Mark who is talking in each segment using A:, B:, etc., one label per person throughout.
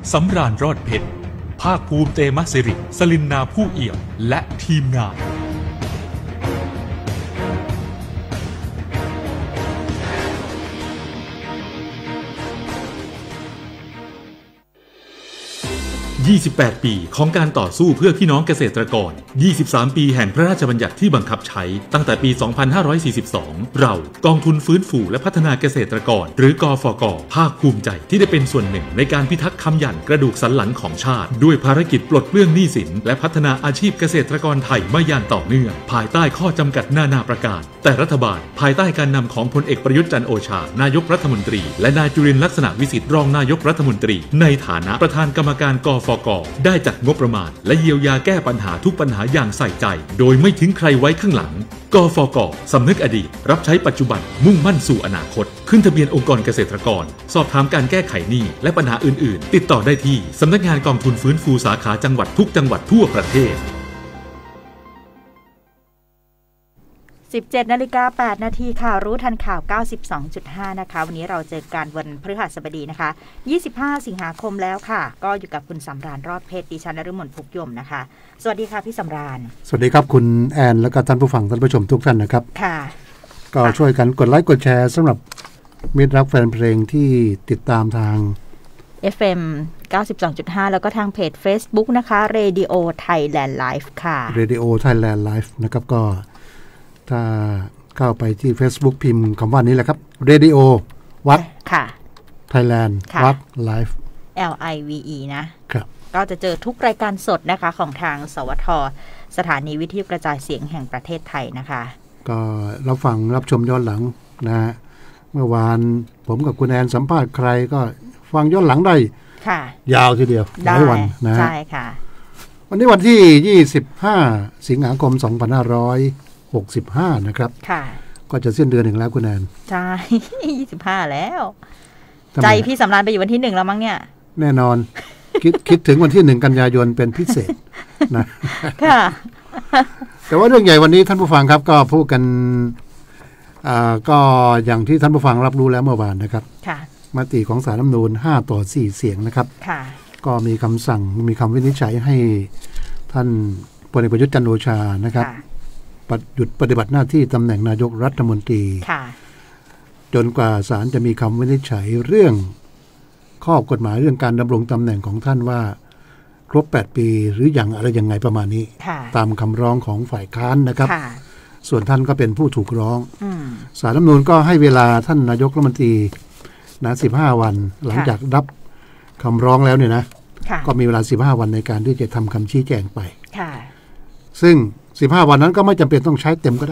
A: สำราญรอดเพชรภาคภูมิเตมะสิริสลินนาผู้เอี่ยมและทีมงาน28 ปีของการต่อสู้เพื่อพี่น้องเกษตรกร23 ปีแห่งพระราชบัญญัติที่บังคับใช้ตั้งแต่ปี 2542 เรากองทุนฟื้นฟูและพัฒนาเกษตรกรหรือกฟก.ภาคภูมิใจที่ได้เป็นส่วนหนึ่งในการพิทักษ์คำหยั่นกระดูกสันหลังของชาติด้วยภารกิจปลดเปลื้องหนี้สินและพัฒนาอาชีพเกษตรกรไทยมาอย่างต่อเนื่องภายใต้ข้อจำกัดนานาประการแต่รัฐบาลภายใต้การนำของพลเอกประยุทธ์จันทร์โอชานายกรัฐมนตรีและนายจุรินทร์ลักษณะวิสิทธิ์รองนายกรัฐมนตรีในฐานะประธานกรรมการกฟก.ได้จัดงบประมาณและเยียวยาแก้ปัญหาทุกปัญหาอย่างใส่ใจโดยไม่ทิ้งใครไว้ข้างหลังกฟก.สำนึกอดีตรับใช้ปัจจุบันมุ่งมั่นสู่อนาคตขึ้นทะเบียนองค์กรเกษตรกรสอบถามการแก้ไขหนี้และปัญหาอื่นๆติดต่อได้ที่สำนักงานกองทุนฟื้นฟูสาขาจังหวัดทุกจังหวัดทั่วประเทศ
B: 17:08 น.ค่ะรู้ทันข่าว 92.5 นะคะวันนี้เราเจอกันวันพฤหัสบดีนะคะ25 สิงหาคมแล้วค่ะก็อยู่กับคุณสำราญรอดเพชรดิฉันนฤมลพุกยมนะคะสวัสดีค่ะพี่สำราญ
C: สวัสดีครับคุณแอนและก็ท่านผู้ฟังท่านผู้ชมทุกท่านนะครับ
B: ค่ะ
C: ก็ช่วยกันกดไลค์กดแชร์สำหรับมิตรรักแฟนเพลงที่ติดตามทาง
B: FM 92.5 แล้วก็ทางเพจ Facebook นะคะ Radio Thailand Live ค่ะ
C: Radio Thailand Live นะครับก็ถ้าเข้าไปที่ Facebook พิมพ์คำว่านี้แหละครับ Radio วัด
B: ค่ะ
C: Thailand วัด Live
B: LIVE นะครับก็จะเจอทุกรายการสดนะคะของทางสวท.สถานีวิทยุกระจายเสียงแห่งประเทศไทยนะคะ
C: ก็รับฟังรับชมย้อนหลังนะฮะเมื่อวานผมกับคุณแอนสัมภาษณ์ใครก็ฟังย้อนหลังได้ยาวทีเดียวหลายวันนะ
B: ใช่ค่ะ
C: วันนี้วันที่25 สิงหาคม 2565นะครับ
B: ค่ะ
C: ก็จะสิ้นเดือนหนึ่งแล้วคุณแอน
B: ใช่25แล้วใจพี่สำราญไปอยู่วันที่1แล้วมั้งเนี่ย
C: แน่นอน คิดถึงวันที่1 กันยายนเป็นพิเศษนะ
B: ค่ะ
C: แต่ว่าเรื่องใหญ่วันนี้ท่านผู้ฟังครับก็พูดกันก็อย่างที่ท่านผู้ฟังรับรู้แล้วเมื่อวานนะครับมติของศาลรัฐธรรมนูญ5-4 เสียงนะครับก็มีคำสั่งมีคำวินิจฉัยให้ท่านพลเอกประยุทธ์จันทร์โอชานะครับหยุดปฏิบัติหน้าที่ตำแหน่งนายกรัฐมนตรีจนกว่าศาลจะมีคำวินิจฉัยเรื่องข้อกฎหมายเรื่องการดำรงตำแหน่งของท่านว่าครบ8 ปีหรืออย่างอะไรยังไงประมาณนี้ตามคำร้องของฝ่ายค้านนะครับส่วนท่านก็เป็นผู้ถูกร้องศาลรัฐธรรมนูญก็ให้เวลาท่านนายกรัฐมนตรีนะ15 วันหลังจากรับคำร้องแล้วเนี่ยนะก็มีเวลา15 วันในการที่จะทำคำชี้แจงไปซึ่ง15 วันนั้นก็ไม่จำเป็นต้องใช้เต็มก็ได้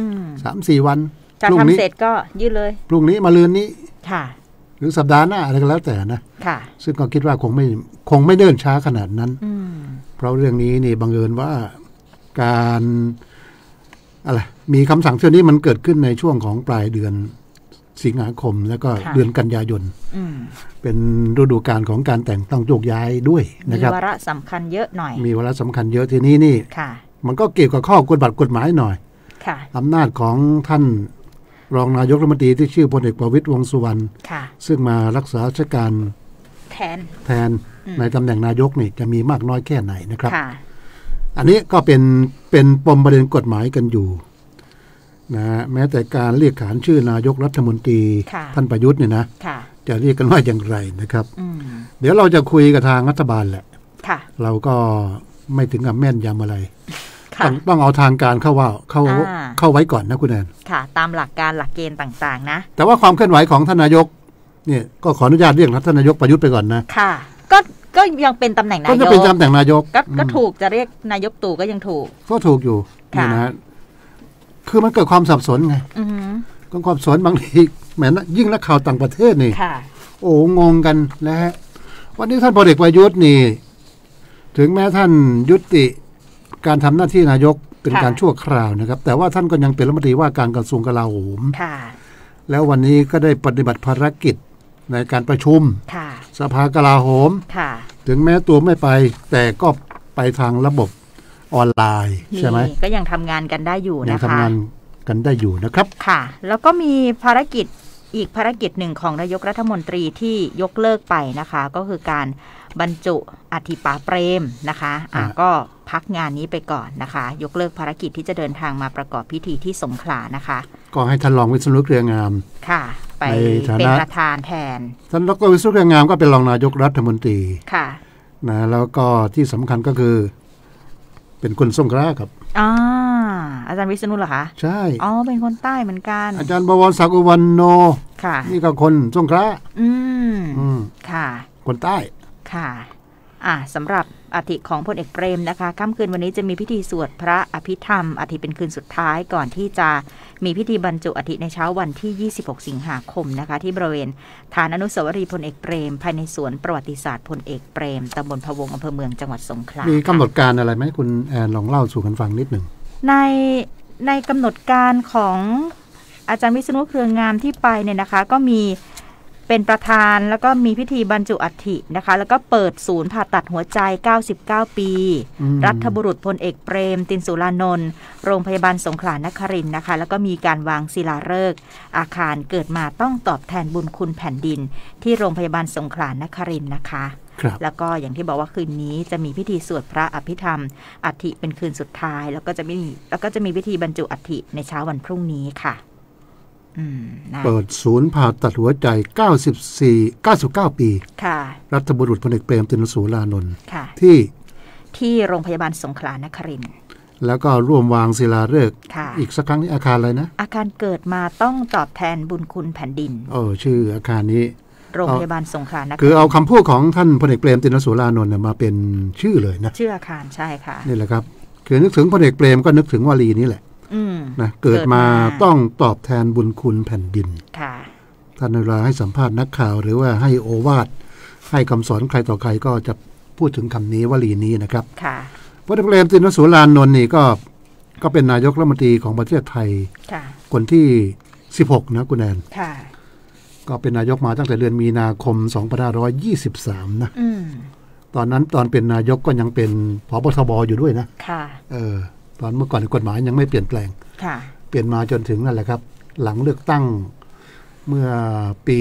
C: 3-4 วัน
B: จะทำเสร็จก็ยืดเลย
C: พรุ่งนี้มะรืนนี้หรือสัปดาห์หน้าอะไรก็แล้วแต่นะซึ่งก็คิดว่าคงไม่เดินช้าขนาดนั้นเพราะเรื่องนี้นี่บังเอิญว่าการอะไรมีคำสั่งเช่นนี้มันเกิดขึ้นในช่วงของปลายเดือนสิงหาคมแล้วก็เดือนกันยายนเป็นฤดูกาลของการแต่งตั้งโยกย้ายด้วยนะครับ
B: มีวาระสำคัญเยอะหน่อย
C: มีวาระสำคัญเยอะทีนี้นี่มันก็เกี่ยวกับข้อกฎหมายหน่อยอำนาจของท่านรองนายกรัฐมนตรีที่ชื่อพลเอกประวิตรวงษ์สุวรรณซึ่งมารักษาราชการแทนในตำแหน่งนายกนี่จะมีมากน้อยแค่ไหนนะครับอันนี้ก็เป็นปมประเด็นกฎหมายกันอยู่นะแม้แต่การเรียกขานชื่อนายกรัฐมนตรีท่านประยุทธ์เนี่ยนะจะเรียกกันว่าอย่างไรนะครับเดี๋ยวเราจะคุยกับทางรัฐบาลแหละเราก็ไม่ถึงกับแม่นยำอะไรต้องเอาทางการเข้าไว้ก่อนนะคุณแอน
B: ค่ะตามหลักการหลักเกณฑ์ต่างๆนะ
C: แต่ว่าความเคลื่อนไหวของท่านนายกเนี่ยก็ขออนุญาตเรียกท่านนายกประยุทธ์ไปก่อนนะ
B: ค่ะก็ยังเป็นตำแหน่งนายก
C: ก็จะเป็นตำแหน่งนายก
B: ก็ถูกจะเรียกนายกตู่ก็ยังถูก
C: ก็ถูกอยู่นี่นะคือมันเกิดความสับสนไงก็ความสับสนบางทีแหมยิ่งนักข่าวต่างประเทศนี่โอ้งงกันนะฮะวันนี้ท่านพลเอกประยุทธ์นี่ถึงแม้ท่านยุติการทำหน้าที่นายกเป็นการชั่วคราวนะครับแต่ว่าท่านก็ยังเป็นรัฐมนตรีว่าการกระทรวงกลาโหมแล้ววันนี้ก็ได้ปฏิบัติภารกิจในการประชุมสภากลาโหมถึงแม้ตัวไม่ไปแต่ก็ไปทางระบบออนไลน์ใช่ไหม
B: ก็ยังทำงานกันได้อยู่นะคะ
C: ยังทำงานกันได้อยู่นะครับ
B: ค่ะแล้วก็มีภารกิจอีกภารกิจหนึ่งของนายกรัฐมนตรีที่ยกเลิกไปนะคะก็คือการบรรจุอัฐิป๋าเปรมนะคะก็พักงานนี้ไปก่อนนะคะยกเลิกภารกิจที่จะเดินทางมาประกอบพิธีที่สงขลานะคะก็
C: ให้ท่านรองวิษณุเครืองาม
B: ค่ะไปเป็นประธานแทน
C: ท่านดร.วิษณุเครืองามก็เป็นรองนายกรัฐมนตรี
B: ค่ะ
C: นะแล้วก็ที่สำคัญก็คือเป็นคนสงขลาครับ
B: อาจารย์วิษณุเหรอคะ
C: ใช่
B: เป็นคนใต้เหมือนกัน
C: อาจารย์บวรศักดิ์อุวันโน
B: ค่ะ
C: นี่ก็คนสงขลา
B: ค่ะ
C: คนใต้
B: ค่ะสำหรับอัฐิของพลเอกเปรมนะคะค่ำคืนวันนี้จะมีพิธีสวดพระอภิธรรมอัฐิเป็นคืนสุดท้ายก่อนที่จะมีพิธีบรรจุอัฐิในเช้าวันที่26สิงหาคมนะคะที่บริเวณฐานอนุสาวรีย์พลเอกเปรมภายในสวนประวัติศาสตร์พลเอกเปรมตำบลพะวงอำเภอเมืองจังหวัดสงขลา
C: มีกำหนดการอะไรไหมคุณแอนลองเล่าสู่กันฟังนิดหนึ่ง
B: ในกำหนดการของอาจารย์วิษณุเครืองามที่ไปเนี่ยนะคะก็มีเป็นประธานแล้วก็มีพิธีบรรจุอัฐินะคะแล้วก็เปิดศูนย์ผ่าตัดหัวใจ99ปีรัฐบุรุษพลเอกเปรมตินสุรานนท์โรงพยาบาลสงขลานครินทร์นะคะแล้วก็มีการวางศิลาฤกษ์อาคารเกิดมาต้องตอบแทนบุญคุณแผ่นดินที่โรงพยาบาลสงขลานครินทร์นะคะแล้วก็อย่างที่บอกว่าคืนนี้จะมีพิธีสวดพระอภิธรรมอัฐิเป็นคืนสุดท้ายแล้วก็จะมีพิธีบรรจุอัฐิในเช้าวันพรุ่งนี้ค่ะ
C: เปิดศูนย์ผ่าตัดหัวใจ99ปี
B: ค่ะ
C: รัฐบุรุษพลเอกเปรมตินสุรานนท์
B: ที่โรงพยาบาลสงขลานครินทร์
C: แล้วก็ร่วมวางศิลาฤกษ์อีกสักครั้งนี้อาคารอะไรนะ
B: อาคารเกิดมาต้องตอบแทนบุญคุณแผ่นดิน
C: ชื่ออาคารนี้
B: โรงพยาบาลสงขลานครินทร์
C: คือเอาคำพูดของท่านพลเอกเปรมตินสุรานนท์มาเป็นชื่อเลยนะ
B: ชื่ออาคารใช่ค่ะ
C: นี่แหละครับคือนึกถึงพลเอกเปรมก็นึกถึงวลีนี้แหละนะเกิดมาต้องตอบแทนบุญคุณแผ่นดินท่านเวลาให้สัมภาษณ์นักข่าวหรือว่าให้โอวาทให้คำสอนใครต่อใครก็จะพูดถึงคำนี้วลีนี้นะครับพลเอกเปรมตินสุรานนท์นี่ก็เป็นนายกรัฐมนตรีของประเทศไทยคนที่16นะคุณแอนก็เป็นนายกมาตั้งแต่เดือนมีนาคม2523นะตอนนั้นตอนเป็นนายกก็ยังเป็นผบทบอยู่ด้วยนะตอนเมื่อก่อนกฎหมายยังไม่เปลี่ยนแปลงเปลี่ยนมาจนถึงนั่นแหละครับหลังเลือกตั้งเมื่อปี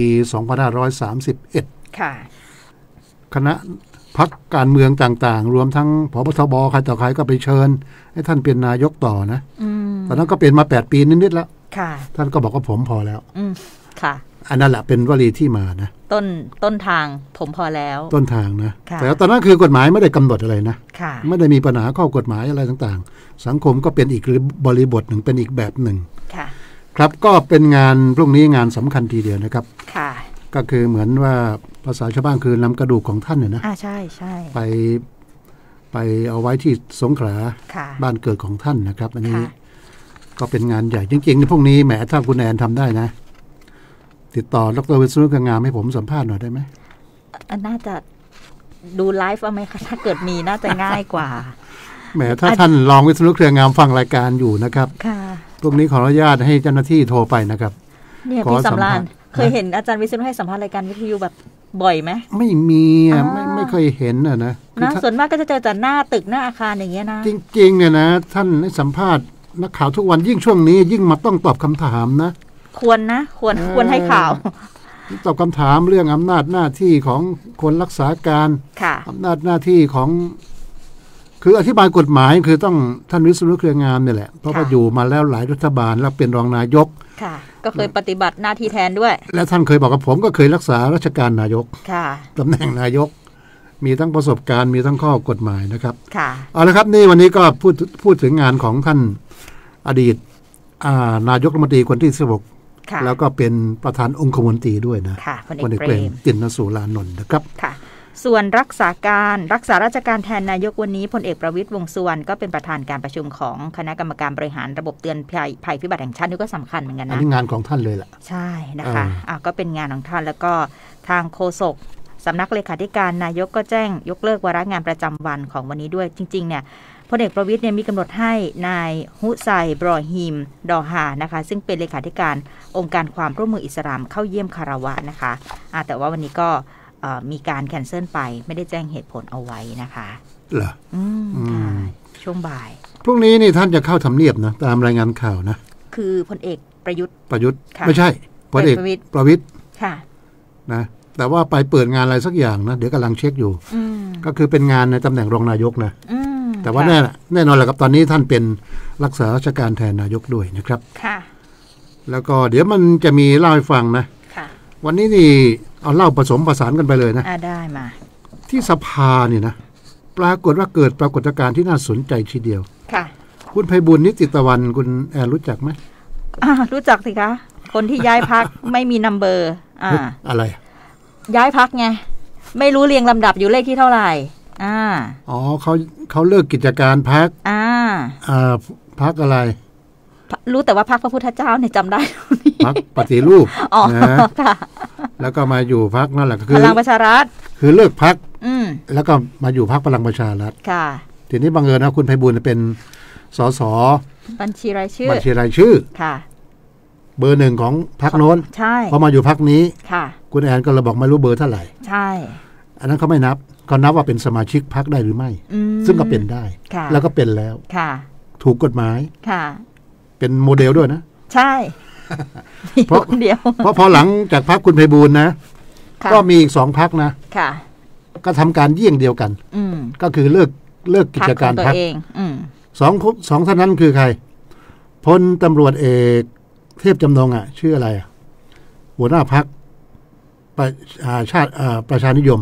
C: 2531คณะพรรคการเมืองต่างๆรวมทั้งผบทบใครต่อใครก็ไปเชิญให้ท่านเป็นนายกต่อนะตอนนั้นก็เป็นมา8ปีนิดๆแล้วท่านก็บอกว่าผมพอแล้วอันนั้นแหละเป็นวลีที่มานะ
B: ต้นทางผมพอแล้ว
C: ต้นทางนะแต่ตอนนั้นคือกฎหมายไม่ได้กำหนดอะไรนะไม่ได้มีปัญหาข้อกฎหมายอะไรต่างๆสังคมก็เป็นอีกบริบทหนึ่งเป็นอีกแบบหนึ่งครับก็เป็นงานพรุ่งนี้งานสำคัญทีเดียวนะครับก็คือเหมือนว่าภาษาชาวบ้านคือนำกระดูกของท่านเนี่ยนะ
B: ใช่ใช่
C: ไปเอาไว้ที่สงขลาบ้านเกิดของท่านนะครับอันนี้ก็เป็นงานใหญ่จริงๆในพรุ่งนี้แหมถ้าคุณแอนทำได้นะติดต่อดร.วิษณุเครืองามให้ผมสัมภาษณ์หน่อยได้ไหม
B: น่าจะดูไลฟ์เอาไหมคะถ้าเกิดมีน่าจะง่ายกว่า
C: แหมถ้าท่านรองวิษณุเครืองามฟังรายการอยู่นะครับพวกนี้ขออนุญาตให้เจ้าหน้าที่โทรไปนะครับ
B: เนี่ยพี่สำราญเคยเห็นอาจารย์วิษณุให้สัมภาษณ์รายการวิทยุแบบบ่อยไหม
C: ไม่มีไม่เคยเห็นนะ
B: ส่วนมากก็จะเจอแต่หน้าตึกหน้าอาคารอย่างเงี้ยนะ
C: จริงๆเนี่ยนะท่านให้สัมภาษณ์นักข่าวทุกวันยิ่งช่วงนี้ยิ่งมาต้องตอบคำถามนะ
B: ควรให้ข่าว
C: ตอบคำถามเรื่องอำนาจหน้าที่ของคนรักษาการอำนาจหน้าที่ของคืออธิบายกฎหมายคือต้องท่านวิษณุเครืองามนี่แหละเพราะว่าอยู่มาแล้วหลายรัฐบาลแล้วเป็นรองนายก
B: ก็เคยปฏิบัติหน้าที่แทนด้วย
C: และท่านเคยบอกกับผมก็เคยรักษาราชการนายกตำแหน่งนายกมีทั้งประสบการณ์มีทั้งข้อกฎหมายนะครับเอาละครับนี่วันนี้ก็พูดถึงงานของท่านอดีตนายกรัฐมนตรีคนที่16แล้วก็เป็นประธานองคมนตรีด้วยนะพลเอกเปรมตินสุรานนท์นะครับ
B: ส่วนรักษาราชการแทนนายกวันนี้พลเอกประวิตรวงษ์สุวรรณก็เป็นประธานการประชุมของคณะกรรมการบริหารระบบเตือนภัยพิบัติแห่งชาตินี่ก็สำคัญเหมือนกันนะ
C: อันนี้งานของท่านเลยแหละ
B: ใช่นะคะก็เป็นงานของท่านแล้วก็ทางโฆษกสำนักเลขาธิการนายกก็แจ้งยกเลิกวาระงานประจำวันของวันนี้ด้วยจริงๆเนี่ยพลเอกประวิตรเนี่ยมีกำหนดให้นายฮุไซบรอฮิมดอฮานะคะซึ่งเป็นเลขาธิการองค์การความร่วมมืออิสลามเข้าเยี่ยมคารวะนะคะแต่ว่าวันนี้ก็มีการแคนเซิลไปไม่ได้แจ้งเหตุผลเอาไว้นะคะ
C: เหรอ
B: ช่วงบ่าย
C: พรุ่งนี้นี่ท่านจะเข้าทำเนียบนะตามรายงานข่าวนะ
B: คือพลเอกประยุทธ์
C: ไม่ใช่พพลเอกประวิตร
B: ค่ะ
C: นะแต่ว่าไปเปิดงานอะไรสักอย่างนะเดี๋ยวกำลังเช็คอยู่ก็คือเป็นงานในตำแหน่งรองนายกนะแต่ว่าแน่นอนแหละครับตอนนี้ท่านเป็นรักษาราชการแทนนายกด้วยนะครับ
B: ค่ะ
C: แล้วก็เดี๋ยวมันจะมีเล่าให้ฟังนะ
B: ค่ะ
C: วันนี้นี่เอาเล่าผสมผสานกันไปเลยนะ
B: ได้มา
C: ที่สภาเนี่ยนะปรากฏว่าเกิดปรากฏการณ์ที่น่าสนใจทีเดียว
B: ค่ะ
C: คุณไพบูลย์นิติตะวันคุณแอนรู้จักไหม
B: รู้จักสิคะคนที่ย้ายพัก ไม่มีนัมเบอร์
C: อะไร
B: ย้ายพักไงไม่รู้เรียงลำดับอยู่เลขที่เท่าไหร่
C: อ๋อเขาเลิกกิจการพักพักอะไร
B: รู้แต่ว่าพักพระพุทธเจ้าเนี่ยจำได้
C: พักปฏิรูป
B: นะ
C: แล้วก็มาอยู่พักนั่นแหละคือ
B: พลังประชารัฐ
C: คือเลิกพักแล้วก็มาอยู่พักพลังประชารัฐ
B: ค่ะ
C: ทีนี้บังเอิญนะคุณไพบูลย์เป็นสส
B: บัญชีรายชื่
C: อ
B: ค่ะ
C: เบอร์ 1ของพรรคโน้น
B: ใช่
C: พอมาอยู่พรรคนี้
B: ค่ะ
C: คุณแอนก็เลยบอกไม่รู้เบอร์เท่าไหร่
B: ใช่
C: อันนั้นเขาไม่นับเขานับว่าเป็นสมาชิกพรรคได้หรือไม่ซึ่งก็เป็นได้แล้วก็เป็นแล้ว
B: ค่ะ
C: ถูกกฎหมาย
B: ค่ะ
C: เป็นโมเดลด้วยนะ
B: ใช่
C: เพราะพอหลังจากพรรคคุณไพบูลย์นะก็มีอีก2พรรคนะ
B: ค่ะ
C: ก็ทำการเยี่ยงเดียวกันก็คือเลิกกิจการพรรคสองท่านนั้นคือใครพลตำรวจเอกเทพจำนงชื่ออะไรหัวหน้าพรรคประชานิยม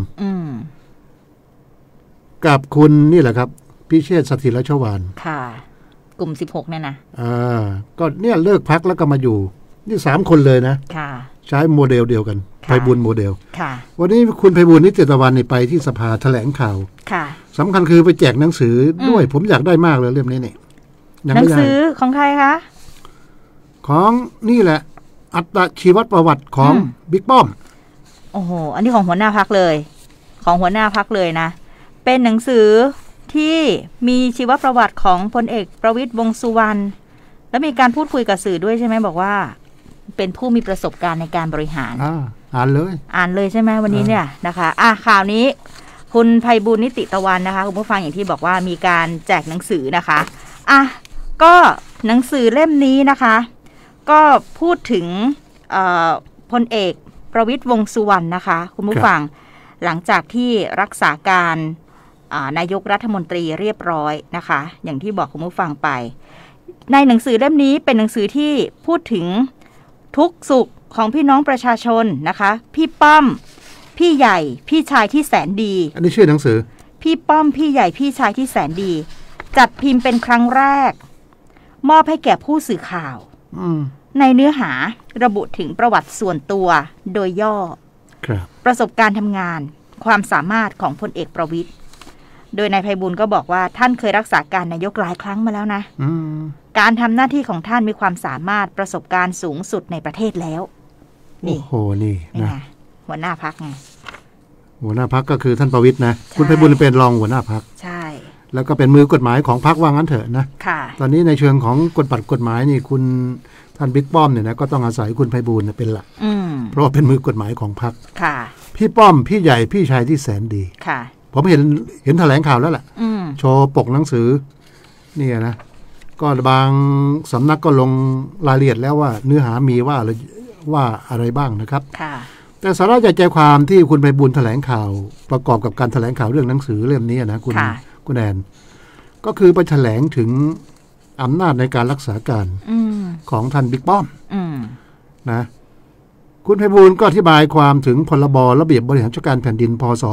C: กับคุณนี่แหละครับพิเชษฐ์สถิรชวาล
B: ค่ะกลุ่ม16เนี่ยนะ
C: ก็เนี่ยเลิกพรรคแล้วก็มาอยู่นี่3คนเลยนะ
B: ค่ะ
C: ใช้โมเดลเดียวกันไพบูลย์โมเดล
B: ค่ะ
C: วันนี้คุณไพบูลย์นิติตะวันนี่ไปที่สภาแถลงข่าว
B: ค่ะ
C: สำคัญคือไปแจกหนังสือด้วยผมอยากได้มากเลยเล่มนี้เนี่ย
B: หนังสือของใครคะ
C: ของนี่แหละอัตชีวประวัติของบิ๊กป้อม
B: โอ้โหอันนี้ของหัวหน้าพรรคเลยของหัวหน้าพรรคเลยนะเป็นหนังสือที่มีชีวประวัติของพลเอกประวิตรวงษ์สุวรรณแล้วมีการพูดคุยกับสื่อด้วยใช่ไหมบอกว่าเป็นผู้มีประสบการณ์ในการบริหาร
C: อ่าน
B: เลยใช่ไหมวันนี้เนี่ยนะคะข่าวนี้คุณไพบูลย์นิติตะวันนะคะคุณผู้ฟังอย่างที่บอกว่ามีการแจกหนังสือนะคะก็หนังสือเล่มนี้นะคะก็พูดถึงพลเอกประวิตรวงษ์สุวรรณนะคะคุณผู้ฟังหลังจากที่รักษาการนายกรัฐมนตรีเรียบร้อยนะคะอย่างที่บอกคุณผู้ฟังไปในหนังสือเล่มนี้เป็นหนังสือที่พูดถึงทุกสุขของพี่น้องประชาชนนะคะพี่ป้อมพี่ใหญ่พี่ชายที่แสนดี
C: อันนี้ชื่อหนังสือ
B: พี่ป้อมพี่ใหญ่พี่ชายที่แสนดีจัดพิมพ์เป็นครั้งแรกมอบให้แก่ผู้สื่อข่าวในเนื้อหาระบุถึงประวัติส่วนตัวโดยย่อประสบการณ์ทำงานความสามารถของพลเอกประวิตรโดยนายไพบูลย์ก็บอกว่าท่านเคยรักษาการนายกหลายครั้งมาแล้วนะการทำหน้าที่ของท่านมีความสามารถประสบการณ์สูงสุดในประเทศแล้ว
C: นี่โอ้โหนี่นะ
B: หัวหน้าพรรคไง
C: หัวหน้าพรรคก็คือท่านประวิตรนะคุณไพบูลย์เป็นรองหัวหน้าพรรค
B: ใช่
C: แล้วก็เป็นมือกฎหมายของพรรคว่างั้นเถอะนะ
B: ค่ะ
C: ตอนนี้ในเชิงของกฎหมายนี่คุณท่านบิ๊กป้อมเนี่ยนะก็ต้องอาศัยคุณไพบูลย์เป็นหลักเพราะเป็นมือกฎหมายของพรรค
B: ค่ะ
C: พี่ป้อมพี่ใหญ่พี่ชายที่แสนดี
B: ค่ะ
C: ผมเห็นแถลงข่าวแล้วแหละโชว์ปกหนังสือนี่นะก็บางสำนักก็ลงรายละเอียดแล้วว่าเนื้อหามีว่าอะไรบ้างนะครับแต่สาระใจความที่คุณไพบูลย์แถลงข่าวประกอบกับการแถลงข่าวเรื่องหนังสือเล่มนี้นะคุณแอนก็คือไปแถลงถึงอำนาจในการรักษาการของท่านบิ๊กป้อมนะคุณไพบูลย์ก็อธิบายความถึงพรบระเบียบบริหารราชการแผ่นดินพ.ศ.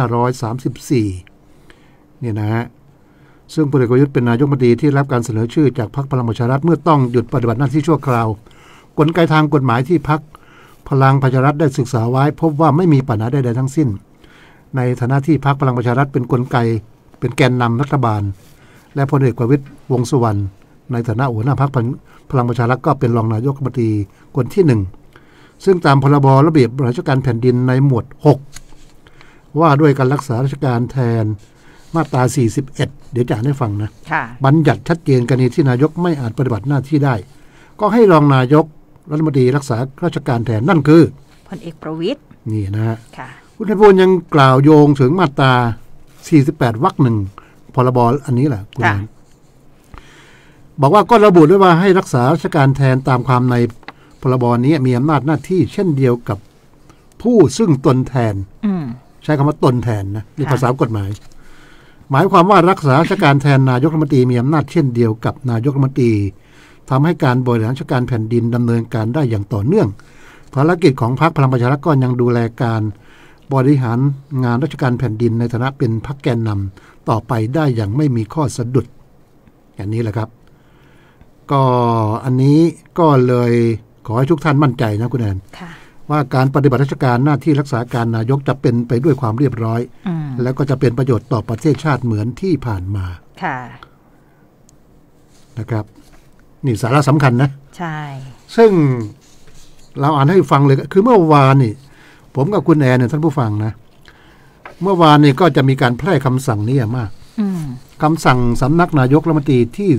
C: 2534เนี่ยนะฮะซึ่งพลเอกประยุทธ์เป็นนายกรัฐมนตรีที่รับการเสนอชื่อจากพรรคพลังประชารัฐเมื่อต้องหยุดปฏิบัติหน้าที่ชั่วคราวกลไกทางกฎหมายที่พรรคพลังประชารัฐได้ศึกษาไว้พบว่าไม่มีปัญหาใดๆทั้งสิ้นในฐานะที่พรรคพลังประชารัฐเป็นกลไกเป็นแกนนำรัฐบาลและพลเอกประวิตรวงษ์สุวรรณในฐานะหัวหน้าพรรคพลังประชารัฐก็เป็นรองนายกรัฐมนตรีคนที่1ซึ่งตามพรบระเบียบบริหารราชการแผ่นดินในหมวด6ว่าด้วยการรักษาราชการแทนมาตรา41เดี๋ยวจะอ่านให้ฟังนะบัญญัติชัดเจนกรณีที่นายกไม่อาจปฏิบัติหน้าที่ได้ก็ให้รองนายกรัฐมนตรีรักษาราชการแทนนั่นคือ
B: พลเอกประวิตร
C: นี่นะฮะคุณไพบูลย์ยังกล่าวโยงถึงมาตรา48วรรค 1พรบอันนี้แหละคุณบอกว่าก็ระบุด้วยว่าให้รักษาราชการแทนตามความในพรบนี้มีอำนาจหน้าที่เช่นเดียวกับผู้ซึ่งตนแทนใช้คำว่าตนแทนนะในภาษากฎหมายหมายความว่ารักษาราชการแทนนายกรัฐมนตรีมีอำนาจเช่นเดียวกับนายกรัฐมนตรีทำให้การบริหารราชการแผ่นดินดำเนินการได้อย่างต่อเนื่องภารกิจของพรรคพลังประชารัฐก็ยังดูแลการบริหารงานราชการแผ่นดินในฐานะเป็นพรรคแกนนำต่อไปได้อย่างไม่มีข้อสะดุดอย่างนี้แหละครับก็อันนี้ก็เลยขอให้ทุกท่านมั่นใจนะคุณแอนว่าการปฏิบัติราชการหน้าที่รักษาการนายกจะเป็นไปด้วยความเรียบร้อยแล้วก็จะเป็นประโยชน์ต่อประเทศชาติเหมือนที่ผ่านมานะครับนี่สาระสำคัญนะใช่ซึ่งเราอ่านให้ฟังเลยคือเมื่อวานนี่ผมกับคุณแอนเนี่ยท่านผู้ฟังนะเมื่อวานนี่ก็จะมีการแพร่คำสั่งนี้มากคำสั่งสำนักนายกรัฐมนตรีที่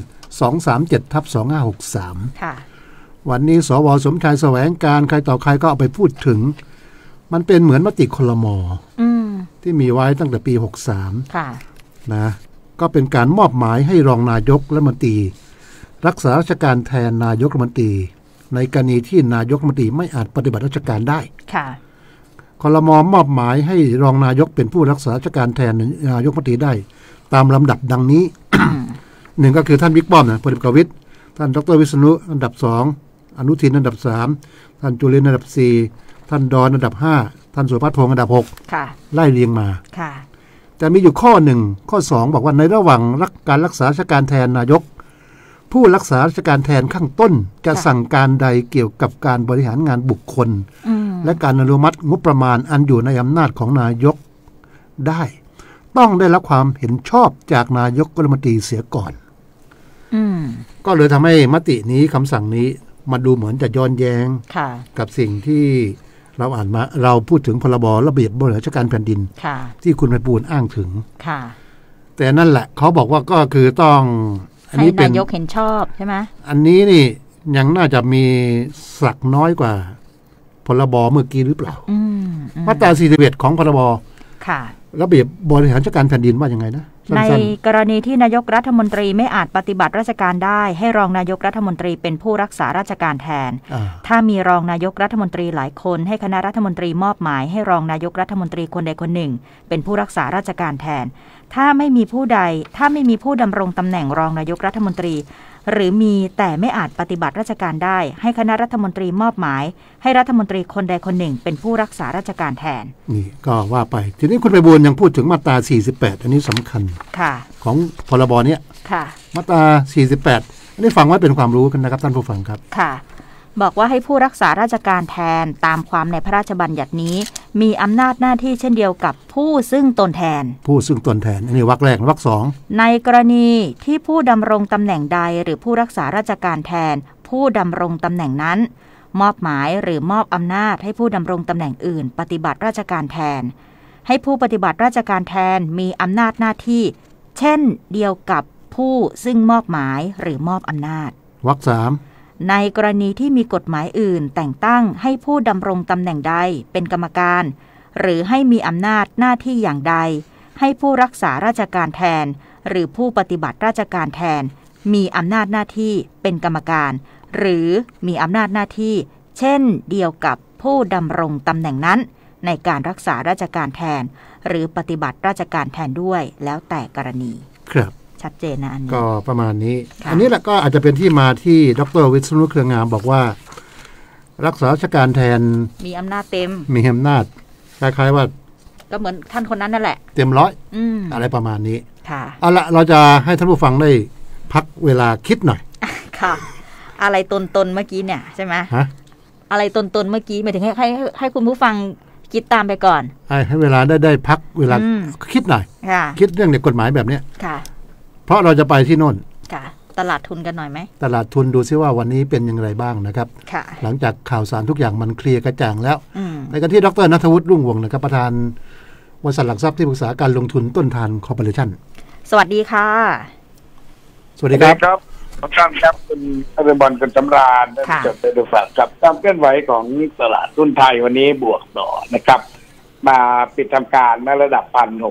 C: 237/2563ค่ะวันนี้สว.สมชายแสวงการใครต่อใครก็เอาไปพูดถึงมันเป็นเหมือนมติครม.ที่มีไว้ตั้งแต่ปี63ค่ะนะก็เป็นการมอบหมายให้รองนายกรัฐมนตรีรักษาราชการแทนนายกรัฐมนตรีในกรณีที่นายกรัฐมนตรีไม่อาจปฏิบัติราชการได้ค่ะครม.มอบหมายให้รองนายกเป็นผู้รักษาราชการแทนนายกรัฐมนตรีได้ตามลำดับดังนี้ หนึ่งก็คือท่านบิ๊กป้อมนะพลเอกประวิตรท่านดร.วิษณุอันดับ2อนุทินอันดับ3ท่านจุลินทร์อันดับ4ท่านดอนอันดับ5ท่านสุพัฒน์พงษ์อันดับ6ค่ะไล่เรียงมาค่ะแต่มีอยู่ข้อ1ข้อ2บอกว่าในระหว่างการรักษาราชการแทนนายกผู้รักษาราชการแทนข้างต้นจะสั่งการใดเกี่ยวกับการบริหารงานบุคคลและการอนุมัติงบประมาณอันอยู่ในอำนาจของนายกได้ต้องได้รับความเห็นชอบจากนายกรัฐมนตรีเสียก่อนก็เลยทำให้มตินี้คำสั่งนี้มาดูเหมือนจะย้อนแย้งกับสิ่งที่เราอ่านมาเราพูดถึงพรบระเบียบบริหารราชการแผ่นดินที่คุณไพบูลย์อ้างถึงแต่นั่นแหละเขาบอกว่าก็คือต้องอันนี้เป็นนายกเห็นชอบใช่ไหมอันนี้นี่ยังน่าจะมีศักดิ์น้อยกว่าพรบเมื่อกี้หรือเปล่ามาตรา41ของพรบระเบียบบริหารราชการแผ่นดินว่ายังไงนะในกรณีที่นายกรัฐมนตรีไม่อาจปฏิบัติราชการได้ให้รองนายกรัฐมนตรีเป็นผู้รักษาราชการแทนถ้ามีรองนายกรัฐมนตรีหลายคนให้คณะรัฐมนตรีมอบหมายให้รองนายกรัฐมนตรีคนใดคนหนึ่งเป็นผู้รักษาราชการแทนถ้าไม่มีผู้ดำรงตำแหน่งรองนายกรัฐมนตรีหรือมีแต่ไม่อาจปฏิบัติราชการได้ให้คณะรัฐมนตรีมอบหมายให้รัฐมนตรีคนใดคนหนึ่งเป็นผู้รักษาราชการแทนนี่ก็ว่าไปทีนี้คุณไพบูลย์ยังพูดถึงมาตรา48อันนี้สำคัญของพรบเนี้ยมาตรา48อันนี้ฟังไว้เป็นความรู้กันนะครับท่านผู้ฟังครับค่ะบอกว่าให้ผู้รักษาราชการแทนตามความในพระราชบัญญัตินี้มีอำนาจหน้าที่เช่นเดียวกับผู้ซึ่งตนแทนผู้ซึ่งตนแทนอันนี้วรรคแรกวรรคสองในกรณีที่ผู้ดำรงตำแหน่งใดหรือผู้รักษาราชการแทนผู้ดำรงตำแหน่งนั้นมอบหมายหรือมอบอำนาจให้ผู้ดำรงตำแหน่งอื่นปฏิบัติราชการแทนให้ผู้ปฏิบัติราชการแทนมีอำนาจหน้าที่เช่นเดียวกับผู้ซึ่งมอบหมายหรือมอบอำนาจวรรคสามในกรณีที่มีกฎหมายอื่นแต่งตั้งให้ผู้ดำรงตำแหน่งใดเป็นกรรมการหรือให้มีอำนาจหน้าที่อย่างใดให้ผู้รักษาราชการแทนหรือผู้ปฏิบัติราชการแทนมีอำนาจหน้าที่เป็นกรรมการหรือมีอำนาจหน้าที่เช่นเดียวกับผู้ดำรงตำแหน่งนั้นในการรักษาราชการแทนหรือปฏิบัติราชการแทนด้วยแล้วแต่กรณีครับชัดเจนนะอันนี้ก็ประมาณนี้อันนี้แหละก็อาจจะเป็นที่มาที่ดร.วิษณุเครืองามบอกว่ารักษาราชการแทนมีอำนาจเต็มมีอำนาจคล้ายๆว่าก็เหมือนท่านคนนั้นนั่นแหละเต็มร้อยอะไรประมาณนี้ค่ะเอาละเราจะให้ท่านผู้ฟังได้พักเวลาคิดหน่อยค่ะอะไรตนเมื่อกี้เนี่ยใช่ไหมฮะอะไรตนเมื่อกี้หมายถึงให้คุณผู้ฟังคิดตามไปก่อนให้เวลาได้พักเวลาคิดหน่อยคิดเรื่องในกฎหมายแบบนี้ค่ะเพราะเราจะไปที่โน่นค่ะตลาดทุนกันหน่อยไหมตลาดทุนดูซิว่าวันนี้เป็นอย่างไรบ้างนะครับหลังจากข่าวสารทุกอย่างมันเคลียร์กระจ่างแล้วในกันที่ดร.ณัฐวุฒิรุ่งวงศ์นะครับประธานบริษัทหลักทรัพย์ที่ปรึกษาการลงทุนต้นทานคอร์ปอเรชั่นสวัสดีค่ะสวัสดีครับทุกท่านครับคุณอภิบาลคุณสำราญและจดไปดูฝากกับการเคลื่อนไหวของตลาดหุ้นไทยวันนี้บวกต่อนะครับมาปิดทำการในระดับ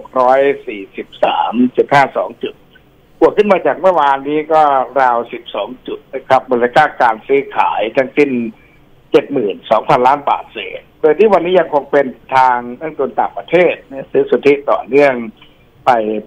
C: 1,643.52 จุดบวกขึ้นมาจากเมื่อวานนี้ก็ราว12 จุดนะครับมูลค่าการซื้อขายทั้งสิ้น
D: 72,000 ล้านบาทเศษโดยที่วันนี้ยังคงเป็นทางนักลงทุนต่างประเทศซื้อสุทธิต่อเนื่องไป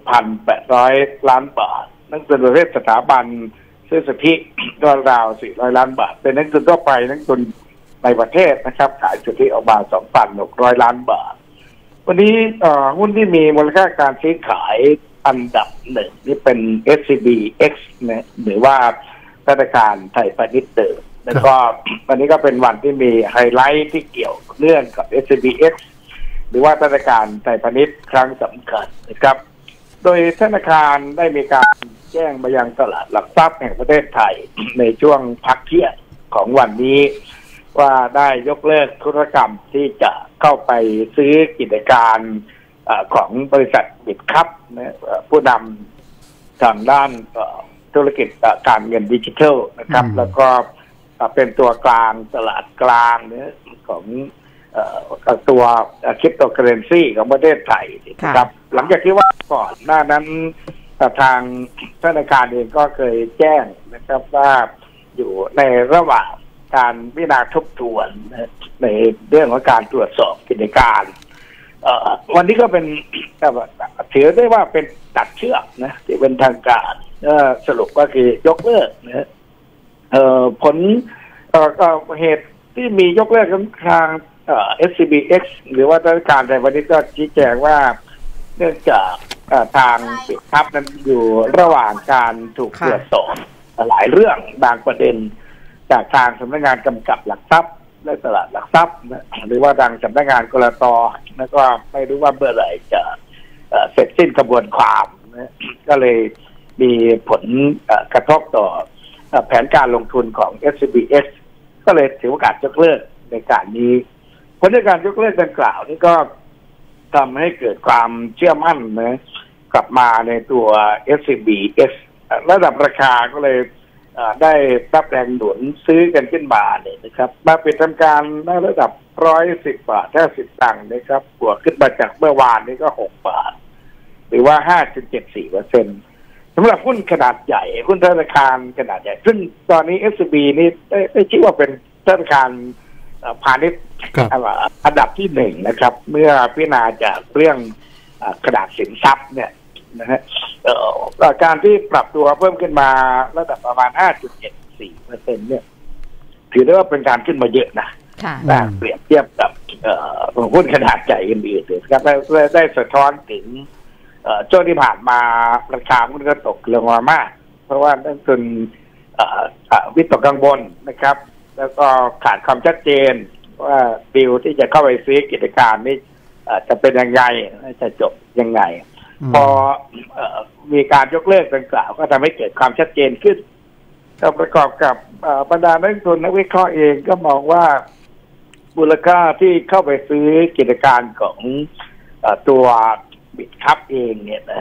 D: 1,800 ล้านบาทนักลงทุนประเภทสถาบันซื้อสุทธิก็ราว400 ล้านบาทเป็นนักลงทุนทั่วไปนักลงทุนในประเทศนะครับขายสุทธิออกมา 2,600 ล้านบาทวันนี้หุ้นที่มีมูลค่าการซื้อขายอันดับหนึ่งนี่เป็น SCBX นะหรือว่าธนาคารไทยพาณิชย์เดิมแล้วก็วันนี้ก็เป็นวันที่มีไฮไลท์ที่เกี่ยวเนื่องกับ SCBX หรือว่าธนาคารไทยพาณิชย์ครั้งสำคัญนะครับโดยธนาคารได้มีการแจ้งมายังตลาดหลักทรัพย์แห่งประเทศไทยในช่วงพักเที่ยงของวันนี้ว่าได้ยกเลิกธุรกรรมที่จะเข้าไปซื้อกิจการของบริษัทบิตคัพนะผู้นำทางด้านธุรกิจการเงินดิจิทัลนะครับแล้วก็เป็นตัวกลางตลาดกลางเนี่ยของตัวคริปโตเคอเรนซีของประเทศไทยนะครับหลังจากที่ว่าก่อนหน้านั้นทางธนาคารเองก็เคยแจ้งนะครับว่าอยู่ในระหว่างการพิจารณาทบทวนในเรื่องของการตรวจสอบกิจการวันนี้ก็เป็นถือได้ว่าเป็นตัดเชือกนะที่เป็นทางการสรุปก็คือยกเลิกนะผลเหตุที่มียกเลิกทางSCBX หรือว่าธนาคารไทยพาณิชย์ก็ชี้แจงว่าเนื่องจากทางบิตคัพนั้นอยู่ระหว่างการถูกตรวจสอบหลายเรื่องบางประเด็นจากทางสำนักงานกำกับหลักทรัพย์และตลาดหลักทรัพย์นะหรือว่าทางสำนักงานกลต.แล้วก็ไม่รู้ว่าเมื่อไหร่จะเสร็จสิ้นกระบวนความนะก็เลยมีผลกระทบต่อแผนการลงทุนของ SCBX ก็เลยถือโอกาสยกเลิกในการนี้ผลในการยกเลิกดังกล่าวนี่ก็ทำให้เกิดความเชื่อมั่นนะกลับมาในตัว SCBX ระดับราคาก็เลยได้รับแรงหนุนซื้อกันขึ้นมาเนี่ยนะครับมาปิดทำการในระดับ110 บาท50 สตางค์นะครับบวกขึ้นมาจากเมื่อวานนี้ก็6 บาทหรือว่า 5.74% สำหรับหุ้นขนาดใหญ่หุ้นธนาคารขนาดใหญ่ซึ่งตอนนี้ SCB นี่ได้ชื่อว่าเป็นธนาคารพาณิชย์อันดับที่1นะครับเมื่อพิจารณาจากเรื่องขนาดสินทรัพย์เนี่ยนะฮะการที่ปรับตัวเพิ่มขึ้นมาระดับประมาณ 5.74% เนี่ยถือได้ว่าเป็นการขึ้นมาเยอะนะเปรียบเทียบกับหุ้นขนาดใหญ่อื่นๆนะครับได้สะท้อนถึงช่วงที่ผ่านมาราคาหุ้นก็ตกลงมามากเพราะว่านักลงทุนวิตกกังวลนะครับแล้วก็ขาดความชัดเจนว่าดีลที่จะเข้าไปซื้อกิจการนี้จะเป็นยังไงจะจบยังไงพอมีการยกเลิกดังกล่าวก็ทำให้เกิดความชัดเจนขึ้นประกอบกับบรรดานักลงทุนนักวิเคราะห์เองก็มองว่ามูลค่าที่เข้าไปซื้อกิจการของตัวบิตคัพเองเนี่ยนะ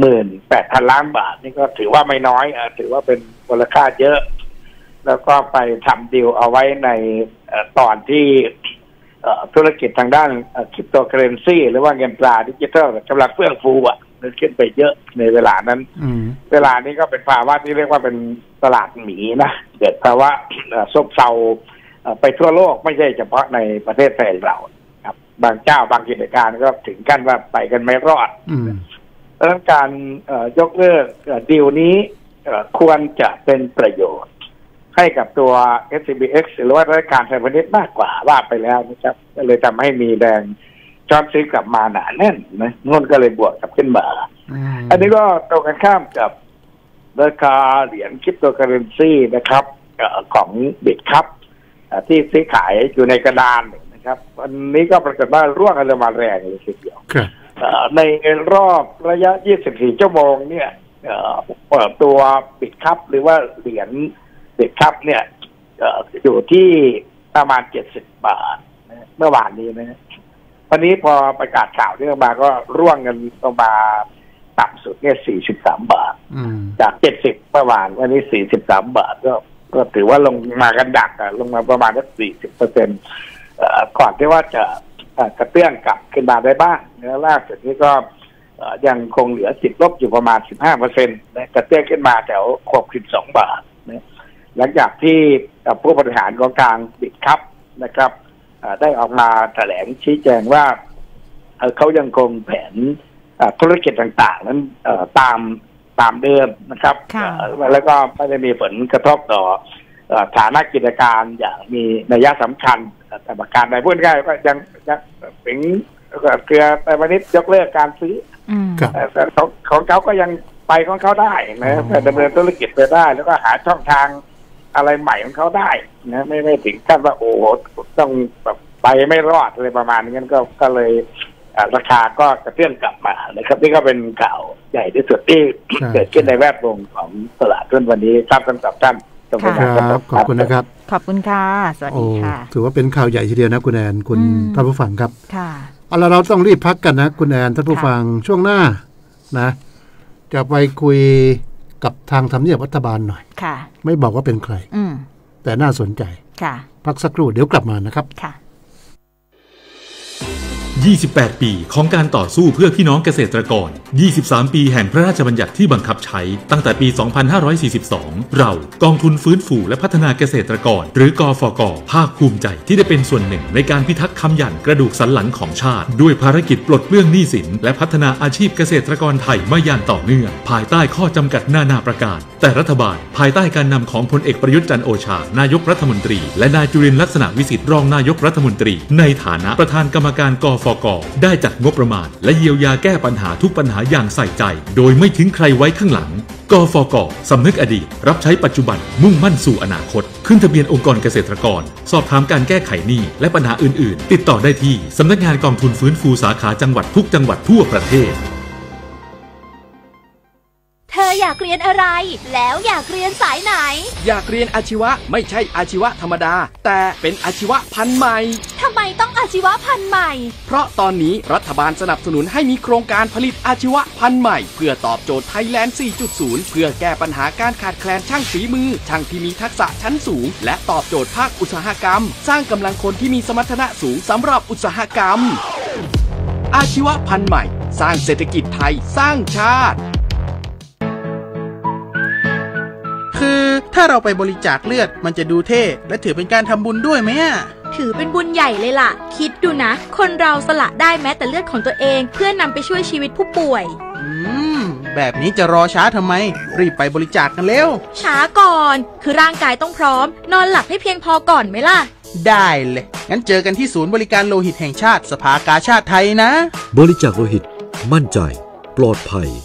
D: 18,000 ล้านบาทนี่ก็ถือว่าไม่น้อยถือว่าเป็นมูลค่าเยอะแล้วก็ไปทำดีลเอาไว้ในตอนที่ธุรกิจทางด้านคริปโตเคอเรนซีหรือว่าเงินตราดิจิทัลกำลังเฟื่องฟูมันขึ้นไปเยอะในเวลานั้นเวลานี้ก็เป็นภาวะที่เรียกว่าเป็นตลาดหมีนะเกิดภาวะซบเซาไปทั่วโลกไม่ใช่เฉพาะในประเทศไทยเราครับบางเจ้าบางกิจการก็ถึงขั้นว่าไปกันไม่รอดดังนั้นการยกเลิกดีลนี้ควรจะเป็นประโยชน์ให้กับตัว SCBX หรือว่าธนาคารไทยพาณิชย์มากกว่าว่าไปแล้วนะครับก็เลยทำให้มีแรงจอดซื้อกลับมาหนาแน่นนะเงินก็เลยบวกกลับขึ้นมาอันนี้ก็ตรงกันข้ามกับราคาเหรียญคริปโตเคอเรนซีนะครับของบิตคัพที่ซื้อขายอยู่ในกระดานนะครับวันนี้ก็ปรากฏว่าร่วงกันมาแรงเลยทีเดียวในรอบระยะ24 ชั่วโมงเนี่ยตัวบิตคัพหรือว่าเหรียญบิตคัพเนี่ยอยู่ที่ประมาณ70 บาทเมื่อวานนี้นะวันนี้พอประกาศข่าวนี้ออกมาก็ร่วงกันลงมาต่ำสุดเนี่ย43 บาทจาก70เมื่อวานวันนี้43 บาทก็ถือว่าลงมากันดักลงมาประมาณสัก40%ก่อนที่ว่าจะกระเตื้องกลับขึ้นมาได้บ้างแล้วล่าสุดนี้ก็ยังคงเหลือติดลบอยู่ประมาณ 15% นะกระเตื้องขึ้นมาแถว62 บาทนะหลังจากที่ผู้บริหารของทางบิตคัพนะครับได้ออกมาแถลงชี้แจงว่าเขายังคงแผนธุรกิจต่างๆนั้นตามเดิมนะครับแล้วก็ไม่ได้มีผลกระทบต่อฐานะกิจการอย่างมีนัยสำคัญแต่ประการใดพูดง่ายก็ยังถึงเกลือแต่วันนี้ยกเลิกการซื้อของเขาก็ยังไปของเขาได้นะดำเนินธุรกิจไปได้แล้วก็หาช่องทางอะไรใหม่ของเขาได้นะไม่ถึงขั้นว่าโอ้โหต้องแบบไปไม่รอดอะไรประมาณนี้ก็เลยราคาก็กระเตื้องกลับมานะครับนี่ก็เป็นข่าวใหญ่ที่สุดที่เกิดขึ้นในแวดวงของตลาดหุ้นวันนี้ครับสำหรับท่าน
C: ครับขอบคุณนะครับ
B: ขอบคุณค่ะสวัสดีค่ะ
C: ถือว่าเป็นข่าวใหญ่ทีเดียวนะคุณแอนคุณท่านผู้ฟังครับ
B: ค่ะ
C: เอาละเราต้องรีบพักกันนะคุณแอนท่านผู้ฟังช่วงหน้านะจะไปคุยกับทางทำเนียบรัฐบาลหน่อย
B: ค่ะ
C: ไม่บอกว่าเป็นใครแต่น่าสนใจ
B: ค่ะ
C: พักสักครู่เดี๋ยวกลับมานะครับ
B: ค่ะ
A: 28 ปีของการต่อสู้เพื่อพี่น้องเกษตรกร23 ปีแห่งพระราชบัญญัติที่บังคับใช้ตั้งแต่ปี 2542 เรากองทุนฟื้นฟูและพัฒนาเกษตรกรหรือกฟก.ภาคภูมิใจที่ได้เป็นส่วนหนึ่งในการพิทักษ์คำหยั่นกระดูกสันหลังของชาติด้วยภารกิจปลดเปลื้องหนี้สินและพัฒนาอาชีพเกษตรกรไทยมาอย่างต่อเนื่องภายใต้ข้อจำกัดนานาประการแต่รัฐบาลภายใต้การนำของพลเอกประยุทธ์จันทร์โอชานายกรัฐมนตรีและนายจุรินทร์ลักษณะวิสิทธิ์รองนายกรัฐมนตรีในฐานะประธานกรรมการกฟก.ได้จัดงบประมาณและเยียวยาแก้ปัญหาทุกปัญหาอย่างใส่ใจโดยไม่ทิ้งใครไว้ข้างหลังกฟก.สำนึกอดีตรับใช้ปัจจุบันมุ่งมั่นสู่อนาคตขึ้นทะเบียนองค์กรเกษตรกรสอบถามการแก้ไขหนี้และปัญหาอื่นๆติดต่อได้ที่สำนักงานกองทุนฟื้นฟูสาขาจังหวัดทุกจังหวัดทั่วประเทศ
E: เธออยากเรียนอะไรแล้วอยากเรียนสายไหน
F: อยากเรียนอาชีวะไม่ใช่อาชีวะธรรมดาแต่เป็นอาชีวะพันธุ์ใหม่
E: ทำไมต้องอาชีวะพันธุ์ใหม่
F: เพราะตอนนี้รัฐบาลสนับสนุนให้มีโครงการผลิตอาชีวะพันธุ์ใหม่เพื่อตอบโจทย์ไทยแลนด์ 4.0 เพื่อแก้ปัญหาการขาดแคลนช่างฝีมือช่างที่มีทักษะชั้นสูงและตอบโจทย์ภาคอุตสาหกรรมสร้างกำลังคนที่มีสมรรถนะสูงสำหรับอุตสาหกรรมอาชีวะพันธุ์ใหม่สร้างเศรษฐกิจไทยสร้างชาติ
G: คือถ้าเราไปบริจาคเลือดมันจะดูเท่และถือเป็นการทำบุญด้วยไหม
E: ถือเป็นบุญใหญ่เลยล่ะคิดดูนะคนเราสละได้แม้แต่เลือดของตัวเองเพื่อนำไปช่วยชีวิตผู้ป่วย
G: แบบนี้จะรอช้าทำไมรีบไปบริจาคกันเร็ว
E: ช้าก่อนคือร่างกายต้องพร้อมนอนหลับให้เพียงพอก่อนไหมล่ะ
G: ได้เลยงั้นเจอกันที่ศูนย์บริการโลหิตแห่งชาติสภากาชาดไทยนะ
H: บริจาคโลหิตมั่นใจปลอดภัย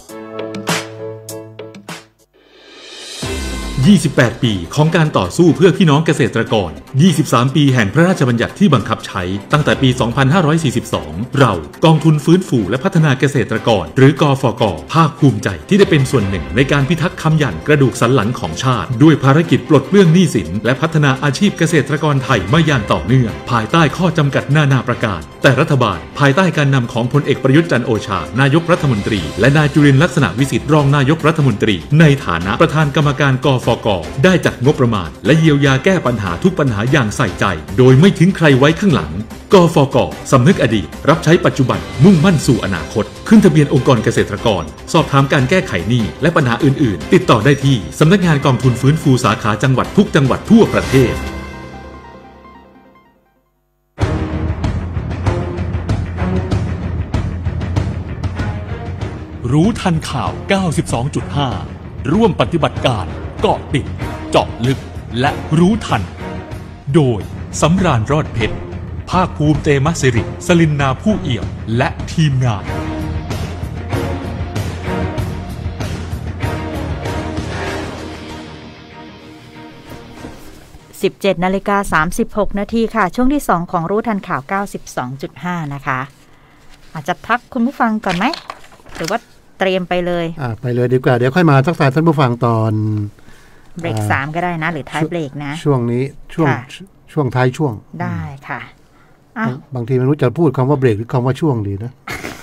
A: 28 ปีของการต่อสู้เพื่อพี่น้องเกษตรกร23 ปีแห่งพระราชบัญญัติที่บังคับใช้ตั้งแต่ปี 2542 เรากองทุนฟื้นฟูและพัฒนาเกษตรกรหรือกฟก.ภาคภูมิใจที่ได้เป็นส่วนหนึ่งในการพิทักษ์คำหยั่นกระดูกสันหลังของชาติด้วยภารกิจปลดเปลื้องหนี้สินและพัฒนาอาชีพเกษตรกรไทยมาอย่างต่อเนื่องภายใต้ข้อจำกัดนานาประการแต่รัฐบาลภายใต้การนำของพลเอกประยุทธ์จันทร์โอชานายกรัฐมนตรีและนายจุรินทร์ลักษณะวิสิทธิ์รองนายกรัฐมนตรีในฐานะประธานกรรมการกฟก.ได้จัดงบประมาณและเยียวยาแก้ปัญหาทุกปัญหาอย่างใส่ใจโดยไม่ทิ้งใครไว้ข้างหลังกฟก.สำนึกอดีตรับใช้ปัจจุบันมุ่งมั่นสู่อนาคตขึ้นทะเบียนองค์กรเกษตรกรสอบถามการแก้ไขหนี้และปัญหาอื่นๆติดต่อได้ที่สำนักงานกองทุนฟื้นฟูสาขาจังหวัดทุกจังหวัดทั่วประเทศรู้ทันข่าว 92.5 ร่วมปฏิบัติการเกาะติดเจาะลึกและรู้ทันโดยสำราญรอดเพชรภาคภูมิเตมะสิริสลินนาผู้เอี่ยมและทีมงาน
B: 17:36 นาทีค่ะช่วงที่2ของรู้ทันข่าว 92.5 นะคะอาจจะพักคุณผู้ฟังก่อนไหมหรือว่าเตรียมไปเลย
C: ไปเลยดีกว่าเดี๋ยวค่อยมาทักทายท่านผู้ฟังตอน
B: เบรก3ก็ได้นะหรือท้ายเบรกนะ
C: ช่วงนี้ช่วงท้ายช่วง
B: ได้ค่ะ
C: บางทีไม่รู้จะพูดคำว่าเบรกหรือคำว่าช่วงดีนะ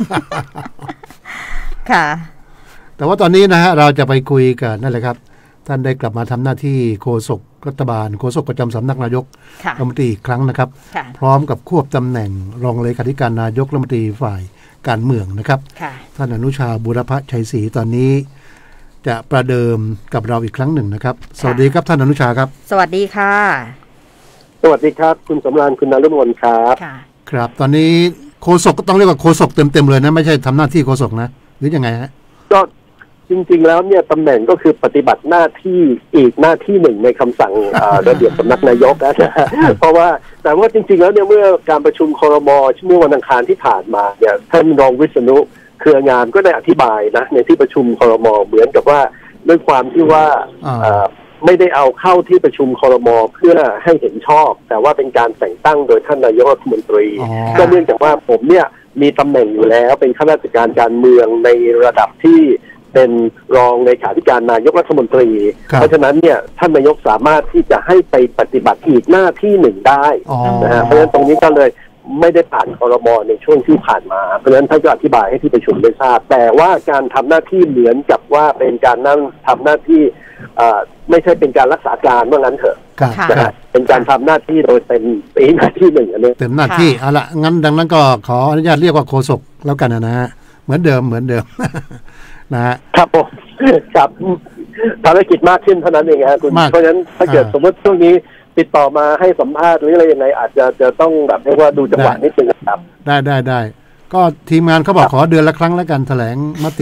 B: ค่ะ
C: แต่ว่าตอนนี้นะฮะเราจะไปคุยกันนั่นแหละครับท่านได้กลับมาทำหน้าที่โฆษกรัฐบาลโฆษกประจำสำนักนายกรัฐมนตรีอีกครั้งนะครับพร้อมกับควบตำแหน่งรองเลขาธิการนายกรัฐมนตรีฝ่ายการเมืองนะครับท่านอนุชาบุรพชัยศรีตอนนี้จะประเดิมกับเราอีกครั้งหนึ่งนะครับสวัสดีครับท่านอนุชาครับ
B: สวัสดีค่ะ
I: สวัสดีครับคุณสำราญคุณนฤมลครับ
C: ครับตอนนี้โฆษกก็ต้องเรียกว่าโฆษกเต็มๆเลยนะไม่ใช่ทำหน้าที่โฆษกนะหรือยังไงฮะ
I: ก็จริงๆแล้วเนี่ยตำแหน่งก็คือปฏิบัติหน้าที่อีกหน้าที่หนึ่งในคำสั่งระเบียบสำนักนายกนะเพราะว่าแต่ว่าจริงๆแล้วเนี่ยเมื่อการประชุมครม.เมื่อวันอังคารที่ผ่านมาเนี่ยท่านรองวิษณุเครืองามก็ได้อธิบายนะในที่ประชุมครม.เหมือนกับว่าด้วยความที่ว่าไม่ได้เอาเข้าที่ประชุมครม.เพื่อให้เห็นชอบแต่ว่าเป็นการแต่งตั้งโดยท่านนายกรัฐมนตรีก็เนื่องจากว่าผมเนี่ยมีตำแหน่งอยู่แล้วเป็นข้าราชการการเมืองในระดับที่เป็นรองเลขาธิการนายกรัฐมนตรีเพราะฉะนั้นเนี่ยท่านนายกสามารถที่จะให้ไปปฏิบัติอีกหน้าที่หนึ่งได้นะฮะเพราะฉะนั้นตรงนี้ก็เลยไม่ได้ผ่านครม.ในช่วงที่ผ่านมาเพราะฉะนั้นท่านก็อธิบายให้ที่ประชุมได้ทราบแต่ว่าการทำหน้าที่เหมือนกับว่าเป็นการนั่งทำหน้าที่ไม่ใช่เป็นการรักษาการว่างั้นเถอะนะฮะเป็นการทำหน้าที่โดยเป็นหน้าที่หนึ่งอันนี้
C: เต็มหน้าที่เอาละงั้นดังนั้นก็ขออนุญาตเรียกว่าโฆษกแล้วกันนะฮะเหมือนเดิมนะฮะ
I: ครับผมครับภารกิจมากขึ้นเท่านั้นเองครับคุณเพราะฉะนั้นถ้าเกิดสมมติช่วงนี้ติดต่อมาให้สัมภาษณ์หรืออะไรยังไงอาจจะต้องแบบเรียกว่าดูจังหวะนิดนึงครับ
C: ได้ก็ทีมงานเขาบอกขอเดือนละครั้งแล้วกันแถลงมติ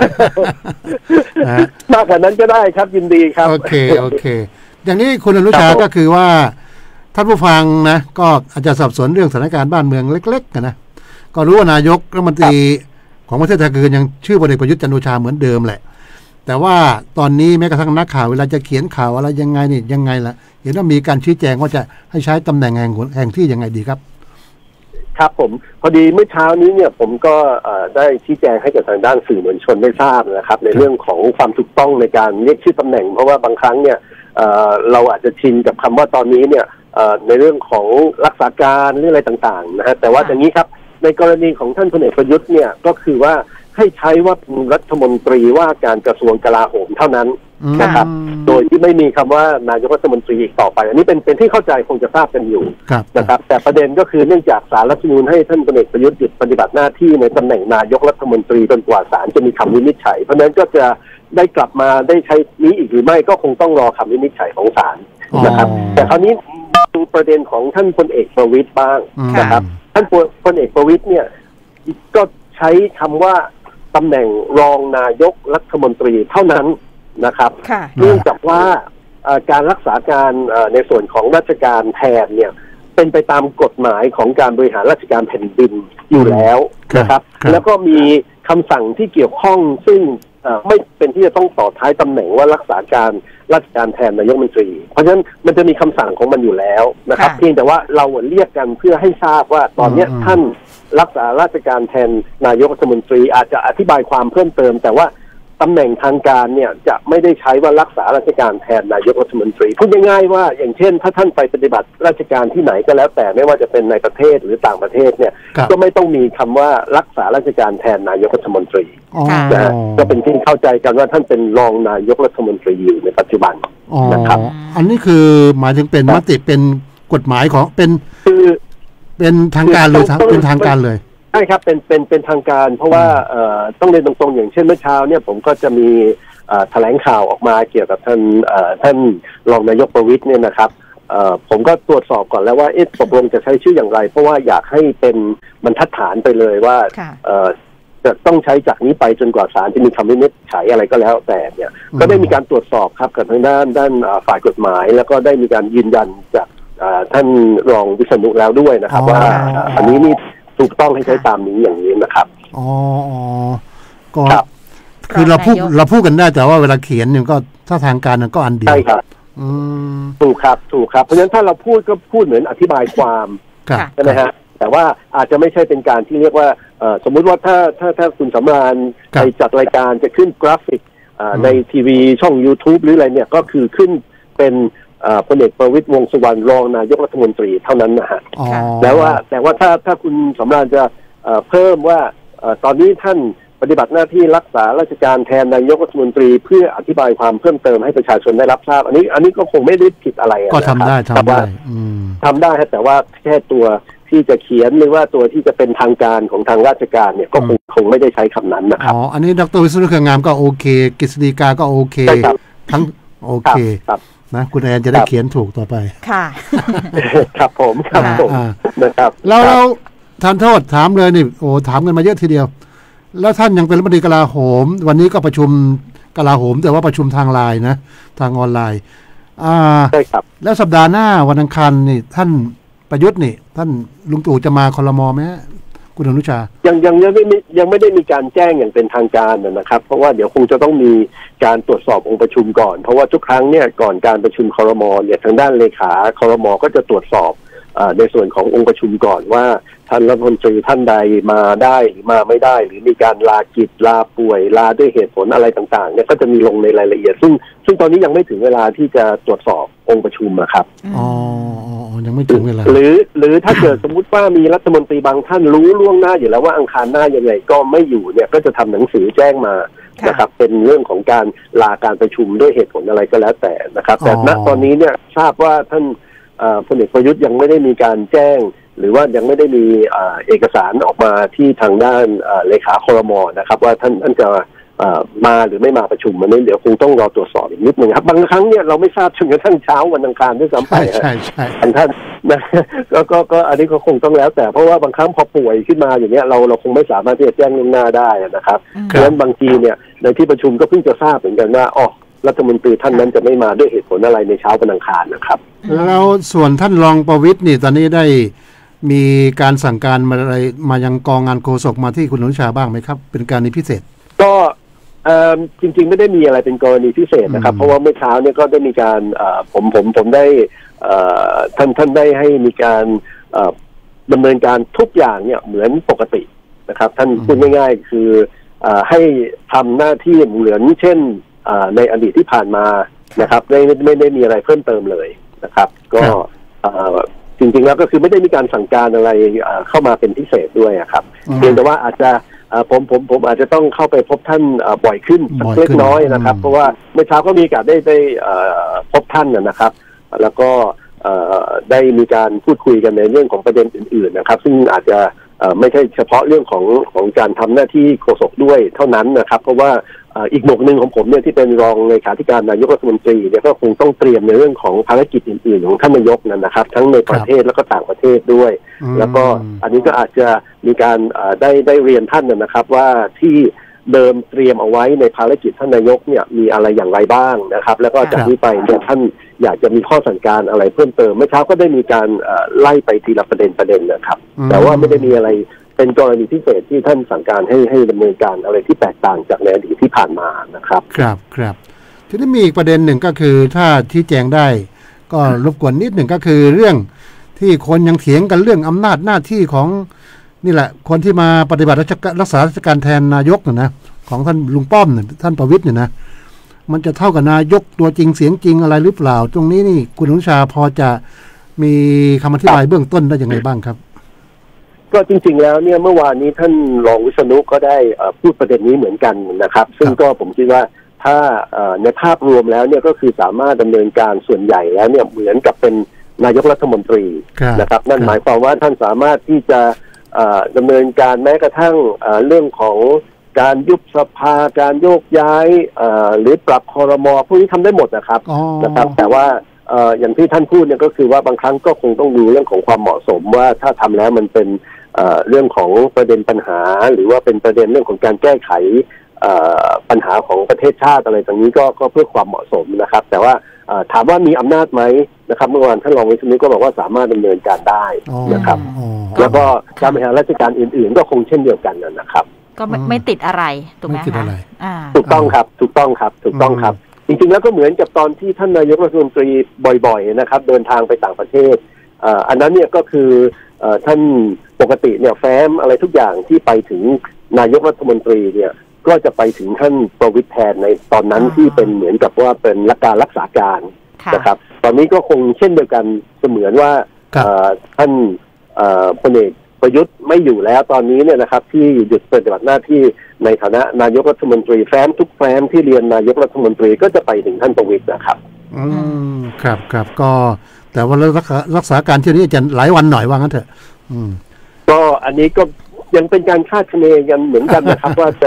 I: มากกว่านั้นก็ได้ครับยินดีครับ
C: โอเคอย่างนี้คุณอนุชาก็คือว่าท่านผู้ฟังนะก็อาจจะสับสนเรื่องสถานการณ์บ้านเมืองเล็กๆกันนะก็รู้ว่านายกรัฐมนตรีของประเทศไทยคือยังชื่อพลเอกประยุทธ์จันทร์โอชาเหมือนเดิมแหละแต่ว่าตอนนี้แม้กระทั่งนักข่าวเวลาจะเขียนข่าวอะไรยังไงนี่ยังไงล่ะเห็นว่ามีการชี้แจงว่าจะให้ใช้ตำแหน่งแห่งที่ยังไงดีครับ
I: ครับผมพอดีเมื่อเช้านี้เนี่ยผมก็ได้ชี้แจงให้กับทางด้านสื่อมวลชนได้ทราบนะครับในเรื่องของความถูกต้องในการเรียกชื่อตำแหน่งเพราะว่าบางครั้งเนี่ยเราอาจจะชินกับคำว่าตอนนี้เนี่ยในเรื่องของรักษาการหรืออะไรต่างๆนะฮะแต่ว่าอย่างนี้ครับในกรณีของท่านพลเอกประยุทธ์เนี่ยก็คือว่าให้ใช้ว่าเป็นรัฐมนตรีว่าการกระทรวงกลาโหมเท่านั้นนะครับโดยที่ไม่มีคำว่านายกรัฐมนตรีอีกต่อไปอันนี้เป็นที่เข้าใจคงจะทราบกันอยู่นะครับแต่ประเด็นก็คือเนื่องจากศาลรัฐธรรมนูญให้ท่านพลเอกประยุทธ์หยุดปฏิบัติหน้าที่ในตำแหน่งนายกรัฐมนตรีจนกว่าศาลจะมีคำวินิจฉัยเพราะนั้นก็จะได้กลับมาได้ใช้นี้อีกหรือไม่ก็คงต้องรอคำวินิจฉัยของศาลนะครับแต่คราวนี้ดูประเด็นของท่านพลเอกประวิตรบ้างนะครับท่านพลเอกประวิตรเนี่ยก็ใช้คำว่าตำแหน่งรองนายกรัฐมนตรีเท่านั้นนะครับเนื่องจากว่าการรักษาการในส่วนของราชการแทนเนี่ยเป็นไปตามกฎหมายของการบริหารราชการแผ่นดินอยู่แล้วนะครับแล้วก็มีคำสั่งที่เกี่ยวข้องซึ่งไม่เป็นที่จะต้องต่อท้ายตำแหน่งว่ารักษาการราชการแทนนายกรัฐมนตรีเพราะฉะนั้นมันจะมีคำสั่งของมันอยู่แล้วนะครับเพียงแต่ว่าเราเรียกกันเพื่อให้ทราบว่าตอนนี้ท่านรักษาราชการแทนนายกรัฐมนตรีอาจจะอธิบายความเพิ่มเติมแต่ว่าตำแหน่งทางการเนี่ยจะไม่ได้ใช้ว่ารักษาราชการแทนนายกรัฐมนตรีพูดง่ายๆว่าอย่างเช่นถ้าท่านไปปฏิบัติราชการที่ไหนก็แล้วแต่ไม่ว่าจะเป็นในประเทศหรือต่างประเทศเนี่ยก็ไม่ต้องมีคำว่ารักษาราชการแทนนายกรัฐมนตรีนะฮะก็เป็นที่เข้าใจกันว่าท่านเป็นรองนายกรัฐมนตรีอยู่ในปัจจุบันนะครับ
C: อันนี้คือหมายถึงเป็นมติเป็นกฎหมายของเป็นทางการเลยเป็นทางการเลย
I: ใช่ครับเป็นทางการเพราะว่าต้องเรียนตรงๆอย่างเช่นเมื่อเช้าเนี่ยผมก็จะมีแถลงข่าวออกมาเกี่ยวกับท่านรองนายกประวิตรเนี่ยนะครับผมก็ตรวจสอบก่อนแล้วว่าตกลงจะใช้ชื่ออย่างไรเพราะว่าอยากให้เป็นบรรทัดฐานไปเลยว่าจะต้องใช้จากนี้ไปจนกว่าศาลจะมีคำวินิจฉัยอะไรก็แล้วแต่เนี่ยก็ได้มีการตรวจสอบครับกับทางด้านฝ่ายกฎหมายแล้วก็ได้มีการยืนยันจากท่านรองวิษณุแล้วด้วยนะครับว่าอันนี้นี่ถูกต้องให้ใช้ตามนี้อย่างนี้นะครับ
C: ก็คือเราพูดกันได้แต่ว่าเวลาเขียนเนี่ยก็ถ้าทางการก็อันเดียว
I: ใช่ครับถูกครับเพราะฉะนั้นถ้าเราพูดก็พูดเหมือนอธิบายความใช่ไหมฮะแต่ว่าอาจจะไม่ใช่เป็นการที่เรียกว่าสมมุติว่าถ้าคุณสำราญไปจัดรายการจะขึ้นกราฟิกในทีวีช่อง YouTube หรืออะไรเนี่ยก็คือขึ้นเป็นพลเอกประวิตรวงษ์สุวรรณรองนายกรัฐมนตรีเท่านั้นนะฮะแต่ว่าถ้าคุณสำราญจะเพิ่มว่าตอนนี้ท่านปฏิบัติหน้าที่รักษาราชการแทนนายกรัฐมนตรีเพื่ออธิบายความเพิ่มเติมให้ประชาชนได้รับทราบอันนี้ก็คงไม่ได้ผิดอะไร
C: ก็ทำได้
I: ทำได้แต่ว่าแค่ตัวที่จะเขียนหรือว่าตัวที่จะเป็นทางการของทางราชการเนี่ยก็คงไม่ได้ใช้คำนั้นนะครับ
C: อันนี้ดร.วิษณุเครืองามก็โอเคกฤษฎีกาก็โอเคทั้งโอเคนะคุณแอนจะได้เขียนถูกต่อไป
B: ค่ะ
I: ครับผมนะครับ
C: เราทานโทษถามเลยนี่โอ้ถามกันมาเยอะทีเดียวแล้วท่านยังเป็นรัฐมนตรีกลาโหมวันนี้ก็ประชุมกลาโหมแต่ว่าประชุมทางไลน์นะทางออนไลน์
I: ใช่ครับ
C: แล้วสัปดาห์หน้าวันอังคารนี่ท่านประยุทธ์นี่ท่านลุงตู่จะมาครม.ไหมคุณอนุชา
I: ยังไม่ได้มีการแจ้งอย่างเป็นทางการนะครับเพราะว่าเดี๋ยวคงจะต้องมีการตรวจสอบองค์ประชุมก่อนเพราะว่าทุกครั้งเนี่ยก่อนการประชุมครม.เนี่ยทางด้านเลขาครม.ก็จะตรวจสอบในส่วนขององค์ประชุมก่อนว่าท่านรัฐมนตรีท่านใดมาได้หรือมาไม่ได้หรือมีการลากิจลาป่วยลาด้วยเหตุผลอะไรต่างๆเนี่ยก็จะมีลงในรายละเอียดซึ่งตอนนี้ยังไม่ถึงเวลาที่จะตรวจสอบองค์ประชุมครับ
C: ยังไม่ถึงเวลา
I: หรือถ้าเกิดสมมุติว่ามีรัฐมนตรีบางท่านรู้ล่วงหน้าอยู่แล้วว่าอังคารหน้ายังไงก็ไม่อยู่เนี่ยก็จะทำหนังสือแจ้งมานะครับเป็นเรื่องของการลาการประชุมด้วยเหตุผลอะไรก็แล้วแต่นะครับแต่ณตอนนี้เนี่ยทราบว่าท่านพลเอกประยุทธ์ยังไม่ได้มีการแจ้งหรือว่ายังไม่ได้มีเอกสารออกมาที่ทางด้านเลขาครม.นะครับว่าท่านจะมาหรือไม่มาประชุมมันนี้เดี๋ยวคงต้องรอตรวจสอบอีกนิดนึงครับบางครั้งเนี่ยเราไม่ทราบจนกระทั่งเช้าวันอังคารด้วยซ้ำไป
C: ใช่
I: ท่านนะก็อันนี้ก็คงต้องแล้วแต่เพราะว่าบางครั้งพอป่วยขึ้นมาอย่างเงี้ยเราคงไม่สามารถที่จะแจ้งล่วงหน้าได้นะครับเพราะฉะนั้นบางทีเนี่ยในที่ประชุมก็เพิ่งจะทราบเหมือนกันว่ารัฐมนตรีท่านนั้นจะไม่มาด้วยเหตุผลอะไรในเช้าวันอังคารนะครับ
C: แล้วส่วนท่านรองประวิตรนี่ตอนนี้ได้มีการสั่งการมายังกองงานโฆษกมาที่คุณอนุชาบ้างไหมครับเป็นการณีพิเศษ
I: ก็จริงๆไม่ได้มีอะไรเป็นกรณีพิเศษนะครับเพราะว่าเมื่อเช้าเนี่ยก็ได้มีการผมได้ท่านได้ให้มีการดำเนินการทุกอย่างเนี่ยเหมือนปกตินะครับท่านพูดง่ายๆคือให้ทำหน้าที่เหมือนเช่นในอดีตที่ผ่านมานะครับไม่ได้มีอะไรเพิ่มเติมเลยนะครับก็จริงๆแล้วก็คือไม่ได้มีการสั่งการอะไรเข้ามาเป็นพิเศษด้วยครับเพียงแต่ว่าอาจจะผมอาจจะต้องเข้าไปพบท่านบ่อยขึ้นสักเล็กน้อยนะครับเพราะว่าเมื่อเช้าก็มีโอกาสได้พบท่านนะครับแล้วก็ได้มีการพูดคุยกันในเรื่องของประเด็นอื่นๆนะครับซึ่งอาจจะไม่ใช่เฉพาะเรื่องของการทำหน้าที่โฆษกด้วยเท่านั้นนะครับเพราะว่าอีกหมวกหนึ่งของผมเนี่ยที่เป็นรองเลขาธิการนายกรัฐมนตรีเนี่ยก็คงต้องเตรียมในเรื่องของภารกิจอื่นๆของท่านนายกนะครับทั้งในประเทศแล้วก็ต่างประเทศด้วยแล้วก็อันนี้ก็อาจจะมีการได้เรียนท่านนะครับว่าที่เดิมเตรียมเอาไว้ในภารกิจท่านนายกเนี่ยมีอะไรอย่างไรบ้างนะครับแล้วก็จากนี้ไปเนี่ยท่านอยากจะมีข้อสั่งการอะไรเพิ่มเติมเมื่อเช้าก็ได้มีการไล่ไปทีละประเด็นนะครับแต่ว่าไม่ได้มีอะไรเป็นกรณีพิเศษที่ท่านสั่งการให้ดำเนินการอะไรที่แตกต่างจากในอดีตที่ผ่านมานะครับ
C: ครับทีนี้มีอีกประเด็นหนึ่งก็คือถ้าชี้แจงได้ก็รบกวนนิดหนึ่งก็คือเรื่องที่คนยังเถียงกันเรื่องอำนาจหน้าที่ของนี่แหละคนที่มาปฏิบัติรักษาราชการแทนนายกนะของท่านลุงป้อมเนี่ยท่านประวิตรเนี่ยนะมันจะเท่ากับนายกตัวจริงเสียงจริงอะไรหรือเปล่าตรงนี้นี่คุณอนุชาพอจะมีคำอธิบายเบื้องต้นได้ยังไงบ้างครับ
I: ก็จริงๆแล้วเนี่ยเมื่อวานนี้ท่านรองวิษณุก็ได้พูดประเด็นนี้เหมือนกันนะครับซึ่งก็ผมคิดว่าถ้าในภาพรวมแล้วเนี่ยก็คือสามารถดำเนินการส่วนใหญ่แล้วเนี่ยเหมือนกับเป็นนายกรัฐมนตรีนะครับนั่นหมายความว่าท่านสามารถที่จะดำเนินการแม้กระทั่งเรื่องของการยุบสภาการโยกย้ายหรือปรับครม.พวกนี้ทำได้หมดนะครับแต่ว่าอย่างที่ท่านพูดเนี่ยก็คือว่าบางครั้งก็คงต้องดูเรื่องของความเหมาะสมว่าถ้าทำแล้วมันเป็นเรื่องของประเด็นปัญหาหรือว่าเป็นประเด็นเรื่องของการแก้ไขปัญหาของประเทศชาติอะไรต่างนี้ก็เพื่อความเหมาะสมนะครับแต่ว่าถามว่ามีอำนาจไหมนะครับเมื่อวานท่านรองวิษณุก็บอกว่าสามารถดำเนินการได้นะครับแล้วก็การบริหารราชการอื่นๆก็คงเช่นเดียวกันนะครับ
B: ก็ไม่ติดอะไรถูกไหมคะ
I: ถูกต้องครับจริงๆแล้วก็เหมือนกับตอนที่ท่านนายกรัฐมนตรีบ่อยๆนะครับเดินทางไปต่างประเทศอันนั้นเนี่ยก็คือท่านปกติเนี่ยแฟ้มอะไรทุกอย่างที่ไปถึงนายกรัฐมนตรีเนี่ยก็จะไปถึงท่านประวิตรแทนในตอนนั้นที่เป็นเหมือนกับว่าเป็นการรักษาการนะครับตอนนี้ก็คงเช่นเดียวกันเสมือนว่าท่านพลเอกประยุทธ์ไม่อยู่แล้วตอนนี้เนี่ยนะครับที่หยุดปฏิบัติหน้าที่ในฐานะนายกรัฐมนตรีแฟ้มทุกแฟ้มที่เรียนนายกรัฐมนตรีก็จะไปถึงท่านประวิตรนะครับ
C: ครับก็แต่ว่ารักษาการที่นี้จะหลายวันหน่อยว่างั้นเถอะ
I: ก็อันนี้ก็ยังเป็นการคาดคะเนกันเหมือนกันนะครับ ว่าจะ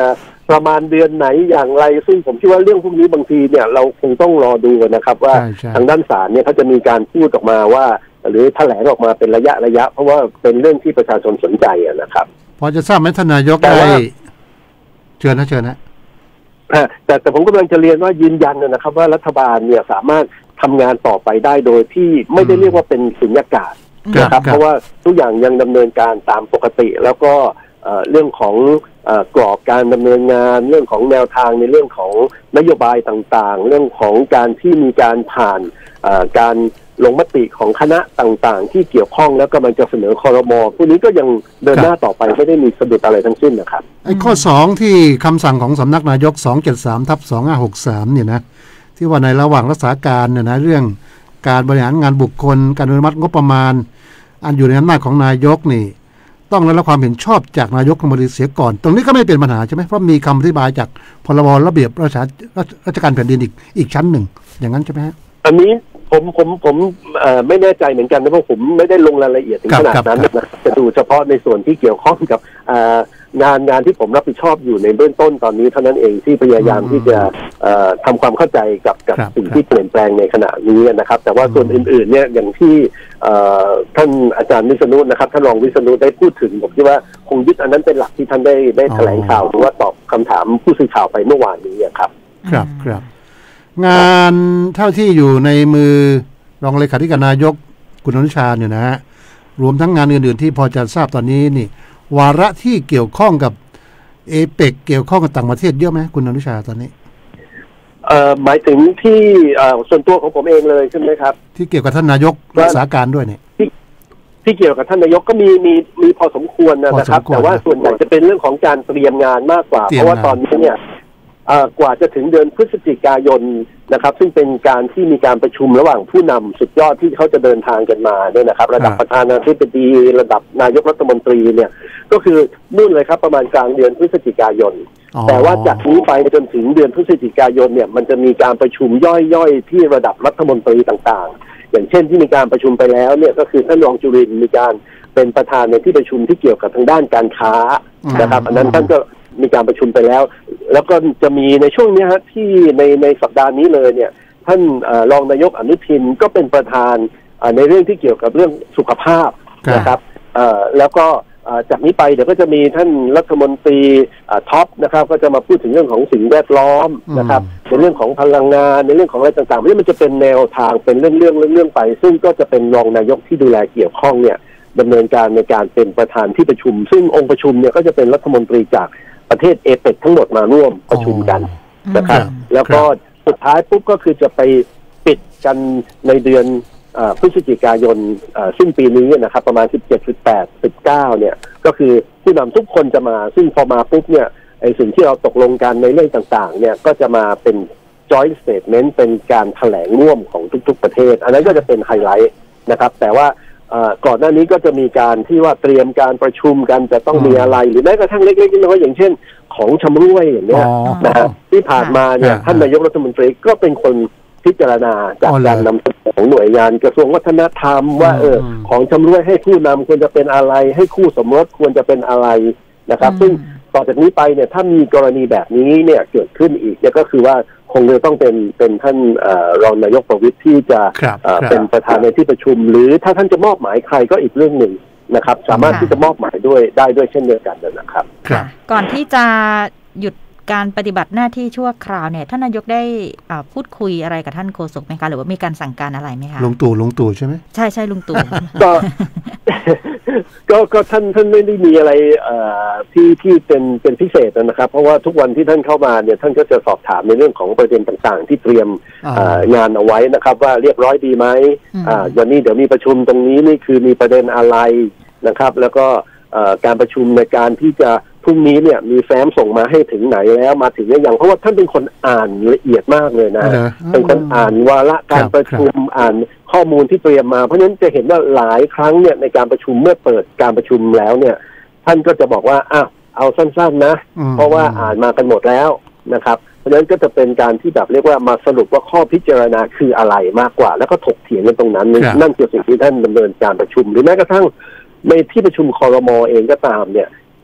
I: ประมาณเดือนไหนอย่างไรซึ่งผมคิดว่าเรื่องพวกนี้บางทีเนี่ยเราคงต้องรอดูนะครับว่าทางด้านศาลเนี่ยเขาจะมีการพูดออกมาว่าหรือแถลงออกมาเป็นระยะเพราะว่าเป็นเรื่องที่ประชาชนสนใจนะครับ
C: พอจะทราบไหมท่านนายกได้เชิญนะ
I: แต่ผมกำลังจะเรียนว่ายืนยันนะครับว่ารัฐบาลเนี่ยสามารถทำงานต่อไปได้โดยที่ไม่ได้เรียกว่าเป็นสุญญากาศนะครับเพราะว่าทุกอย่างยังดำเนินการตามปกติแล้วก็เรื่องของกรอบการดำเนินงานเรื่องของแนวทางในเรื่องของนโยบายต่างๆเรื่องของการที่มีการผ่านการลงมติของคณะต่างๆที่เกี่ยวข้องแล้วก็มันจะเสนอครม.พวกนี้ก็ยังเดินหน้าต่อไปไม่ได้มีสะดุดอะไรทั้งสิ้นนะครับ
C: ไอ้ข้อ2ที่คำสั่งของสำนักนายก 273/2563เนี่ยนะที่ว่าในระหว่างรักษาการเนี่ยนะเรื่องการบริหารงานบุคคลการอนุมัติงบประมาณอันอยู่ในอำนาจของนายกนี่ต้องได้รับความเห็นชอบจากนายกรัฐมนตรีเสียก่อนตรงนี้ก็ไม่เป็นปัญหาใช่ไหมเพราะมีคำอธิบายจากพรบระเบียบราชการแผ่นดินอีกชั้นหนึ่งอย่างนั้นใช่ไหมฮะ
I: อันนี้ผมไม่แน่ใจเหมือนกันนะเพราะผมไม่ได้ลงรายละเอียดถึงขนาดนั้นนะจะดูเฉพาะในส่วนที่เกี่ยวข้องกับงานที่ผมรับผิดชอบอยู่ในเบื้องต้นตอนนี้เท่านั้นเองที่พยายามที่จะทำความเข้าใจกับสิ่งที่เปลี่ยนแปลงในขณะนี้นะครับแต่ว่าส่วนอื่นๆเนี่ยอย่างที่ท่านอาจารย์วิษณุนะครับท่านรองวิษณุได้พูดถึงผมคิดว่าคงยึดอันนั้นเป็นหลักที่ท่านได้แถลงข่าวหรือว่าตอบคำถามผู้สื่อข่าวไปเมื่อวานนี้ครับ
C: ครับงานเท่าที่อยู่ในมือรองเลขาธิการนายกคุณอนุชาเนี่ยนะฮะรวมทั้งงานอื่นๆที่พอจะทราบตอนนี้นี่วาระที่เกี่ยวข้องกับเอเปกเกี่ยวข้องกับต่างประเทศเยอะไหมคุณอนุชาตอนนี้
I: หมายถึงที่ส่วนตัวของผมเองเลยใช่ไหมครับ
C: ที่เกี่ยวกับท่านนายกรักษาการด้วยเนี่ย
I: ที่เกี่ยวกับท่านนายกก็มีพอสมควรนะครับแต่ว่าส่วนใหญ่จะเป็นเรื่องของการเตรียมงานมากกว่าเพราะว่าตอนนี้เนี่ยกว่าจะถึงเดือนพฤศจิกายนนะครับซึ่งเป็นการที่มีการประชุมระหว่างผู้นำสุดยอดที่เขาจะเดินทางกันมาเนี่ยนะครับระดับประธานาธิบดีระดับนายกรัฐมนตรีเนี่ยก็คือนู่นเลยครับประมาณกลางเดือนพฤศจิกายนแต่ว่าจากนี้ไปจนถึงเดือนพฤศจิกายนเนี่ยมันจะมีการประชุมย่อยๆที่ระดับรัฐมนตรีต่างๆอย่างเช่นที่มีการประชุมไปแล้วเนี่ยก็คือท่านรองจุรินทร์มีการเป็นประธานในที่ประชุมที่เกี่ยวกับทางด้านการค้านะครับอันนั้นท่านก็มีการประชุมไปแล้วแล้วก็จะมีในช่วงนี้ฮะที่ในสัปดาห์นี้เลยเนี่ยท่านรองนายกอนุทินก็เป็นประธานในเรื่องที่เกี่ยวกับเรื่องสุขภาพนะครับแล้วก็จากนี้ไปเดี๋ยวก็จะมีท่านรัฐมนตรีท็อปนะครับก็จะมาพูดถึงเรื่องของสิ่งแวดล้อมนะครับในเรื่องของพลังงานในเรื่องของอะไรต่างๆนี่มันจะเป็นแนวทางเป็นเรื่องไปซึ่งก็จะเป็นรองนายกที่ดูแลเกี่ยวข้องเนี่ยดำเนินการในการเป็นประธานที่ประชุมซึ่งองค์ประชุมเนี่ยก็จะเป็นรัฐมนตรีจากประเทศเอเปกทั้งหมดมาร่วมประชุมกันนะครับแล้วก็สุดท้ายปุ๊บก็คือจะไปปิดกันในเดือนพฤศจิกายนสิ้นปีนี้นะครับประมาณ17 18 19เนี่ยก็คือผู้นำทุกคนจะมาซึ่งพอมาปุ๊บเนี่ยไอ้สิ่งที่เราตกลงกันในเรื่องต่างๆเนี่ยก็จะมาเป็น joint statement เป็นการแถลงร่วมของทุกๆประเทศอันนั้นก็จะเป็นไฮไลท์นะครับแต่ว่าก่อนหน้านี้ก็จะมีการที่ว่าเตรียมการประชุมกันจะต้องมีอะไรหรือแม้กระทั่งเล็กๆน้อยๆอย่างเช่นของชำร่วยอย่างเนี้ยนะฮะที่ผ่านมาเนี่ยท่านนายกรัฐมนตรีก็เป็นคนพิจารณาจากการนำเสนอของหน่วยงานกระทรวงวัฒนธรรมว่าของชำร่วยให้ผู้นำควรจะเป็นอะไรให้คู่สมรสควรจะเป็นอะไรนะครับซึ่งต่อจากนี้ไปเนี่ยถ้ามีกรณีแบบนี้เนี่ยเกิดขึ้นอีกเนี่ยก็คือว่าคงจะต้องเป็นท่านรองนายกประวิตรที่จะเป็นประธานในที่ประชุมหรือถ้าท่านจะมอบหมายใครก็อีกเรื่องหนึ่งนะครับสามารถที่จะมอบหมายได้ด้วยเช่นเดียวกันนะครับ
B: ก่อนที่จะหยุดการปฏิบัติหน้าที่ชั่วคราวเนี่ยท่านนายกได้พูดคุยอะไรกับท่านโฆษกไหมคะหรือว่ามีการสั่งการอะไรไหมคะ
C: ลุงตู่ใช่ไหม
B: ใช่ลุงตู่
I: ก็ท่านไม่ได้มีอะไรที่เป็นพิเศษนะครับเพราะว่าทุกวันที่ท่านเข้ามาเนี่ยท่านก็จะสอบถามในเรื่องของประเด็นต่างๆที่เตรียมงานเอาไว้นะครับว่าเรียบร้อยดีไหมวันนี้เดี๋ยวมีประชุมตรงนี้นี่คือมีประเด็นอะไรนะครับแล้วก็การประชุมในการที่จะพรุ่งนี้เนี่ยมีแฟ้มส่งมาให้ถึงไหนแล้วมาถึงหรือยังเพราะว่าท่านเป็นคนอ่านละเอียดมากเลยนะเป็นคนอ่านวาระการประชุมอ่านข้อมูลที่เตรียมมาเพราะฉะนั้นจะเห็นว่าหลายครั้งเนี่ยในการประชุมเมื่อเปิดการประชุมแล้วเนี่ยท่านก็จะบอกว่าเอาสั้นๆนะเพราะว่าอ่านมากันหมดแล้วนะครับเพราะฉะนั้นก็จะเป็นการที่แบบเรียกว่ามาสรุปว่าข้อพิจารณาคืออะไรมากกว่าแล้วก็ถกเถียงกันตรงนั้นนั่นคือสิ่งที่ท่านดำเนินการประชุมหรือแม้กระทั่งในที่ประชุมครม.เองก็ตามเนี่ย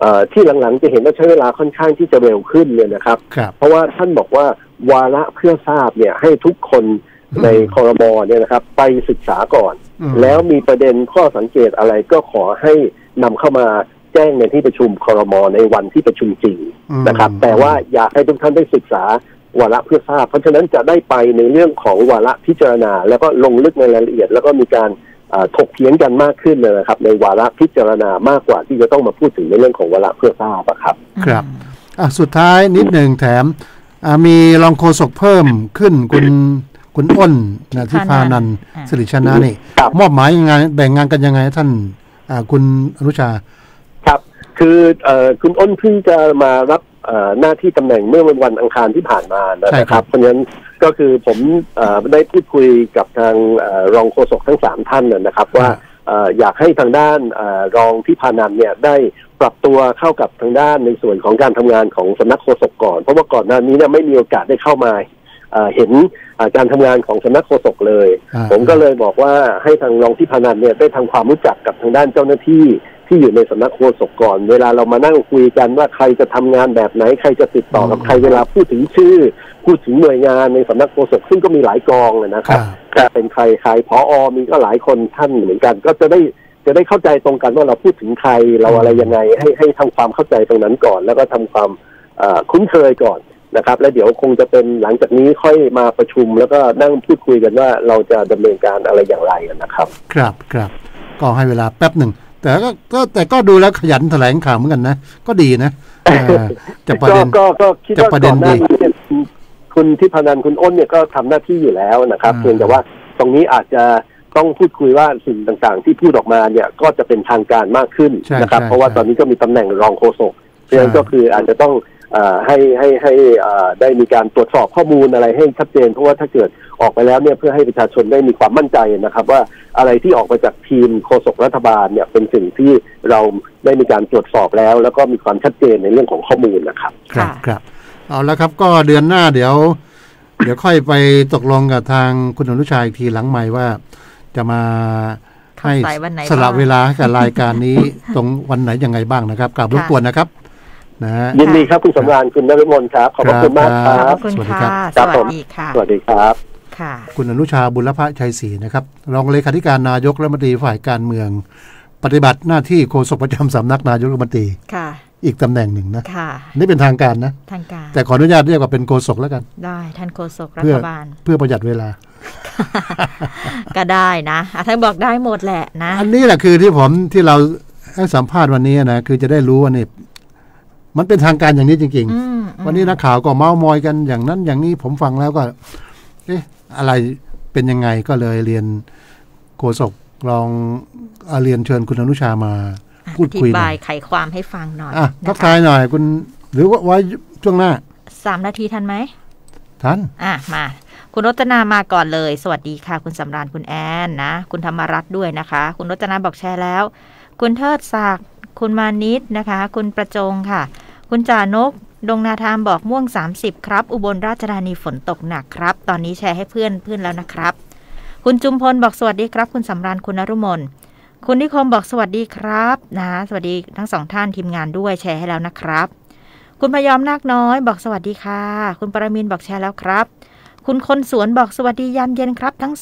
I: ที่หลังๆจะเห็นว่าใช้เวลาค่อนข้างที่จะเร็วขึ้นเนี่ยนะครับเพราะว่าท่านบอกว่าวาระเพื่อทราบเนี่ยให้ทุกคนในครม.เนี่ยนะครับไปศึกษาก่อนแล้วมีประเด็นข้อสังเกตอะไรก็ขอให้นำเข้ามาแจ้งในที่ประชุมครม.ในวันที่ประชุมจริงนะครับแต่ว่าอยากให้ทุกท่านได้ศึกษาวาระเพื่อทราบเพราะฉะนั้นจะได้ไปในเรื่องของวาระพิจารณาแล้วก็ลงลึกในรายละเอียดแล้วก็มีการถกเถียงกันมากขึ้นนะครับในวาระพิจารณามากกว่าที่จะต้องมาพูดถึงในเรื่องของวาระเพื่อทราบครับ
C: ครับสุดท้ายนิดหนึ่งแถมมีรองโฆษกเพิ่มขึ้นคุณอ้นนะที่พานันสิริชนะนี่มอบหมายงานแบ่งงานกันยังไงท่านคุณอนุชา
I: ครับคือคุณอ้นเพิ่งจะมารับหน้าที่ตำแหน่งเมื่อวันอังคารที่ผ่านมานะครับเพราะฉะนั้นก็คือผมได้พูดคุยกับทางรองโฆษกทั้ง3ท่านนะครับว่าอยากให้ทางด้านรองที่พานันเนี่ยได้ปรับตัวเข้ากับทางด้านในส่วนของการทำงานของสำนักโฆษกก่อนเพราะว่าก่อนหน้านี้เนี่ยไม่มีโอกาสได้เข้ามาเห็นการทำงานของสำนักโฆษกเลยผมก็เลยบอกว่าให้ทางรองที่พานันเนี่ยได้ทำความรู้จักกับทางด้านเจ้าหน้าที่ที่อยู่ในสำนักโฆษกก่อนเวลาเรามานั่งคุยกันว่าใครจะทำงานแบบไหนใครจะติดต่อกับใครเวลาพูดถึงชื่อพูดถึงหน่วยงานในสำนักโฆษกซึ่งก็มีหลายกองนะครับจะเป็นใครผอ.มีก็หลายคนท่านเหมือนกันก็จะได้เข้าใจตรงกันว่าเราพูดถึงใครเราอะไรยังไงให้ทำความเข้าใจตรงนั้นก่อนแล้วก็ทำความคุ้นเคยก่อนนะครับแล้วเดี๋ยวคงจะเป็นหลังจากนี้ค่อยมาประชุมแล้วก็นั่งพูดคุยกันว่าเราจะดำเนินการอะไรอย่างไรนะครับ
C: ครับก็ให้เวลาแป๊บหนึ่งแต่ก็ดูแล้วขยันแถลงข่าวเหมือนกันนะก็ดีนะจะประเด็น
I: ก็คิดว่าก่อนหน้านี้คุณที่พนันคุณอ้นเนี่ยก็ทำหน้าที่อยู่แล้วนะครับเพียงแต่ว่าตรงนี้อาจจะต้องพูดคุยว่าสิ่งต่างๆที่พูดออกมาเนี่ยก็จะเป็นทางการมากขึ้นนะครับเพราะว่าตอนนี้ก็มีตำแหน่งรองโฆษกเพราะฉะนั้นก็คืออาจจะต้องให้ได้มีการตรวจสอบข้อมูลอะไรให้ชัดเจนเพราะว่าถ้าเกิดออกไปแล้วเนี่ยเพื่อให้ประชาชนได้มีความมั่นใจนะครับว่าอะไรที่ออกมาจากทีมโฆษกรัฐบาลเนี่ยเป็นสิ่งที่เราได้มีการตรวจสอบแล้วก็มีความชัดเจนในเรื่องของข้อมูลนะครับ
C: ครับเอาละครับก็เดือนหน้าเดี๋ยวค่อยไปตกลงกับทางคุณอนุชาอีกทีหลังใหม่ว่าจะมาให้สละเวลาให้กับรายการนี้ตรงวันไหนยังไงบ้างนะครับกราบรบกวนนะครับ
I: ยินดีครับคุณสำราญคุณนฤมลครับขอบคุณมากครับ
B: สวัสดีครับ
I: สวัสดีค่ะสวัสดีครับ
C: คุณอนุชาบุญพชัยศรีนะครับรองเลขาธิการนายกรัฐมนตรีฝ่ายการเมืองปฏิบัติหน้าที่โฆษกประจำสำนักนายกรัฐมนตรีอีกตำแหน่งหนึ่งนะนี่เป็นทางการนะ
B: ทางการ
C: แต่ขออนุญาตเรียกว่าเป็นโฆษกแล้วกัน
B: ได้ท่านโฆษกรัฐบาล
C: เพื่อประหยัดเวลา
B: ก็ได้นะท่านบอกได้หมดแหละนะ
C: อันนี้แหละคือที่เราให้สัมภาษณ์วันนี้นะคือจะได้รู้ว่านี่มันเป็นทางการอย่างนี้จริงๆวันนี้นักข่าวก็เม้ามอยกันอย่างนั้นอย่างนี้ผมฟังแล้วก็อะไรเป็นยังไงก็เลยเรียนโฆษกลองเรียนเชิญคุณอนุชามาพูดคุย
B: อธิบายไขความให้ฟังหน่อย
C: ทักทายหน่อยคุณหรือว่าไว้ช่วงหน้า
B: 3 นาทีทันไหม
C: ทัน
B: มาคุณรจนามาก่อนเลยสวัสดีค่ะคุณสำราญคุณแอนนะคุณธรรมรัตน์ด้วยนะคะคุณรจนาบอกแชร์แล้วคุณเทิดศักดิ์คุณมานิดนะคะคุณประจงค่ะคุณจ่านกดงนาธามบอกม่วง30ครับอุบลราชธานีฝนตกหนักครับตอนนี้แชร์ให้เพื่อนแล้วนะครับคุณจุมพลบอกสวัสดีครับคุณสำราญคุณนฤมลคุณนิคมบอกสวัสดีครับนะสวัสดีทั้ง2ท่านทีมงานด้วยแชร์ให้แล้วนะครับคุณพยอมนาคน้อยบอกสวัสดีค่ะคุณปรมินทร์บอกแชร์แล้วครับคุณคนสวนบอกสวัสดียามเย็นครับทั้ง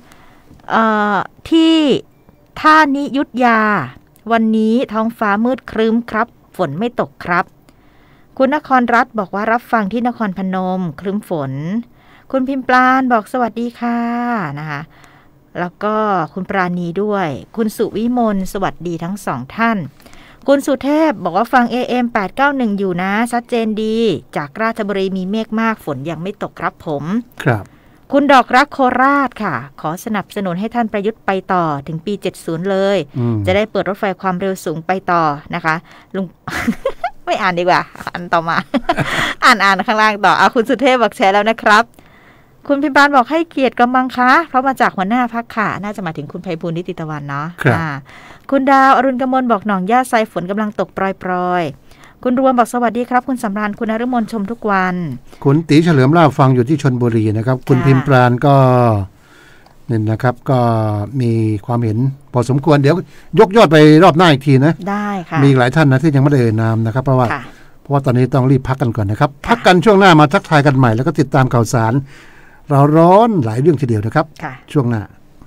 B: 2ที่ท่านิยุทธยาวันนี้ท้องฟ้ามืดครึ้มครับฝนไม่ตกครับคุณนครรัฐบอกว่ารับฟังที่นครพนมครึ้มฝนคุณพิมปลานบอกสวัสดีค่ะนะคะแล้วก็คุณปราณีด้วยคุณสุวิมลสวัสดีทั้ง2ท่านคุณสุเทพบอกว่าฟัง AM 891อยู่นะชัดเจนดีจากราชบุรีมีเมฆมากฝนยังไม่ตกครับผม
C: ครับ
B: คุณดอกรักโคราชค่ะขอสนับสนุนให้ท่านประยุทธ์ไปต่อถึงปี70เลยจะได้เปิดรถไฟความเร็วสูงไปต่อนะคะลุง ไม่อ่านดีกว่าอันต่อมา อ่านข้างล่างต่อคุณสุเทพบอกแชร์แล้วนะครับคุณพิมพ์ปานบอกให้เกียรติกำบังคะเพราะมาจากหัวหน้าพรรคค่ะน่าจะมาถึงคุณไพบูลย์นิติตะวันเนาะคุณดาวอรุณกมลบอกหนองย่าไซฝนกำลังตกปรอยๆคุณรวมบอกสวัสดีครับคุณสำราญคุณนฤมลชมทุกวัน
C: คุณตีเฉลิมลาบฟังอยู่ที่ชลบุรีนะครับคุณพิมพ์ปานก็นี่นะครับก็มีความเห็นพอสมควรเดี๋ยวยกยอดไปรอบหน้าอีกทีนะ
B: ได้ค่ะ
C: มีหลายท่านนะที่ยังไม่ได้เอ่ยนามนะครับเพราะว่าตอนนี้ต้องรีบพักกันก่อนนะครับพักกันช่วงหน้ามาทักทายกันใหม่แล้วก็ติดตามข่าวสารเราร้อนหลายเรื่องทีเดียวนะครับช่วงหน้า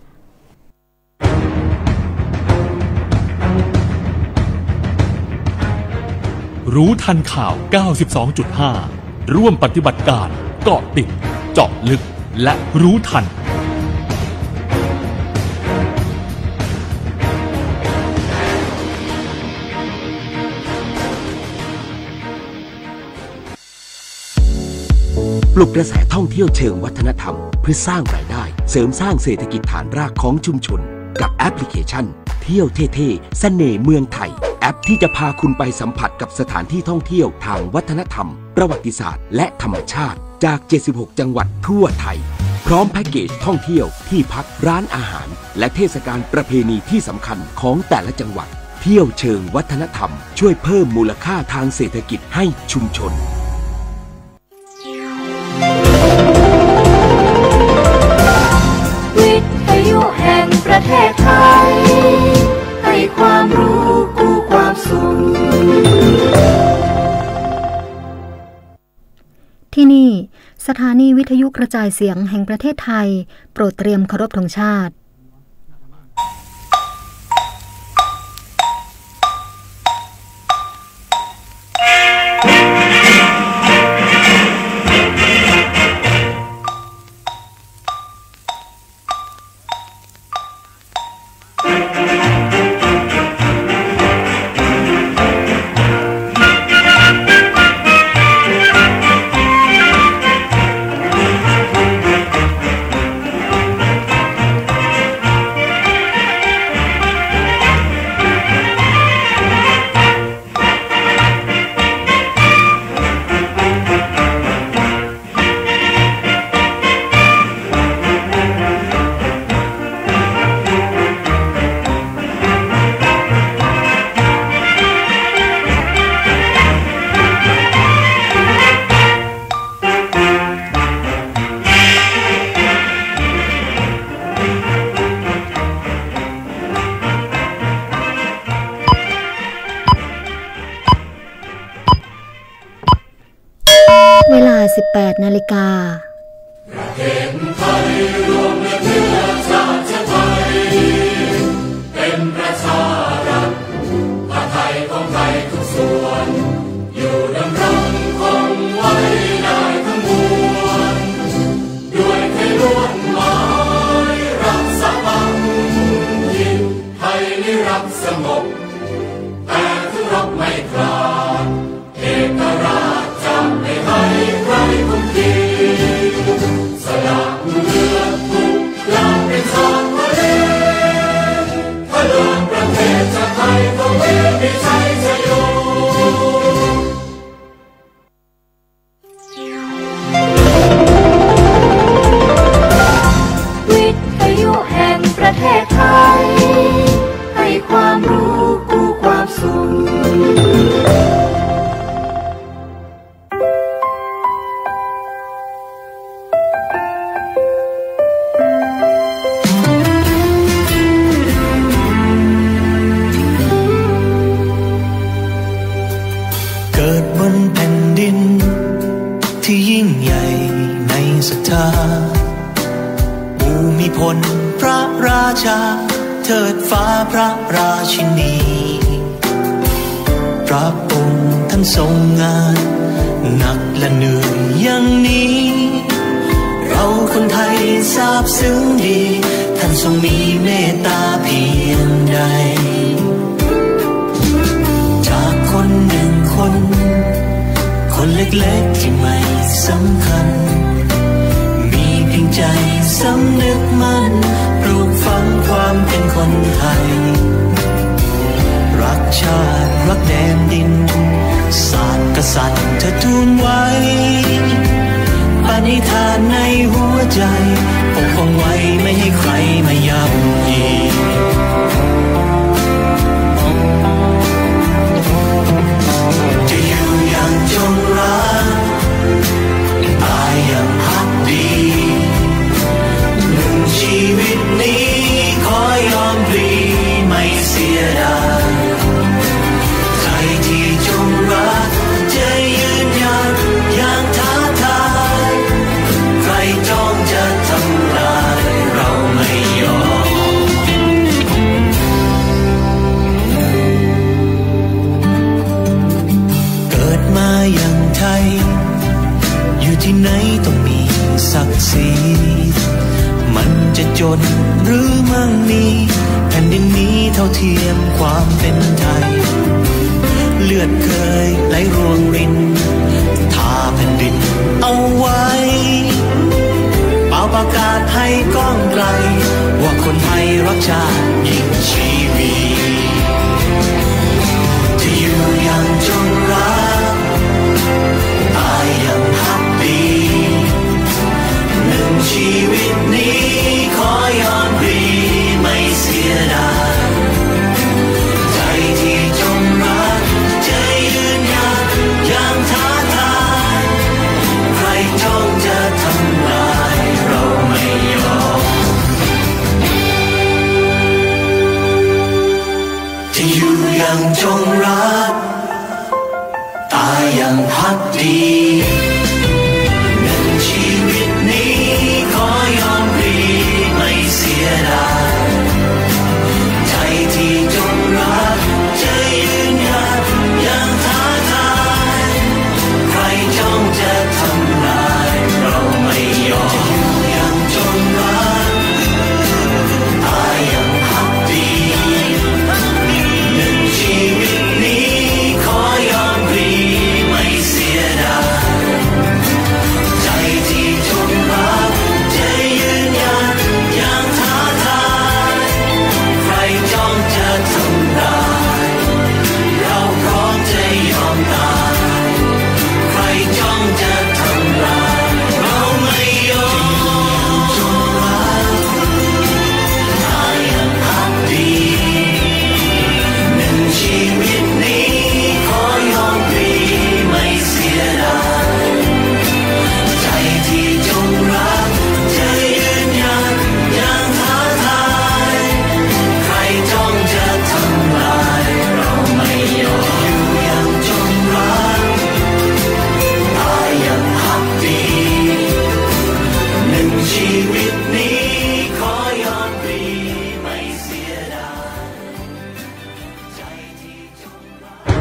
A: รู้ทันข่าว 92.5 ร่วมปฏิบัติการเกาะติดเจาะลึกและรู้ทัน
J: ปลุกกระแสท่องเที่ยวเชิงวัฒนธรรมเพื่อสร้างรายได้เสริมสร้างเศรษฐกิจฐานรากของชุมชนกับแอปพลิเคชันเที่ยวเท่ๆเสน่ห์เมืองไทยแอปที่จะพาคุณไปสัมผัสกับสถานที่ท่องเที่ยวทางวัฒนธรรมประวัติศาสตร์และธรรมชาติจาก76จังหวัดทั่วไทยพร้อมแพ็กเกจท่องเที่ยวที่พักร้านอาหารและเทศกาลประเพณีที่สำคัญของแต่ละจังหวัดเที่ยวเชิงวัฒนธรรมช่วยเพิ่มมูลค่าทางเศรษฐกิจให้ชุมชน
K: วิทยุแห่งประเทศไทยให้ความรู้กู้ความสุข
L: ที่นี่สถานีวิทยุกระจายเสียงแห่งประเทศไทยโปรดเตรียมเคารพธงชาติ18 นาฬิกาประเทศไทยรวมเชื้อชาติไทยเป็นประชารัฐผ้าไทยของไทยทุกส่วนอยู่ดำรงคงไว้ได้ทั้งมวลด้วยไทยล้วนหมายรักษาบังยินไทยนิรักสงบแต่ถึงรบไม่กล้าเอกราชจะไม่ให้ใครคุมทีสละเลือดทุกอย่างเป็นชาติทะเลพลังประเทศชาติไทยก็มีชัยชโยวิทยุแห่งประเทศไทยให้ความรู้กู้ความสุขภูมิพลพระราชาเทิดฟ้าพระราชินีพระองค์ท่านทรงงานหนักและเหนื่อยอย่างนี้เราคนไทยซาบซึ้งดีท่านทรงมีเมตตาเพียงใดจากคนหนึ่งคนเล็กๆที่ไม่สำคัญใจสำนึกมั่นปลูกฝังความเป็นคนไทยรักชาติรักแดนดินศาสตร์กษัตริย์เธอทูลไว้ปณิธานในหัวใจปกป้องไว้ไม่ให้ใครมาย่ำยีจะอยู่อย่างจงรักตายอย่างพักดีชีวิต
M: จนหรือมั่งมีแผ่นดินนี้เท่าเทียมความเป็นไทยเลือดเคยไหลรวงรินทาแผ่นดินเอาไว้เป่าประกาศให้ก้องไกลว่าคนไทยรักชาติยิ่งชีวีที่อยู่อย่างจงรักตายอย่างฮักดีหนึ่งชีวิตนี้ขอยอมปรีไม่เสียดายใจที่จงรักจะยืนหยัดอย่างท้าทายใครจ้องจะทำลายเราไม่ยอมที่อยู่อย่างจงรักตายอย่างฮักดีหนึ่งชีวิตนี้ขอยอมปรีไม่เสียดายใจที่จงรักจะยืนหยัดอย่างท้าทายใครจ้องจะทำลายเราไม่ยอมจะอยู่อย่างจงรักตายอย่างฮักดีหนึ่งชีวิตนี้ขอยอมปรีไม่เสียดายใจที่จงรักจะยืนหยัดอย่างท้าทายใครจ้องจะทำลายเราพร้อมจะยอมตายใครจ้องจะทำลายเราไม่ยอมจงรักตายอย่างฮักดีหนึ่งชีวิตนี้ขอยอมปรีไม่เสียดายใจที่จงรักจะยืนหยัดอย่างท้าทายใครจ้องจะทำลายเราไม่ยอมอยู่อย่างจงรักตายอย่างฮักดีหนึ่งชีวิตนี้ขอยอมปรีไม่เสียดายใจที่จงรัก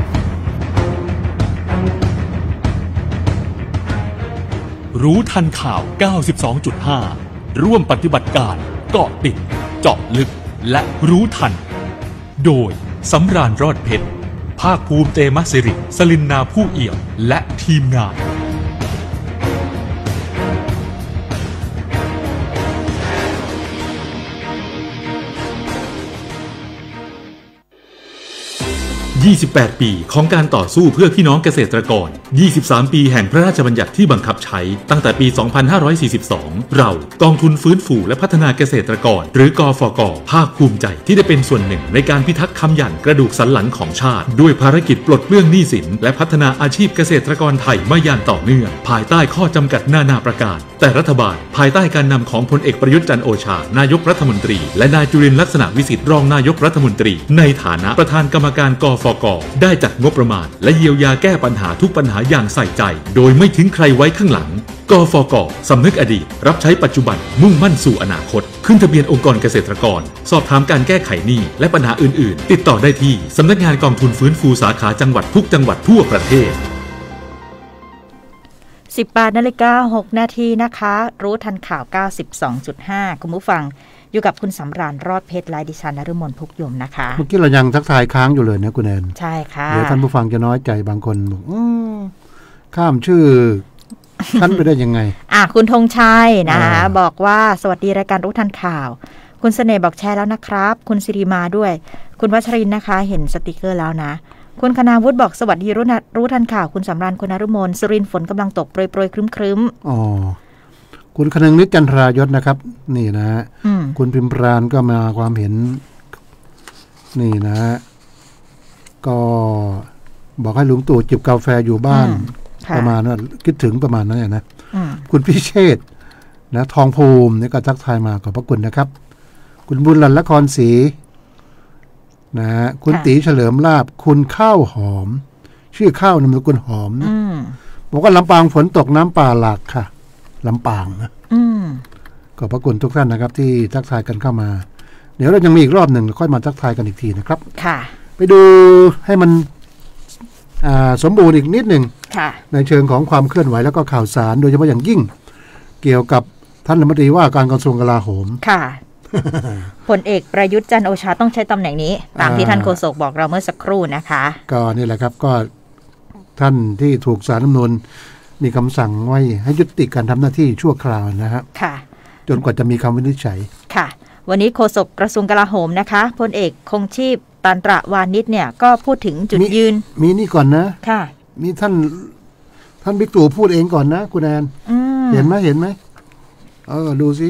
A: รู้ทันข่าว 92.5 ร่วมปฏิบัติการเกาะติดเจาะลึกและรู้ทันโดยสำราญรอดเพชรภาคภูมิเตมะสิริสลินนาผู้เอี่ยมและทีมงาน28 ปีของการต่อสู้เพื่อพี่น้องเกษตรกร23 ปีแห่งพระราชบัญญัติที่บังคับใช้ตั้งแต่ปี 2542 เรากองทุนฟื้นฟูและพัฒนาเกษตรกรหรือกฟก.ภาคภูมิใจที่ได้เป็นส่วนหนึ่งในการพิทักษ์คำหยั่นกระดูกสันหลังของชาติด้วยภารกิจปลดเปลื้องหนี้สินและพัฒนาอาชีพเกษตรกรไทยมาอย่างต่อเนื่องภายใต้ข้อจำกัดนาประการแต่รัฐบาลภายใต้การนำของพลเอกประยุทธ์จันทร์โอชานายกรัฐมนตรีและนายจุรินทร์ลักษณะวิสิทธิ์รองนายกรัฐมนตรีในฐานะประธานกรรมการกฟก.ได้จัดงบประมาณและเยียวยาแก้ปัญหาทุกปัญหาอย่างใส่ใจโดยไม่ทิ้งใครไว้ข้างหลังกฟก.สำนึกอดีตรับใช้ปัจจุบันมุ่งมั่นสู่อนาคตขึ้นทะเบียนองค์กรเกษตรกรสอบถามการแก้ไขหนี้และปัญหาอื่นๆติดต่อได้ที่สำนักงานกองทุนฟื้นฟูสาขาจังหวัดทุกจังหวัดทั่วประเทศ
B: 18:06 นาทีนะคะรู้ทันข่าว 92.5 คุณผู้ฟังอยู่กับคุณสำราญรอดเพชรและดิฉันนฤมลพุกยมนะคะ
C: เมื่อกี้เรายังทักทายค้างอยู่เลยนะคุณแอน
B: ใช่ค่ะ
C: เดี๋ยวท่านผู้ฟังจะน้อยใจบางคนบอกข้ามชื่อท่านไปได้ยังไง
B: คุณธงชัยนะคะบอกว่าสวัสดีรายการรู้ทันข่าวคุณเสน่ห์บอกแชร์แล้วนะครับคุณสิริมาด้วยคุณวัชรินนะคะเห็นสติกเกอร์แล้วนะคุณคณาวุฒิบอกสวัสดีรู้ทันข่าวคุณสำราญคุณนฤมลสุรินทร์ฝนกำลังตกโปรยๆครึ้ม
C: ๆอ๋อคุณคนึงนิจจันทรายศนะครับนี่นะคุณพิมพรานก็มาความเห็นนี่นะก็บอกให้ลุงตู่จิบกาแฟอยู่บ้านประมาณนั้นคิดถึงประมาณนั้นนะคุณพิเชษนะทองภูมินี่ก็ทักทายมาขอบพระคุณนะครับคุณบุญรัตน์ละครศรีนะคุณตีเฉลิมลาภคุณข้าวหอมชื่อข้าวนามสกุลหอมนะบอกว่าลำปางฝนตกน้ำป่าหลากค่ะลำปางนะขอบพระคุณทุกท่านนะครับที่ทักทายกันเข้ามาเดี๋ยวเรายังมีอีกรอบหนึ่งค่อยมาทักทายกันอีกทีนะครับ
B: ค่ะ
C: ไปดูให้มันสมบูรณ์อีกนิดหนึ่งในเชิงของความเคลื่อนไหวแล้วก็ข่าวสารโดยเฉพาะอย่างยิ่งเกี่ยวกับท่านรัฐมนตรีว่าการกระทรวงกลาโหม
B: ค่ะ พลเอกประยุทธ์จันทร์โอชาต้องใช้ตำแหน่งนี้ตามที่ท่านโฆษกบอกเราเมื่อสักครู่นะคะ
C: ก็นี่แหละครับก็ท่านที่ถูกศาลรัฐธรรมนูญมีคำสั่งไว้ให้ยุติการทำหน้าที่ชั่วคราวนะครับ
B: ค่ะ
C: จนกว่าจะมีคำวินิจฉัย
B: ค่ะวันนี้โฆษกกระทรวงกลาโหมนะคะพลเอกคงชีพตันตระวานิชเนี่ยก็พูดถึงจุดยืน
C: มีนี่ก่อนนะ
B: ค่ะ
C: มีท่านบิ๊กตู่พูดเองก่อนนะคุณแอนเห็นไหมดูสิ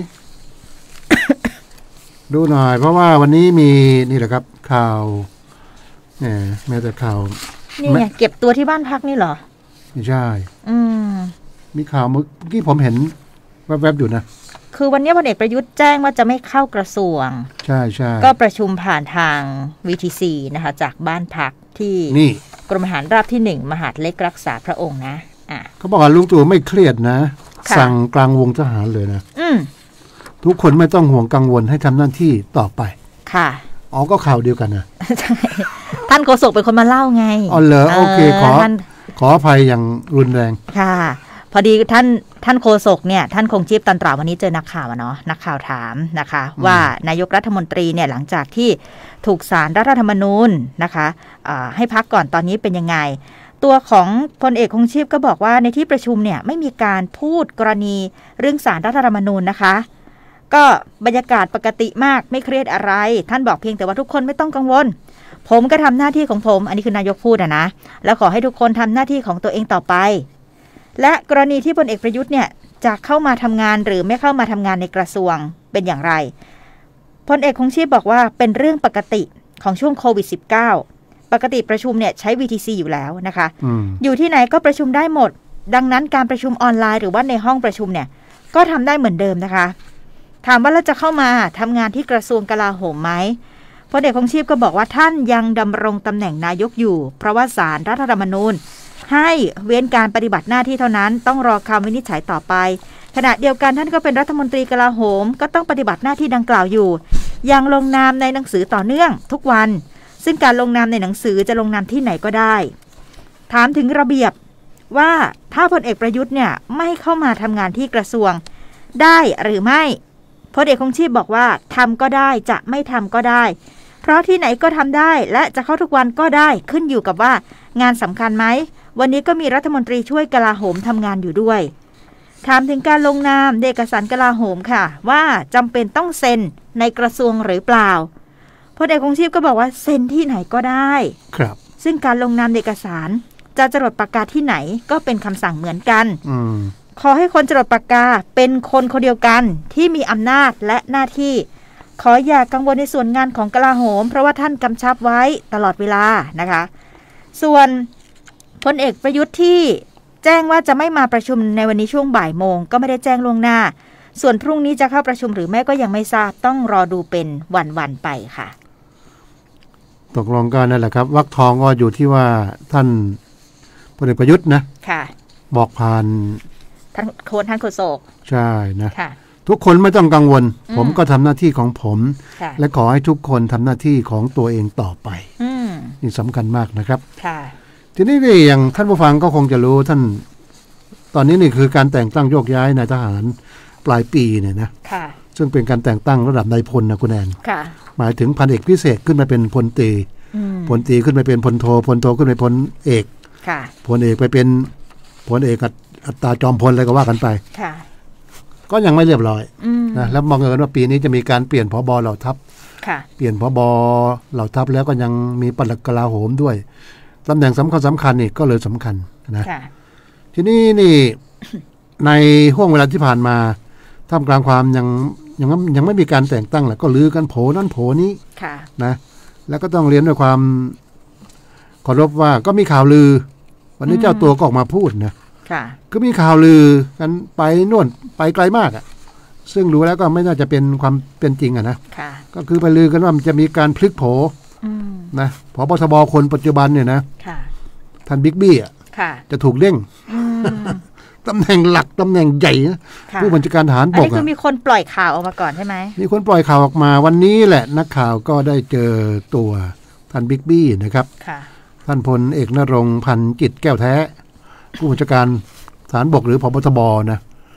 C: ดูหน่อยเพราะว่าวันนี้มีนี่แหละครับข่าวแม้แต่ข่าว
B: นี่ไงเก็บตัวที่บ้านพักนี่เหรอ
C: ไม่ใช่มีข่าวเมื่อกี้ผมเห็นแวบๆอยู่นะ
B: คือวันนี้พลเอกประยุทธ์แจ้งว่าจะไม่เข้ากระทรวง
C: ใช่
B: ก็ประชุมผ่านทาง VTC นะคะจากบ้านพักที่กรมทหารราบที่1มหาดเล็กรักษาพระองค์นะ
C: เขาบอกว่าลุงตู่ไม่เครียดนะสั่งกลางวงทหารเลยนะทุกคนไม่ต้องห่วงกังวลให้ทำหน้าที่ต่อไป
B: ค่ะ
C: ก็ข่าวเดียวกันนะ
B: ท่านโฆษกเป็นคนมาเล่าไง
C: เหรอโอเคขออภัยอย่างรุนแรง
B: ค่ะพอดีท่านโฆษกเนี่ยท่านคงชีพตันตราวันนี้เจอนักข่าวเนาะนักข่าวถามนะคะว่านายกรัฐมนตรีเนี่ยหลังจากที่ถูกศาลรัฐธรรมนูญนะคะให้พักก่อนตอนนี้เป็นยังไงตัวของพลเอกคงชีพก็บอกว่าในที่ประชุมเนี่ยไม่มีการพูดกรณีเรื่องศาลรัฐธรรมนูญนะคะก็บรรยากาศปกติมากไม่เครียดอะไรท่านบอกเพียงแต่ว่าทุกคนไม่ต้องกังวลผมก็ทำหน้าที่ของผมอันนี้คือนายกพูดนะแล้วขอให้ทุกคนทำหน้าที่ของตัวเองต่อไปและกรณีที่พลเอกประยุทธ์เนี่ยจะเข้ามาทำงานหรือไม่เข้ามาทำงานในกระทรวงเป็นอย่างไรพลเอกคงชีพบอกว่าเป็นเรื่องปกติของช่วงโควิด -19 ปกติประชุมเนี่ยใช้ VTC อยู่แล้วนะคะอยู่ที่ไหนก็ประชุมได้หมดดังนั้นการประชุมออนไลน์หรือว่าในห้องประชุมเนี่ยก็ทำได้เหมือนเดิมนะคะถามว่าเราจะเข้ามาทำงานที่กระทรวงกลาโหมไหมพลเอกคงชีพก็บอกว่าท่านยังดำรงตำแหน่งนายกอยู่เพราะว่าศาลรัฐธรรมนูญให้เว้นการปฏิบัติหน้าที่เท่านั้นต้องรอคำวินิจฉัยต่อไปขณะเดียวกันท่านก็เป็นรัฐมนตรีกลาโหมก็ต้องปฏิบัติหน้าที่ดังกล่าวอยู่ยังลงนามในหนังสือต่อเนื่องทุกวันซึ่งการลงนามในหนังสือจะลงนามที่ไหนก็ได้ถามถึงระเบียบว่าถ้าพลเอกประยุทธ์เนี่ยไม่เข้ามาทำงานที่กระทรวงได้หรือไม่พลเอกคงชีพบอกว่าทำก็ได้จะไม่ทำก็ได้เพราะที่ไหนก็ทำได้และจะเข้าทุกวันก็ได้ขึ้นอยู่กับว่างานสำคัญไหมวันนี้ก็มีรัฐมนตรีช่วยกลาโหมทำงานอยู่ด้วยถามถึงการลงนามเอกสารกลาโหมค่ะว่าจำเป็นต้องเซ็นในกระทรวงหรือเปล่าพลเอกคงชีพก็บอกว่าเซ็นที่ไหนก็ได้
C: ครับ
B: ซึ่งการลงนามเอกสารจะจรดปากกาที่ไหนก็เป็นคำสั่งเหมือนกันขอให้คนจรดปากกาเป็นคนเดียวกันที่มีอำนาจและหน้าที่ขออย่ากังวลในส่วนงานของกลาโหมเพราะว่าท่านกำชับไว้ตลอดเวลานะคะส่วนพลเอกประยุทธ์ที่แจ้งว่าจะไม่มาประชุมในวันนี้ช่วงบ่ายโมงก็ไม่ได้แจ้งล่วงหน้าส่วนพรุ่งนี้จะเข้าประชุมหรือไม่ก็ยังไม่ทราบต้องรอดูเป็นวันๆไปค่ะ
C: ตกลงกันนั่นแหละครับวรรคทองก็อยู่ที่ว่าท่านพลเอกประยุทธ์นะ
B: ค่ะ
C: บอกผ่าน
B: ท่านโฆษก
C: ใช่นะทุกคนไม่ต้องกังวลผมก็ทำหน้าที่ของผมและขอให้ทุกคนทำหน้าที่ของตัวเองต่อไปนี่สำคัญมากนะครับ
B: ค่ะ
C: ทีนี้อย่างท่านผู้ฟังก็คงจะรู้ท่านตอนนี้นี่คือการแต่งตั้งโยกย้ายนายทหารปลายปีเนี่ยนะซึ่งเป็นการแต่งตั้งระดับนายพลนะคุณแอนหมายถึงพันเอกพิเศษขึ้นมาเป็นพลตรีขึ้นไปเป็นพลโทขึ้นไปพลเอกพลเอกไปเป็นพลเอกอัตราจอมพลอะไรก็ว่ากันไปก็ยังไม่เรียบร้อยนะแล้วมองเห็นว่าปีนี้จะมีการเปลี่ยนผบ.เหล่าทัพเปลี่ยนผบ.เหล่าทัพแล้วก็ยังมีปลัดกลาโหมด้วยตำแหน่งสำคัญนี่ก็เลยสำคัญนะทีนี้นี่ ในห่วงเวลาที่ผ่านมาท่ามกลางความยังไม่มีการแต่งตั้งแหละก็ลือกันโผนั่นโผนี้นะแล้วก็ต้องเรียนด้วยความเคารพว่าก็มีข่าวลือวันนี้เจ้าตัวก็ออกมาพูดนะก็มีข่าวลือกันไปน่นไปไกลมากอ่ะซึ่งรู้แล้วก็ไม่น่าจะเป็นความเป็นจริงอ่ะนะก็คือไปลือกันว่ามันจะมีการพลิกโผนะผบ.ทบ.คนปัจจุบันเนี่ยนะท่านบิ๊กบี้อ่ะจะถูกเด้งตำแหน่งหลักตำแหน่งใหญ่ผู้บัญชาการทหารบกอันนี้
B: คือมีคนปล่อยข่าวออกมาก่อนใช่ไหม
C: มีคนปล่อยข่าวออกมาวันนี้แหละนักข่าวก็ได้เจอตัวท่านบิ๊กบี้นะครับท่านพลเอกณรงค์พันจิตแก้วแท้ผู้บัญชาการทหารบกหรือผบ.ทบ.นะ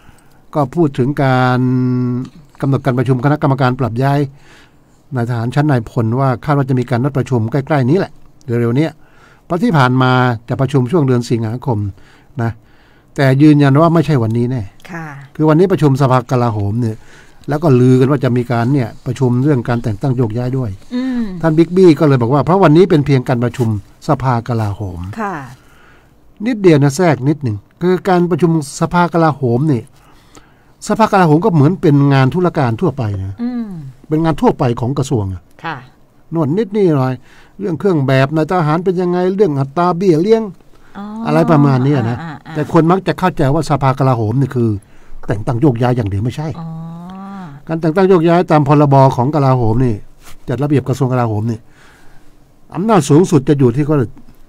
C: ก็พูดถึงการกำหนดการประชุมคณะกรรมการปรับย้ายนายทหารชั้นนายพลว่าคาดว่าจะมีการนัดประชุมใกล้ๆนี้แหละเร็วๆนี้เพราะที่ผ่านมาจะประชุมช่วงเดือนสิงหาคมนะแต่ยืนยันว่าไม่ใช่วันนี้แน่คือวันนี้ประชุมสภากลาโหมเนี่ยแล้วก็ลือกันว่าจะมีการเนี่ยประชุมเรื่องการแต่งตั้งโยกย้ายด้วยท่านบิ๊กบี้ก็เลยบอกว่าเพราะวันนี้เป็นเพียงการประชุมสภากลาโหมนิดเดียวนะแทรกนิดหนึ่งคือการประชุมสภากลาโหมเนี่ยสภากลาโหมก็เหมือนเป็นงานธุรการทั่วไปนะเป็นงานทั่วไปของกระทรวงนวดนิดนี่หน่อยเรื่องเครื่องแบบนายทหารเป็นยังไงเรื่องอัตราเบี้ยเลี้ยงอะไรประมาณนี้นะแต่คนมักจะเข้าใจว่าสภากลาโหมนี่คือแต่งตั้งโยกย้ายอย่างเดียวไม่ใช่การแต่งตั้งโยกย้ายตามพรบของกลาโหมนี่จัดระเบียบกระทรวงกลาโหมนี่อำนาจสูงสุดจะอยู่ที่ข้อ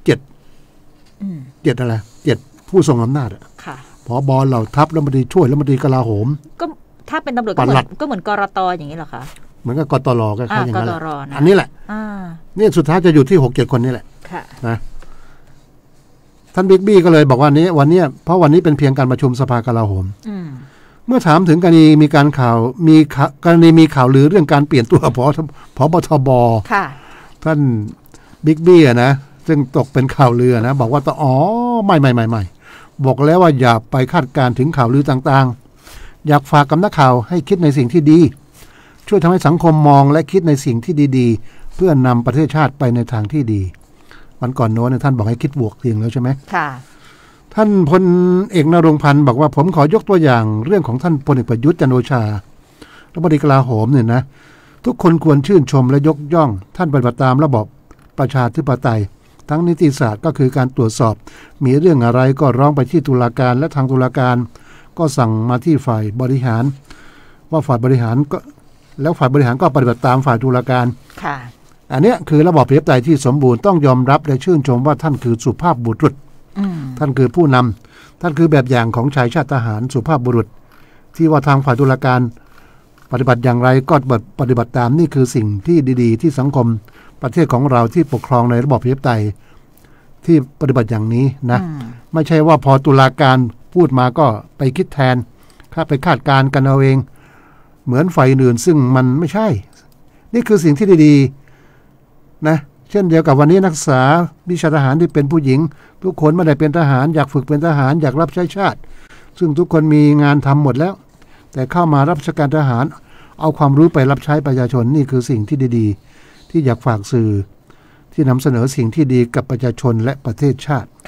C: 7อะไร7ผู้ทรงอำนาจผบ.เหล่าทัพรัฐมนตรีช่วยรัฐมนตรีกลาโหม
B: ก็ถ้าเป็นตำรวจก็เหมือนกรต.อย่างนี้เหรอคะ
C: เหมือนกับกตร.ก็คล้ายอย่างนั้นอันนี้แหละนี่สุดท้ายจะอยู่ที่6-7 คนนี่แหละนะท่านบิ๊กบี้ก็เลยบอกว่าวันนี้เพราะวันนี้เป็นเพียงการประชุมสภากลาโหมเมื่อถามถึงกรณีมีข่าวลือเรื่องการเปลี่ยนตัวผบทบท่านบิ๊กบี้นะซึ่งตกเป็นข่าวลือนะบอกว่าไม่บอกแล้วว่าอย่าไปคาดการถึงข่าวลือต่างๆอยากฝากกับนักข่าวให้คิดในสิ่งที่ดีช่วยทำให้สังคมมองและคิดในสิ่งที่ดีๆเพื่อนำประเทศชาติไปในทางที่ดีวันก่อนโน้นท่านบอกให้คิดบวกจริงแล้วใช่ไหมท่านพลเอกนรงค์พันธ์บอกว่าผมขอยกตัวอย่างเรื่องของท่านพลเอกประยุทธ์จันทร์โอชารัฐมนตรีกลาโหมเนี่ยนะทุกคนควรชื่นชมและยกย่องท่านปฏิบัติตามระบอบประชาธิปไตยทั้งนิติศาสตร์ก็คือการตรวจสอบมีเรื่องอะไรก็ร้องไปที่ตุลาการและทางตุลาการก็สั่งมาที่ฝ่ายบริหารว่าฝ่ายบริหารก็แล้วฝ่ายบริหารก็ปฏิบัติตามฝ่ายตุลาการอันนี้คือระบอบประชาธิปไตยที่สมบูรณ์ต้องยอมรับและชื่นชมว่าท่านคือสุภาพบุรุษท่านคือผู้นำท่านคือแบบอย่างของชายชาติทหารสุภาพบุรุษที่ว่าทางฝ่ายตุลาการปฏิบัติอย่างไรก็ปฏิบัติตามนี่คือสิ่งที่ดีๆที่สังคมประเทศของเราที่ปกครองในระบอบประชาธิปไตยที่ปฏิบัติอย่างนี้นะไม่ใช่ว่าพอตุลาการพูดมาก็ไปคิดแทนไปคาดการณ์กันเอาเองเหมือนฝ่ายอื่นซึ่งมันไม่ใช่นี่คือสิ่งที่ดีๆนะเช่นเดียวกับวันนี้นักศึกษาวิชาทหารที่เป็นผู้หญิงทุกคนไม่ได้เป็นทหารอยากฝึกเป็นทหารอยากรับใช้ชาติซึ่งทุกคนมีงานทำหมดแล้วแต่เข้ามารับราชการทหารเอาความรู้ไปรับใช้ประชาชนนี่คือสิ่งที่ดีๆที่อยากฝากสื่อที่นำเสนอสิ่งที่ดีกับประชาชนและประเทศชาติ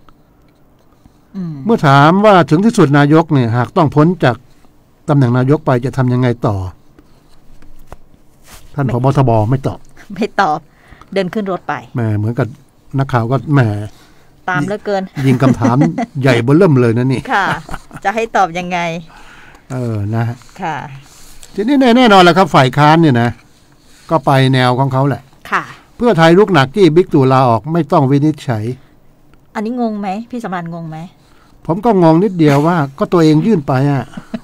C: เมื่อถามว่าถึงที่สุดนายกเนี่ยหากต้องพ้นจากตำแหน่งนายกไปจะทำยังไงต่อท่านผบ.ทบ.ไม่ตอบ
B: เดินขึ้นรถไป
C: แหมเหมือนกับนักข่าวก็แหม
B: ตามเหลือเกิน
C: ยิงคำถาม ใหญ่เบ้อเริ่มเลยนะนี่
B: ค่ะจะให้ตอบยังไง
C: นะ
B: ค่ะ
C: ทีนี้แน่นอนแหละครับฝ่ายค้านเนี่ยนะก็ไปแนวของเขาแหละ
B: ค่ะ
C: เพื่อไทยลุกหนักที่บิ๊กตู่ลาออกไม่ต้องวินิจฉัย
B: อันนี้งงไหมพี่สำราญงงไหม
C: ผมก็งงนิดเดียวว่าก็ตัวเองยื่นไปอ่ะ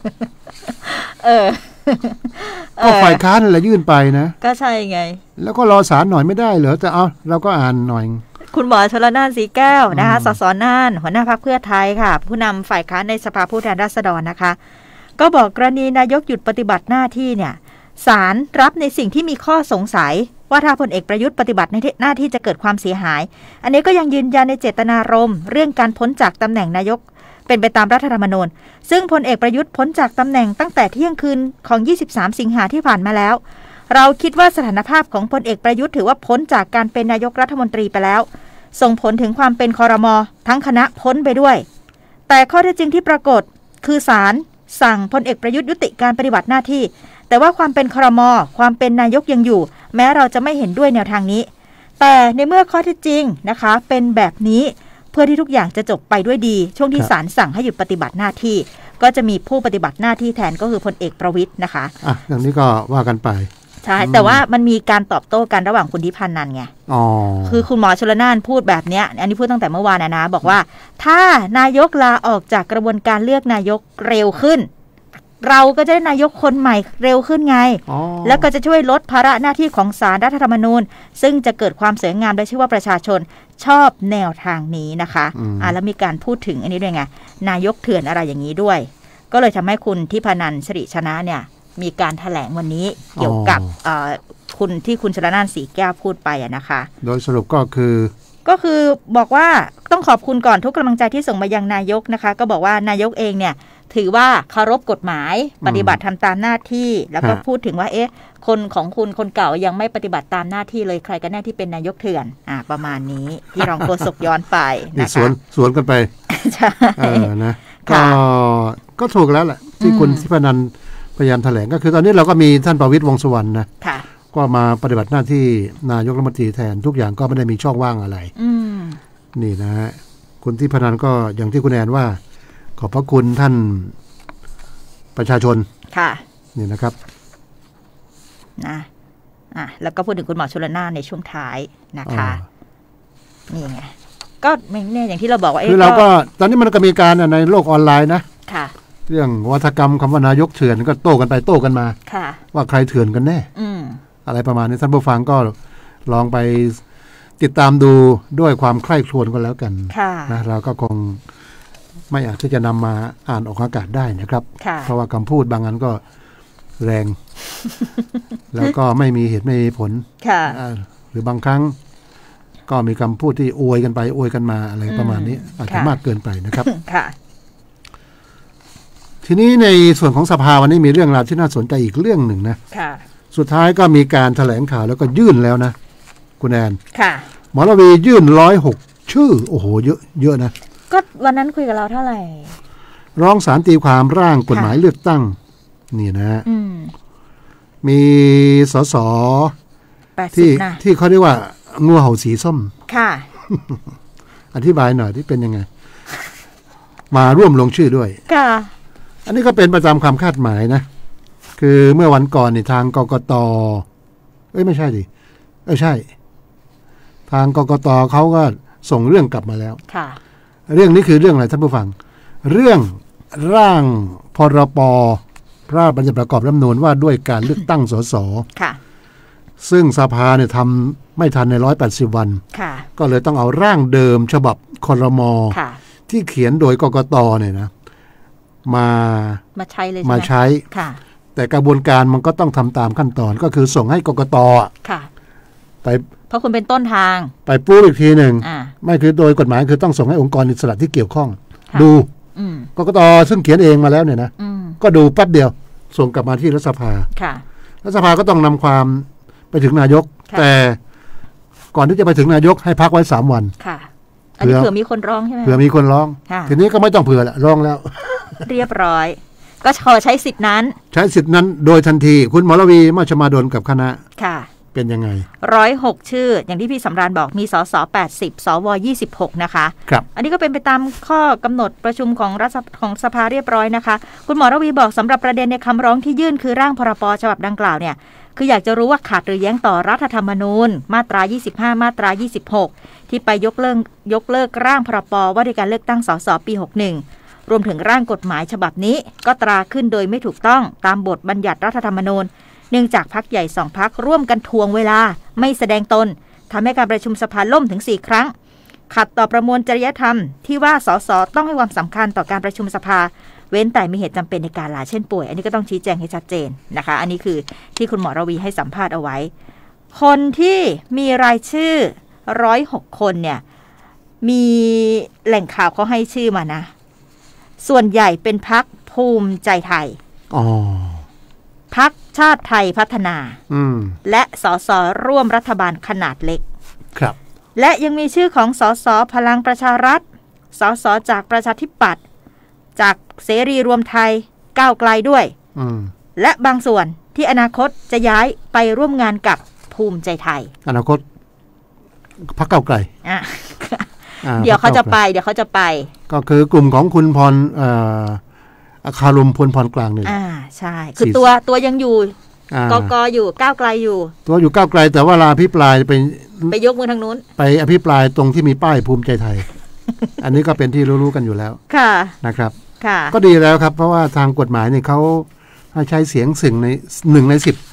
C: ก็ฝ่ายค้านแหละยื่นไปนะ
B: ก็ใช่ไง
C: แล้วก็รอศาลหน่อยไม่ได้เหรอแต่เราก็อ่านหน่อย
B: คุณหมอชลน่านสีแก้วนะคะสสน่านหัวหน้าพรรคเพื่อไทยค่ะผู้นำฝ่ายค้านในสภาผู้แทนราษฎรนะคะก็บอกกรณีนายกหยุดปฏิบัติหน้าที่เนี่ยศาลรับในสิ่งที่มีข้อสงสัยว่าถ้าพลเอกประยุทธ์ปฏิบัติในหน้าที่จะเกิดความเสียหายอันนี้ก็ยังยืนยันในเจตนารมณ์เรื่องการพ้นจากตำแหน่งนายกเป็นไปตามรัฐธรรมนูญซึ่งพลเอกประยุทธ์พ้นจากตำแหน่งตั้งแต่เที่ยงคืนของ23สิงหาที่ผ่านมาแล้วเราคิดว่าสถานภาพของพลเอกประยุทธ์ถือว่าพ้นจากการเป็นนายกรัฐมนตรีไปแล้วส่งผลถึงความเป็นครม.ทั้งคณะพ้นไปด้วยแต่ข้อเท็จจริงที่ปรากฏคือศาลสั่งพลเอกประยุทธ์ยุติการปฏิบัติหน้าที่แต่ว่าความเป็นครม.ความเป็นนายกยังอยู่แม้เราจะไม่เห็นด้วยแนวทางนี้แต่ในเมื่อข้อเท็จจริงนะคะเป็นแบบนี้เพื่อที่ทุกอย่างจะจบไปด้วยดีช่วงที่ศาลสั่งให้หยุดปฏิบัติหน้าที่ก็จะมีผู้ปฏิบัติหน้าที่แทนก็คือพลเอกประวิตรนะคะ
C: อย่างนี้ก็ว่ากันไป
B: ใช่แต่ว่ามันมีการตอบโต้กันระหว่างคุณทิพนันไงคือคุณหมอชลน่านพูดแบบนี้อันนี้พูดตั้งแต่เมื่อวานนะบอกว่าถ้านายกลาออกจากกระบวนการเลือกนายกเร็วขึ้นเราก็จะได้นายกคนใหม่เร็วขึ้นไงแล้วก็จะช่วยลดภาระหน้าที่ของศาลรัฐธรรมนูญซึ่งจะเกิดความสวยงามและเชื่อว่าประชาชนชอบแนวทางนี้นะคะแล้วมีการพูดถึงอันนี้ด้วยไงนายกเถื่อนอะไรอย่างนี้ด้วยก็เลยทำให้คุณทิพนันท์สิริชนะเนี่ยมีการแถลงวันนี้เกี่ยวกับคุณที่คุณชลน่านสีแก้วพูดไปนะคะ
C: โดยสรุปก็คือ
B: บอกว่าต้องขอบคุณก่อนทุกกำลังใจที่ส่งมายังนายกนะคะก็บอกว่านายกเองเนี่ยถือว่าเคารพกฎหมายปฏิบัติทำตามหน้าที่แล้วก็พูดถึงว่าคนของคุณคนเก่ายังไม่ปฏิบัติตามหน้าที่เลยใครกันแน่ที่เป็นนายกเถื่อนประมาณนี้ที่รองโฆษกย้อนไปนะคะ
C: สวนกันไป
B: ใช่
C: นะก็ถูกแล้วแหละที่คุณทิพนันท์พยายามแถลงก็คือตอนนี้เราก็มีท่านประวิตรวงษ์สุวรรณนะก็มาปฏิบัติหน้าที่นายกรัฐมนตรีแทนทุกอย่างก็ไม่ได้มีช่องว่างอะไรนี่นะฮะคุณทิพนันท์ก็อย่างที่คุณแอนว่าขอบพระคุณท่านประชาชน
B: ค่ะ
C: นี่นะครับ
B: นะแล้วก็พูดถึงคุณหมอชลน่านในช่วงท้ายนะคะนี่ไงก็เนี่ยอย่างที่เราบอกว่า
C: คือเราก็ตอนนี้มันก็มีการในโลกออนไลน์นะ
B: ค่ะ
C: เรื่องวัฒกรรมคำว่านายกเถื่อนก็โต้กันไปโต้กันมาว่าใครเถื่อนกันแน่อะไรประมาณนี้ท่านผู้ฟังก็ลองไปติดตามดูด้วยความใคร่ครวญกันแล้วกันนะเราก็คงไม่อาจที่จะนำมาอ่านออกอากาศได้นะครับเพราะว่าคำพูดบางอันก็แรง แล้วก็ไม่มีเหตุไม่มีผลหรือบางครั้งก็มีคำพูดที่อวยกันไปอวยกันมาอะไรประมาณนี้อาจจะมากเกินไปนะครับทีนี้ในส่วนของสภาวันนี้มีเรื่องราวที่น่าสนใจอีกเรื่องหนึ่งนะสุดท้ายก็มีการแถลงข่าวแล้วก็ยื่นแล้วนะคุณแอนหมอระวียื่น106ชื่อโอ้โหเยอะนะ
B: ก็วันนั้นคุยกับเราเท่าไหร่
C: ร้องศาลตีความร่างกฎหมายเลือกตั้งนี่นะมีสสที่เขาเรียกว่างูเห่าสีส้ม
B: ค่ะ
C: อธิบายหน่อยที่เป็นยังไงมาร่วมลงชื่อด้วย
B: ค่ะ
C: อันนี้ก็เป็นประจำความคาดหมายนะคือเมื่อวันก่อนในทางกกต.ไม่ใช่ดิใช่ทางกกต.เขาก็ส่งเรื่องกลับมาแล้ว
B: ค่ะ
C: เรื่องนี้คือเรื่องอะไรท่านผู้ฟังเรื่องร่างพรบพระราชบัญญัติประกอบรัฐธรรมนูญว่าด้วยการเลือกตั้งสส
B: ค่ะ
C: ซึ่งสภาเนี่ยทำไม่ทันใน180 วัน
B: ค่ะ
C: ก็เลยต้องเอาร่างเดิมฉบับครม.ที่เขียนโดยกกต.เนี่ยนะมา
B: ใช้เลย
C: มาใช้
B: ค่ะ
C: แต่กระบวนการมันก็ต้องทำตามขั้นตอนก็คือส่งให้กกต.
B: ค่ะ
C: ไป
B: เพราะคุณเป็นต้นทาง
C: ไปปูอีกทีหนึ่งไม่คือโดยกฎหมายคือต้องส่งให้องค์กรอิสระที่เกี่ยวข้องดูกกต.ซึ่งเขียนเองมาแล้วเนี่ยนะก็ดูแป๊บเดียวส่งกลับมาที่รัฐสภารัฐสภาก็ต้องนำความไปถึงนายกแต่ก่อนที่จะไปถึงนายกให้พักไว้3 วัน
B: ค่ะอันนี้เผื่อมีคนร้องใช่ไหม
C: เผื่อมีคนร้องทีนี้ก็ไม่ต้องเผื่อละร้องแล้ว
B: เรียบร้อยก็ขอใช้สิทธินั้น
C: ใช้สิทธินั้นโดยทันทีคุณหมอระวีมาชมาดลกับคณะ
B: ค่ะ
C: เป็นยังไง
B: 106ชื่ออย่างที่พี่สำราญบอกมีสส80สว26นะคะ
C: ครับ
B: อันนี้ก็เป็นไปตามข้อกำหนดประชุมของสภาเรียบร้อยนะคะคุณหมอระวีบอกสำหรับประเด็นในคำร้องที่ยื่นคือร่างพรบฉบับดังกล่าวเนี่ยคืออยากจะรู้ว่าขาดหรือแย้งต่อรัฐธรรมนูญมาตรา25มาตรา26ที่ไปยกเลิกร่างพรบว่าด้วยการเลือกตั้งสสปี61รวมถึงร่างกฎหมายฉบับนี้ก็ตราขึ้นโดยไม่ถูกต้องตามบทบัญญัติรัฐธรรมนูญเนื่องจากพรรคใหญ่2 พรรคร่วมกันทวงเวลาไม่แสดงตนทำให้การประชุมสภาล่มถึง4 ครั้งขัดต่อประมวลจริยธรรมที่ว่าสสต้องให้ความสำคัญต่อการประชุมสภาเว้นแต่มีเหตุจำเป็นในการลาเช่นป่วยอันนี้ก็ต้องชี้แจงให้ชัดเจนนะคะอันนี้คือที่คุณหมอระวีให้สัมภาษณ์เอาไว้คนที่มีรายชื่อ106คนเนี่ยมีแหล่งข่าวเขาให้ชื่อมานะส่วนใหญ่เป็นพรรคภูมิใจไทยพรรคชาติไทยพัฒนาและสสร่วมรัฐบาลขนาดเล็ก
C: ครับ
B: และยังมีชื่อของสสพลังประชารัฐสสจากประชาธิปัตย์จากเสรีรวมไทยก้าวไกลด้วยและบางส่วนที่อนาคตจะย้ายไปร่วมงานกับภูมิใจไทย
C: อนาคตพรรคก้าวไกล
B: เดี๋ยวเขาจะไป
C: ก็คือกลุ่มของคุณพรอาคารมพลพรกลางนี่
B: ใช่คือตัวยังอยู่กอยู่ก้าวไกลอยู่
C: ตัวอยู่ก้าวไกลแต่ว่าลาอภิปราย
B: ไปยกมือทางนู้น
C: ไปอภิปรายตรงที่มีป้ายภูมิใจไทย อันนี้ก็เป็นที่รู้ๆกันอยู่แล้ว
B: ค่ะ
C: นะครับ
B: ค่ะ
C: ก็ดีแล้วครับเพราะว่าทางกฎหมายเนี่ยเขาให้ใช้เสียง1 ใน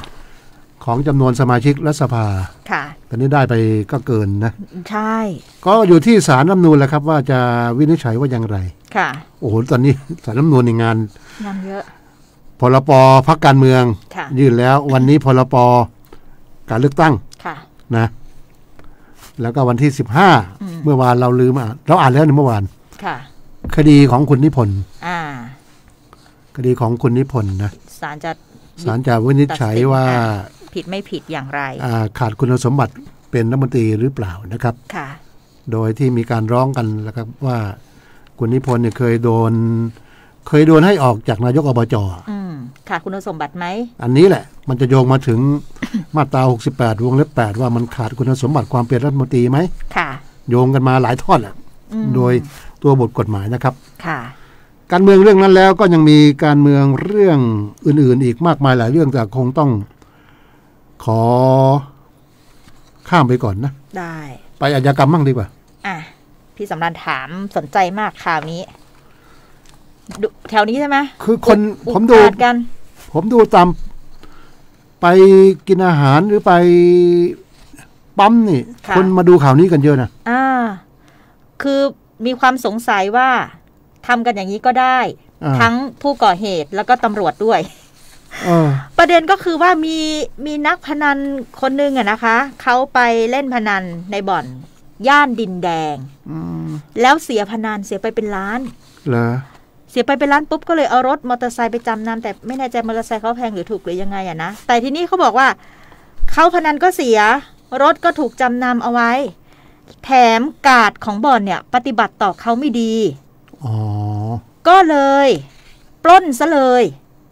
C: 10ของจำนวนสมาชิกรัฐสภา
B: ค่ะ
C: ตอนนี้ได้ไปก็เกินนะ
B: ใช่
C: ก็อยู่ที่ศาลรัฐธรรมนูญแหละครับว่าจะวินิจฉัยว่าอย่างไร
B: ค่ะ
C: โอ้โหตอนนี้สารรัฐธรรมนูญในงาน
B: เยอะ
C: พรบพรรคการเมืองยื่นแล้ววันนี้พรบการเลือกตั้งนะแล้วก็วันที่15เมื่อวานเราลืมเราอ่านแล้วในเมื่อวานคดีของคุณนิพนธ์คดีของคุณนิพนธ์นะศาลจะวินิจฉัยว่า
B: ผิดไม่ผิดอย่างไร
C: ขาดคุณสมบัติเป็นรัฐมนตรีหรือเปล่านะครับโดยที่มีการร้องกันแล้วครับว่าคุณนิพนธ์เนี่ยเคยโดนให้ออกจากนายกอบจ.
B: ขาดคุณสมบัติไหม
C: อันนี้แหละมันจะโยงมาถึงมาตรา68วงเล็บ8ว่ามันขาดคุณสมบัติความเป็นรัฐมนตรีไหมโยงกันมาหลายทอดแหละโดยตัวบทกฎหมายนะครับการเมืองเรื่องนั้นแล้วก็ยังมีการเมืองเรื่องอื่นๆอีกมากมายหลายเรื่องแต่คงต้องขอข้ามไปก่อนนะ
B: ได้
C: ไปอาชญากรรมมั่งดีกว่า
B: พี่สำราญถามสนใจมากข่าวนี้แถวนี้ใช่ไหม
C: คือคนผมดูตามไปกินอาหารหรือไปปั๊มนี่คนมาดูข่าวนี้กันเยอะนะ
B: คือมีความสงสัยว่าทำกันอย่างนี้ก็ได้ทั้งผู้ก่อเหตุแล้วก็ตำรวจด้วยประเด็นก็คือว่ามีนักพนันคนนึงนะคะเขาไปเล่นพนันในบ่อนย่านดินแดงแล้วเสียพนันเสียไปเป็นล้าน
C: เหรอ
B: เสียไปเป็นล้านปุ๊บก็เลยเอารถมอเตอร์ไซค์ไปจำนำแต่ไม่แน่ใจมอเตอร์ไซค์เขาแพงหรือถูกหรือยังไงนะแต่ทีนี้เขาบอกว่าเขาพนันก็เสียรถก็ถูกจำนำเอาไว้แถมกาดของบ่อนเนี่ยปฏิบัติต่อเขาไม่ดีก็เลยปล้นซะเลย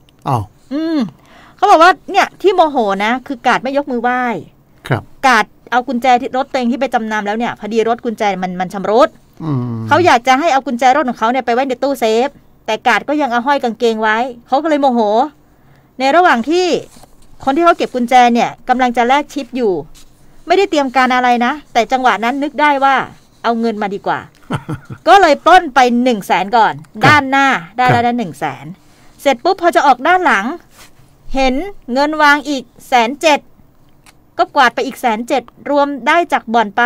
B: เขาบอกว่าเนี่ยที่โมโหนะคือกาดไม่ยกมือไหว้กาดเอากุญแจที่รถตัวเองที่ไปจำนำแล้วเนี่ยพอดีรถกุญแจมันชำรุดเขาอยากจะให้เอากุญแจรถของเขาเนี่ยไปไว้ในตู้เซฟแต่กาดก็ยังเอาห้อยกางเกงไว้เขาก็เลยโมโหในระหว่างที่คนที่เขาเก็บกุญแจเนี่ยกำลังจะแลกชิปอยู่ไม่ได้เตรียมการอะไรนะแต่จังหวะนั้นนึกได้ว่าเอาเงินมาดีกว่า ก็เลยปล้นไป 100,000 ก่อนด้านหน้าได้แล้วได้ 100,000 เสร็จปุ๊บพอจะออกด้านหลังเห็นเงินวางอีก 170,000 ก็กวาดไปอีก 170,000 รวมได้จากบ่อนไป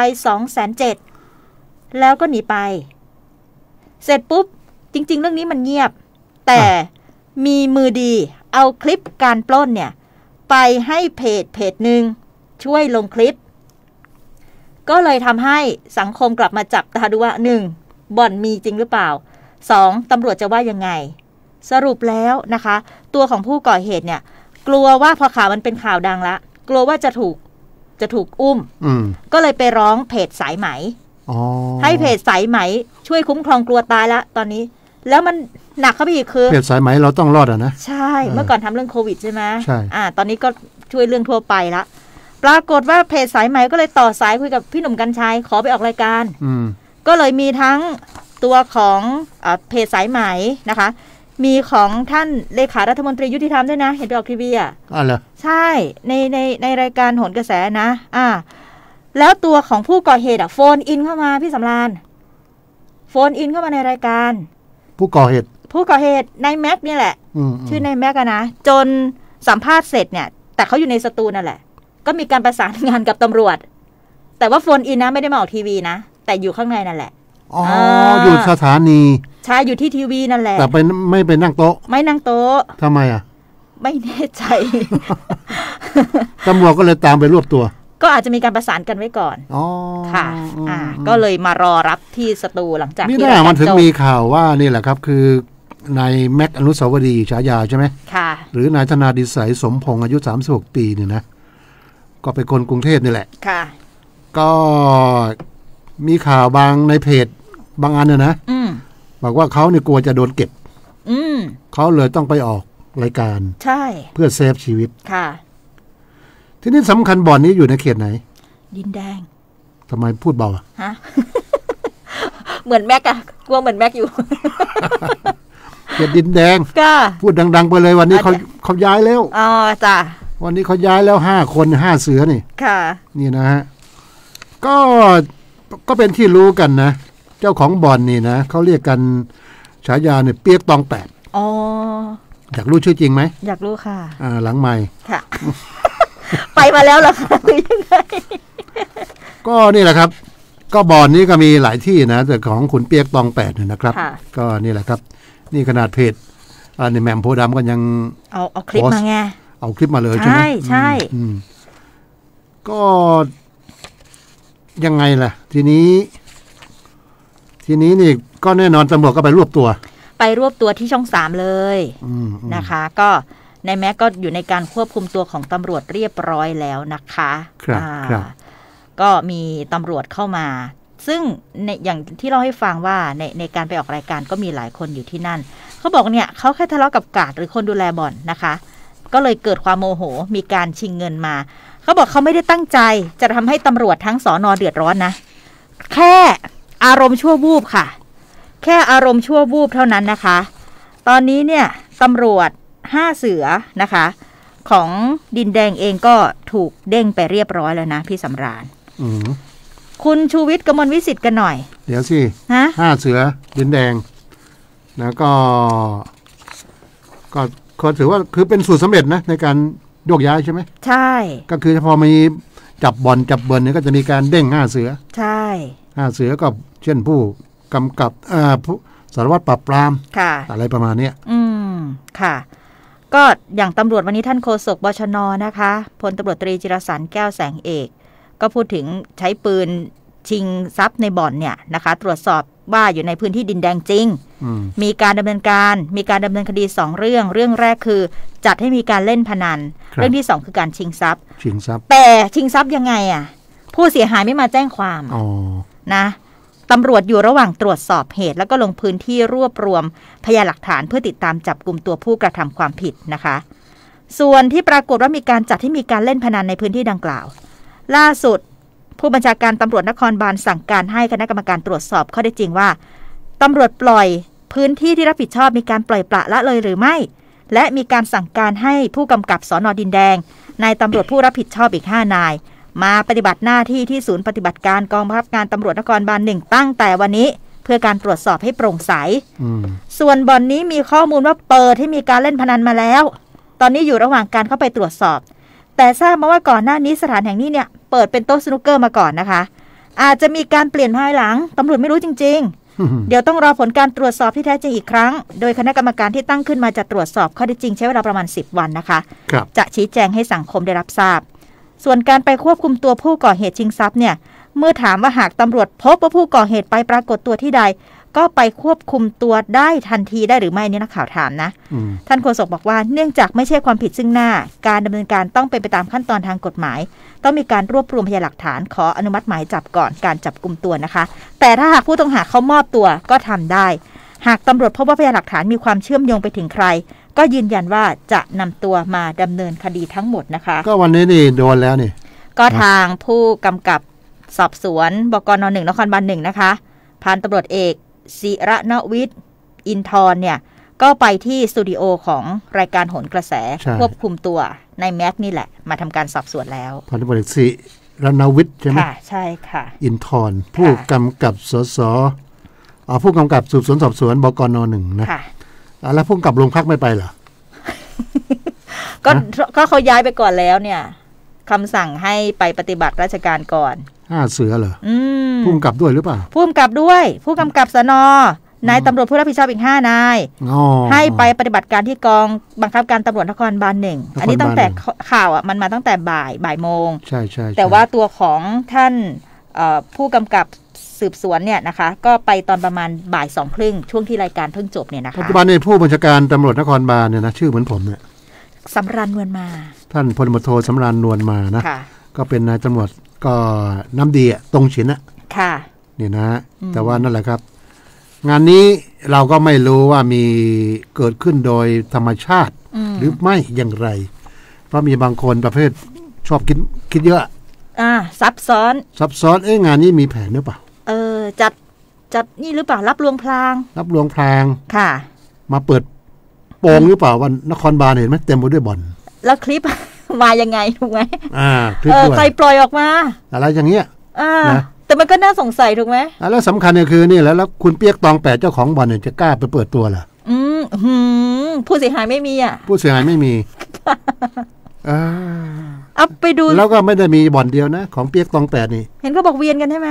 B: 270,000 แล้วก็หนีไปเสร็จปุ๊บจริงๆเรื่องนี้มันเงียบแต่มีมือดีเอาคลิปการปล้นเนี่ยไปให้เพจหนึ่งช่วยลงคลิปก็เลยทำให้สังคมกลับมาจับตาดูว่า 1. บ่อนมีจริงหรือเปล่า 2. ตำรวจจะว่ายังไงสรุปแล้วนะคะตัวของผู้ก่อเหตุเนี่ยกลัวว่าพอข่าวมันเป็นข่าวดังละกลัวว่าจะถูกอุ้มก็เลยไปร้องเพจสายไหมให้เพจสายไหมช่วยคุ้มครองกลัวตายละตอนนี้แล้วมันหนักเข้าไปอีกคือ
C: เพจสายไหมเราต้องรอดนะ
B: ใช่เมื่อก่อนทำเรื่องโควิดใช่ไหม
C: ใช่
B: ตอนนี้ก็ช่วยเรื่องทั่วไปละปรากฏว่าเพจสายไหมก็เลยต่อสายคุยกับพี่หนุ่มกรรชัยขอไปออกรายการก็เลยมีทั้งตัวของเพจสายไหมนะคะมีของท่านเลขารัฐมนตรียุติธรรมด้วยนะเห็นไปออกทีวี
C: เหรอ
B: ใช่ในรายการโหนกระแสนะแล้วตัวของผู้ก่อเหตุโฟนอินเข้ามาพี่สำราญโฟนอินเข้ามาในรายการ
C: ผู้ก่อเหตุ
B: นายแม็กนี่แหละชื่อนายแม็กนะจนสัมภาษณ์เสร็จเนี่ยแต่เขาอยู่ในสตูนั่นแหละก็มีการประสานงานกับตำรวจแต่ว่าโฟนอินนะไม่ได้มาออกทีวีนะแต่อยู่ข้างในนั่นแหละ
C: อยู่สถานี
B: ใช่อยู่ที่ทีวีนั่นแหละ
C: แต่ไม่ไปนั่งโต๊ะ
B: ไม่นั่งโต๊ะ
C: ทำไม
B: ไม่แน่ใจ
C: ตำรวจก็เลยตามไปรวบตัว
B: ก็อาจจะมีการประสานกันไว้ก่อนค่ะก็เลยมารอรับที่สตูหลังจาก
C: ที่มันถึงมีข่าวว่านี่แหละครับคือนายแม็กอนุสาวรีย์ฉายาใช่ไหม
B: ค่ะ
C: หรือนายธนาดิสัยสมพงษ์อายุ36 ปีเนี่ยนะก็เป็นคนกรุงเทพนี่แหละ
B: ค่ะ
C: ก็มีข่าวบางในเพจบางอันนะบอกว่าเขาเนี่ยกลัวจะโดนเก็บเขาเลยต้องไปออกรายการ
B: ใช่
C: เพื่อเซฟชีวิต
B: ค่ะ
C: ที่นี่สำคัญบ่อนนี้อยู่ในเขตไหน
B: ดินแดง
C: ทำไมพูดเบา
B: ฮะ เหมือนแม็กกลัวเหมือนแม็กอยู่
C: เขตดินแดงพูดดังๆไปเลยวันนี้เขาย้ายแล้ว
B: จ้ะ
C: วันนี้เขาย้ายแล้ว5 คน 5 เสือนี่
B: ค่ะ
C: นี่นะฮะก็เป็นที่รู้กันนะเจ้าของบ่อนนี่นะเขาเรียกกันฉายาเนี่ยเปียกตองแปดอยากรู้ชื่อจริงไหม
B: อยากรู้ค่ะ
C: หลังไมค์
B: ค่ะ ไปมาแล้วเหรอคะหรือยังไง
C: ก็นี่แหละครับก็บ่อนนี้ก็มีหลายที่นะแต่ของคุณเปียกตอง8เนี่ยนะครับก็นี่แหละครับนี่ขนาดเพจในแหม่มโพธิ์ดำก็ยัง
B: เอาคลิปมาไง
C: เอาคลิปมาเลยใช่ไหม
B: ใช่
C: ก็ยังไงล่ะทีนี้นี่ก็แน่นอนตำรวจก็ไปรวบตัว
B: ที่ช่อง3เลยนะคะก็ในแม็กก็อยู่ในการควบคุมตัวของตำรวจเรียบร้อยแล้วนะคะก็มีตำรวจเข้ามาซึ่งอย่างที่เราให้ฟังว่าในการไปออกรายการก็มีหลายคนอยู่ที่นั่นเขาบอกเนี่ยเขาแค่ทะเลาะกับกาดหรือคนดูแลบ่อนนะคะก็เลยเกิดความโมโหมีการชิงเงินมาเขาบอกเขาไม่ได้ตั้งใจจะทำให้ตำรวจทั้งสน.เดือดร้อนนะแค่อารมณ์ชั่ววูบค่ะแค่อารมณ์ชั่ววูบเท่านั้นนะคะตอนนี้เนี่ยตำรวจ5เสือนะคะของดินแดงเองก็ถูกเด้งไปเรียบร้อยแล้วนะพี่สำราญคุณชูวิทย์ กมลวิสิทธิ์กันหน่อย
C: เดี๋ยวสิ5เสือดินแดงนะก็ถือว่าคือเป็นสูตรสำเร็จนะในการโยกย้ายใช่ไหม
B: ใช่
C: ก็คือพอมีจับเบิร์นเนี่ยก็จะมีการเด้ง5เสือ
B: ใช่
C: 5เสือก็เช่นผู้กำกับผู้สารวัตรปราบปรามอะไรประมาณนี้
B: ค่ะก็อย่างตำรวจวันนี้ท่านโฆษกบชน.นะคะพลตำรวจตรีจิรสันต์แก้วแสงเอกก็พูดถึงใช้ปืนชิงทรัพย์ในบ่อนเนี่ยนะคะตรวจสอบว่าอยู่ในพื้นที่ดินแดงจริงมีการดำเนินคดี2เรื่องแรกคือจัดให้มีการเล่นพนันเรื่องที่2คือการชิงทรัพย์แต่ชิงทรัพย์ยังไงอ่ะผู้เสียหายไม่มาแจ้งความนะตำรวจอยู่ระหว่างตรวจสอบเหตุแล้วก็ลงพื้นที่รวบรวมพยานหลักฐานเพื่อติดตามจับกลุ่มตัวผู้กระทำความผิดนะคะส่วนที่ปรากฏว่ามีการจัดให้มีการเล่นพนันในพื้นที่ดังกล่าวล่าสุดผู้บัญชาการตำรวจนครบาลสั่งการให้คณะกรรมการตรวจสอบข้อเท็จจริงว่าตำรวจปล่อยพื้นที่ที่รับผิดชอบมีการปล่อยปละละเลยหรือไม่และมีการสั่งการให้ผู้กำกับสน.ดินแดงนายตำรวจผู้รับผิดชอบอีก5 นายมาปฏิบัติหน้าที่ที่ศูนย์ปฏิบัติการกองบังคับการตำรวจนครบาล1ตั้งแต่วันนี้เพื่อการตรวจสอบให้โปร่งใสส่วนบ่อนนี้มีข้อมูลว่าเปิดให้มีการเล่นพนันมาแล้วตอนนี้อยู่ระหว่างการเข้าไปตรวจสอบแต่ทราบมาว่าก่อนหน้านี้สถานแห่งนี้เนี่ยเปิดเป็นโต๊ะสนุกเกอร์มาก่อนนะคะอาจจะมีการเปลี่ยนภายหลังตำรวจไม่รู้จริงๆ เดี๋ยวต้องรอผลการตรวจสอบที่แท้จริงอีกครั้งโดยคณะกรรมการที่ตั้งขึ้นมาจะตรวจสอบข้อเท็จจริงใช้เวลาประมาณ10 วันนะคะจะชี้แจงให้สังคมได้รับทราบส่วนการไปควบคุมตัวผู้ก่อเหตุชิงทรัพย์เนี่ยเมื่อถามว่าหากตำรวจพบว่าผู้ก่อเหตุไปปรากฏตัวที่ใดก็ไปควบคุมตัวได้ทันทีได้หรือไม่นี่นักข่าวถามนะท่านโฆษกบอกว่าเนื่องจากไม่ใช่ความผิดซึ่งหน้าการดำเนินการต้องเป็นไปตามขั้นตอนทางกฎหมายต้องมีการรวบรวมพยานหลักฐานขออนุมัติหมายจับก่อนการจับกุมตัวนะคะแต่ถ้าหากผู้ต้องหาเขามอบตัวก็ทำได้หากตำรวจพบว่าพยานหลักฐานมีความเชื่อมโยงไปถึงใครก็ยืนยันว่าจะนำตัวมาดำเนินคดีทั้งหมดนะคะ
C: ก็วันนี้นี่โดนแล้วนี่
B: ก็ทางผู้กำกับสอบสวนบกน.1 นครบาล 1นะคะพันตำรวจเอกศิระณวิทย์อินทร์เนี่ยก็ไปที่สตูดิโอของรายการโหนกระแสควบคุมตัวในแม็กนี่แหละมาทำการสอบสวนแล้ว
C: พันตำรวจเอกศิระณวิทย์ใช่ไหม
B: ค่ะใช่ค่ะ
C: อินทร์ผู้กำกับผู้กำกับสืบสวนสอบสวนบกน.1นะแล้วผู้กำกับโรงพักไม่ไปเหรอ
B: ก็เขาย้ายไปก่อนแล้วเนี่ยคำสั่งให้ไปปฏิบัติราชการก่อน
C: 5 เสือเหรอผู้กำกับด้วยหรือเปล่า
B: ผู้กำกับด้วยผู้กำกับสน.นายตำรวจผู้รับผิดชอบอีก5 นายให้ไปปฏิบัติการที่กองบังคับการตำรวจนครบาล 1อันนี้ตั้งแต่ข่าวมันมาตั้งแต่บ่ายโมง
C: ใช่ใช่
B: แต่ว่าตัวของท่านผู้กำกับสืบสวนเนี่ยนะคะก็ไปตอนประมาณบ่าย 2:30ช่วงที่รายการเพิ่งจบเนี่ยนะคะ
C: ปัจจุบันในผู้บัญชาการตำรวจนครบาลเนี่ยนะชื่อเหมือนผมเนี่ย
B: สำราญนวลมา
C: ท่านพลตำรวจโทสำราญนวลมานะก็เป็นนายตำรวจก็น้ำดีตรงฉิน
B: ค่ะ
C: นี่นะแต่ว่านั่นแหละครับงานนี้เราก็ไม่รู้ว่ามีเกิดขึ้นโดยธรรมชาติหรือไม่อย่างไรเพราะมีบางคนประเภทชอบคิดเยอะ
B: ซับซ้อน
C: งานนี้มีแผนหรือเปล่า
B: จัดนี่หรือเปล่ารับลวงพรางค่ะ
C: มาเปิดโปงหรือเปล่าวันนครบาลเห็นไหมเต็มไปด้วยบ่อน
B: แล้วคลิปมายังไงถูกไหม
C: คลิปด้วย
B: ใครปล่อยออกมา
C: อะไรอย่างเงี้ย
B: นะแต่มันก็น่าสงสัยถูกไหม
C: แล้วสำคัญเนี่ยคือนี่แล้วคุณเปียกตอง8เจ้าของบ่อนเนี่ยจะกล้าไปเปิดตัวเหรอ
B: ผู้เสียหายไม่มี
C: ผู้เสียหายไม่มี
B: เอาไปดู
C: แล้วก็ไม่ได้มีบ่อนเดียวนะของเปียกตอง8นี่
B: เห็นเขาบอกเวียนกันใช่ไหม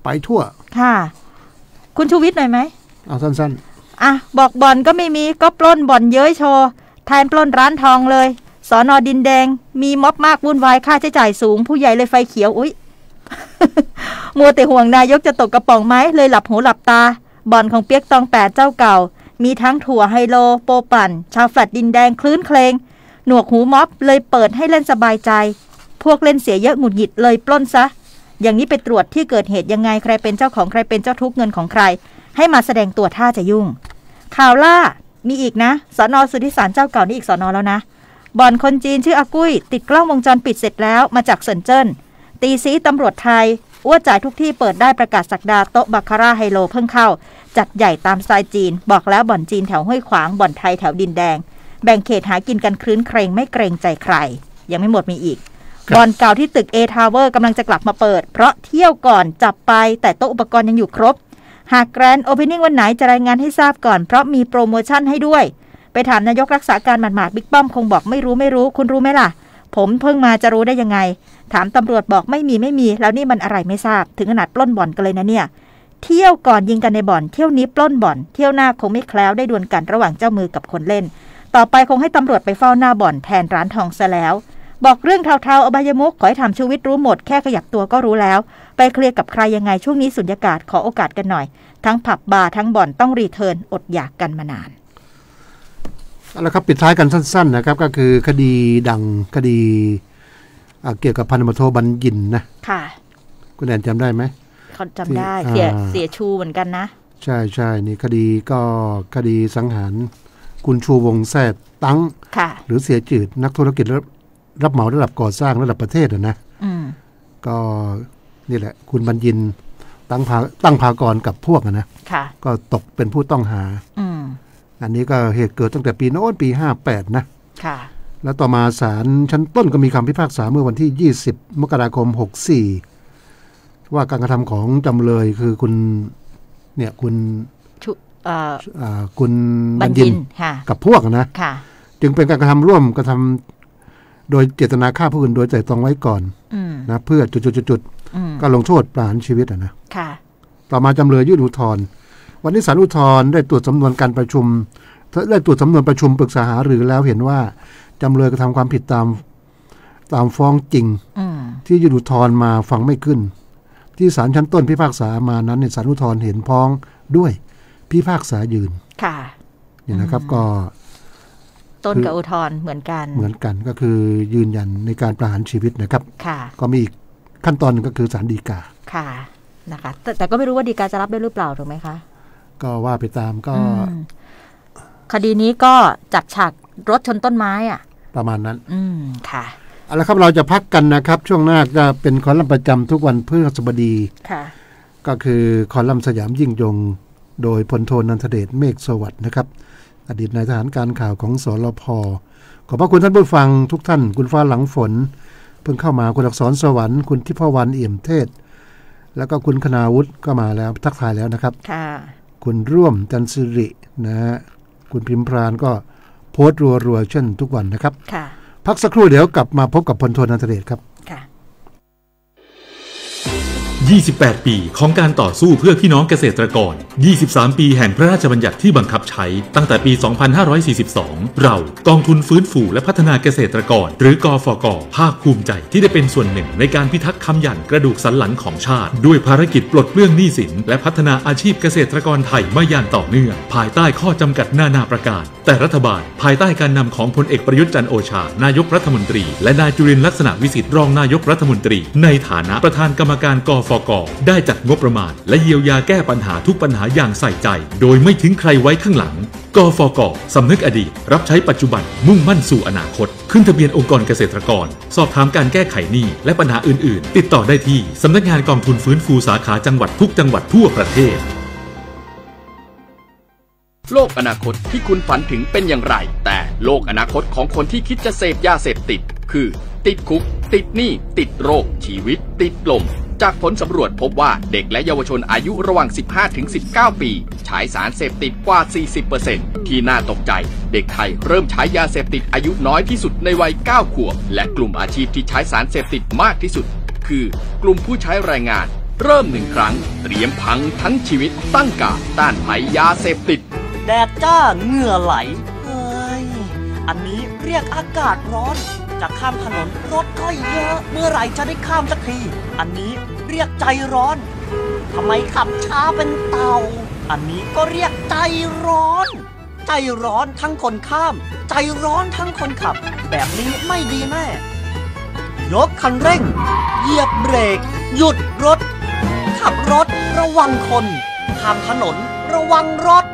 C: ไปทั่ว
B: ค่ะคุณชูวิทย์หน่อยไหม
C: เอาสั้น
B: ๆบอกบ่อนก็ไม่มีก็ปล้นบ่อนเย้ยโชว์แทนปล้นร้านทองเลยสน.ดินแดงมีม็อบมากวุ่นวายค่าใช้จ่ายสูงผู้ใหญ่เลยไฟเขียวอุ๊ย มัวแต่ห่วงนายกจะตกกระป๋องไหมเลยหลับหูหลับตาบ่อนของเปียกตอง8เจ้าเก่ามีทั้งถั่วไฮโลโปปั่นชาวแฟลตดินแดงคลื้นเคลงหนวกหูม็อบเลยเปิดให้เล่นสบายใจพวกเล่นเสียเยอะหงุดหงิดเลยปล้นซะอย่างนี้ไปตรวจที่เกิดเหตุยังไงใครเป็นเจ้าของใครเป็นเจ้าทุกเงินของใครให้มาแสดงตัวท่าจะยุ่งข่าวล่ามีอีกนะสน.สุทธิสารเจ้าเก่านี่อีกสน.แล้วนะบ่อนคนจีนชื่ออากุ้ยติดกล้องวงจรปิดเสร็จแล้วมาจากเซินเจิ้นตีซีตำรวจไทยอ้วจ่ายทุกที่เปิดได้ประกาศสักดาโต๊ะบาคาร่าไฮโลเพิ่งเข้าจัดใหญ่ตามสไตล์จีนบอกแล้วบ่อนจีนแถวห้วยขวางบ่อนไทยแถวดินแดงแบ่งเขตหากินกันครื้นเครงไม่เกรงใจใครยังไม่หมดมีอีกบ่อนเก่าที่ตึก A Tower กำลังจะกลับมาเปิดเพราะเที่ยวก่อนจับไปแต่โต๊ะอุปกรณ์ยังอยู่ครบหากแกรนด์โอเพนนิ่งวันไหนจะรายงานให้ทราบก่อนเพราะมีโปรโมชั่นให้ด้วยไปถามนายกรักษาการหมาดๆบิ๊กป้อมคงบอกไม่รู้คุณรู้ไหมล่ะผมเพิ่งมาจะรู้ได้ยังไงถามตำรวจบอกไม่มีแล้วนี่มันอะไรไม่ทราบถึงขนาดปล้นบ่อนกันเลยนะเนี่ยเที่ยวก่อนยิงกันในบ่อนเที่ยวนี้ปล้นบ่อนเที่ยวหน้าคงไม่แคล้วได้ดวลกันระหว่างเจ้ามือกับคนเล่นต่อไปคงให้ตำรวจไปเฝ้าหน้าบ่อนแทนร้านทองซะแล้วบอกเรื่องเทาๆอบายมุขขอให้ถามชูวิทย์รู้หมดแค่ขยับตัวก็รู้แล้วไปเคลียร์กับใครยังไงช่วงนี้สุญญากาศขอโอกาสกันหน่อยทั้งผับบาร์ทั้งบ่อนต้องรีเทิร์นอดอยากกันมานาน
C: แล้วครับปิดท้ายกันสั้นๆนะครับก็คือคดีดังคดีเกี่ยวกับพันตำรวจโทบัญญินนะค่ะคุณแอนจำได้ไหม
B: เขาจำได้เสียชูเหมือนกันนะ
C: ใช่นี่คดีก็คดีสังหารคุณชูวงศ์แซ่ตั้งหรือเสียจืดนักธุรกิจรับเหมาระดับก่อสร้างระดับประเทศนะก็นี่แหละคุณบัญญินตั้งภากรกับพวกนะก็ตกเป็นผู้ต้องหาอันนี้ก็เหตุเกิดตั้งแต่ปีโน้นปี58นะแล้วต่อมาศาลชั้นต้นก็มีคำพิพากษาเมื่อวันที่20มกราคม64ว่าการกระทำของจำเลยคือคุณบัญญินกับพวกนะจึงเป็นการกระทำร่วมกระทำโดยเจตนาฆ่าผู้อื่นโดยไตร่ตรองไว้ก่อนนะเพื่อจุดก็ลงโทษประหารชีวิตนะต่อมาจำเลยยื่นอุทธรณ์วันนี้ศาลอุทธรณ์ได้ตรวจสำนวนการประชุมปรึกษาหารือแล้วเห็นว่าจำเลยกระทำความผิดตามฟ้องจริงที่ยื่นอุทธรณ์มาฟังไม่ขึ้นที่ศาลชั้นต้นพิพากษามานั้นศาลอุทธรณ์เห็นพ้องด้วยพิพากษายืนนี่นะครับก็
B: ต้นกับอุทธรณ์เหมือน
C: กันก็คือยืนยันในการประหารชีวิตนะครับก็มีอีกขั้นตอนนึงก็คือศาลฎีกา
B: ค่ะนะคะแต่ก็ไม่รู้ว่าฎีกาจะรับได้หรือเปล่าถูกไหมคะ
C: ก็ว่าไปตามก็
B: คดีนี้ก็จัดฉากรถชนต้นไม้
C: ประมาณนั้น
B: ค่ะ
C: เอาละครับเราจะพักกันนะครับช่วงหน้าจะเป็นคอลัมน์ประจำทุกวันพฤหัสบดีก็คือคอลัมน์สยามยิ่งยงโดยพลโทนันทเดชเมฆสวัสดิ์นะครับอดีตนายทหารการข่าวของสรพ.ขอบพระคุณท่านผู้ฟังทุกท่านคุณฟ้าหลังฝนเพิ่งเข้ามาคุณอักษรสวรรค์คุณทิพวรรณเอี่ยมเทศแล้วก็คุณคณาวุฒิก็มาแล้วทักทายแล้วนะครับคุณร่วมจันสิรินะฮะคุณพิมพรานก็โพสต์รัวๆเช่นทุกวันนะครับพักสักครู่เดี๋ยวกลับมาพบกับพลโทนันทเดชครับ
A: 28 ปีของการต่อสู้เพื่อพี่น้องเกษตรกร 23 ปีแห่งพระราชบัญญัติที่บังคับใช้ตั้งแต่ปี 2542 เรากองทุนฟื้นฟูและพัฒนาเกษตรกรหรือกฟก.ภาคภูมิใจที่ได้เป็นส่วนหนึ่งในการพิทักษ์คำหยั่นกระดูกสันหลังของชาติด้วยภารกิจปลดเปลื้องหนี้สินและพัฒนาอาชีพเกษตรกรไทยมาอย่างต่อเนื่องภายใต้ข้อจำกัดนาประการแต่รัฐบาลภายใต้การนำของพลเอกประยุทธ์จันทร์โอชานายกรัฐมนตรีและนายจุรินทร์ลักษณะวิสิทธิ์รองนายกรัฐมนตรีในฐานะประธานกรรมการกฟก.ได้จัดงบประมาณและเยียวยาแก้ปัญหาทุกปัญหาอย่างใส่ใจโดยไม่ทิ้งใครไว้ข้างหลังกฟก.สำนึกอดีตรับใช้ปัจจุบันมุ่งมั่นสู่อนาคตขึ้นทะเบียนองค์กรเกษตรกรสอบถามการแก้ไขหนี้และปัญหาอื่นๆติดต่อได้ที่สำนักงานกองทุนฟื้นฟูสาขาจังหวัดทุกจังหวัดทั่วประเทศ
F: โลกอนาคตที่คุณฝันถึงเป็นอย่างไรแต่โลกอนาคตของคนที่คิดจะเสพยาเสพติดคือติดคุกติดหนี้ติดโรคชีวิตติดลมจากผลสำรวจพบว่าเด็กและเยาวชนอายุระหว่าง 15-19 ปีใช้สารเสพติดกว่า 40% ที่น่าตกใจเด็กไทยเริ่มใช้ยาเสพติดอายุน้อยที่สุดในวัย 9 ขวบและกลุ่มอาชีพที่ใช้สารเสพติดมากที่สุดคือกลุ่มผู้ใช้แรงงานเริ่ม1 ครั้งเตรียมพังทั้งชีวิตตั้งการต้านภัยยาเสพติด
N: แดดจ้าเหงื่อไหลเฮ้ยอันนี้เรียกอากาศร้อนจะข้ามถนนรถก็เยอะเมื่อไหร่จะได้ข้ามสักทีอันนี้เรียกใจร้อนทำไมขับช้าเป็นเต่าอันนี้ก็เรียกใจร้อนใจร้อนทั้งคนข้ามใจร้อนทั้งคนขับแบบนี้ไม่ดีแน่ยกคันเร่งเหยียบเบรกหยุดรถขับรถระวังคนข้ามถนนระวังรถ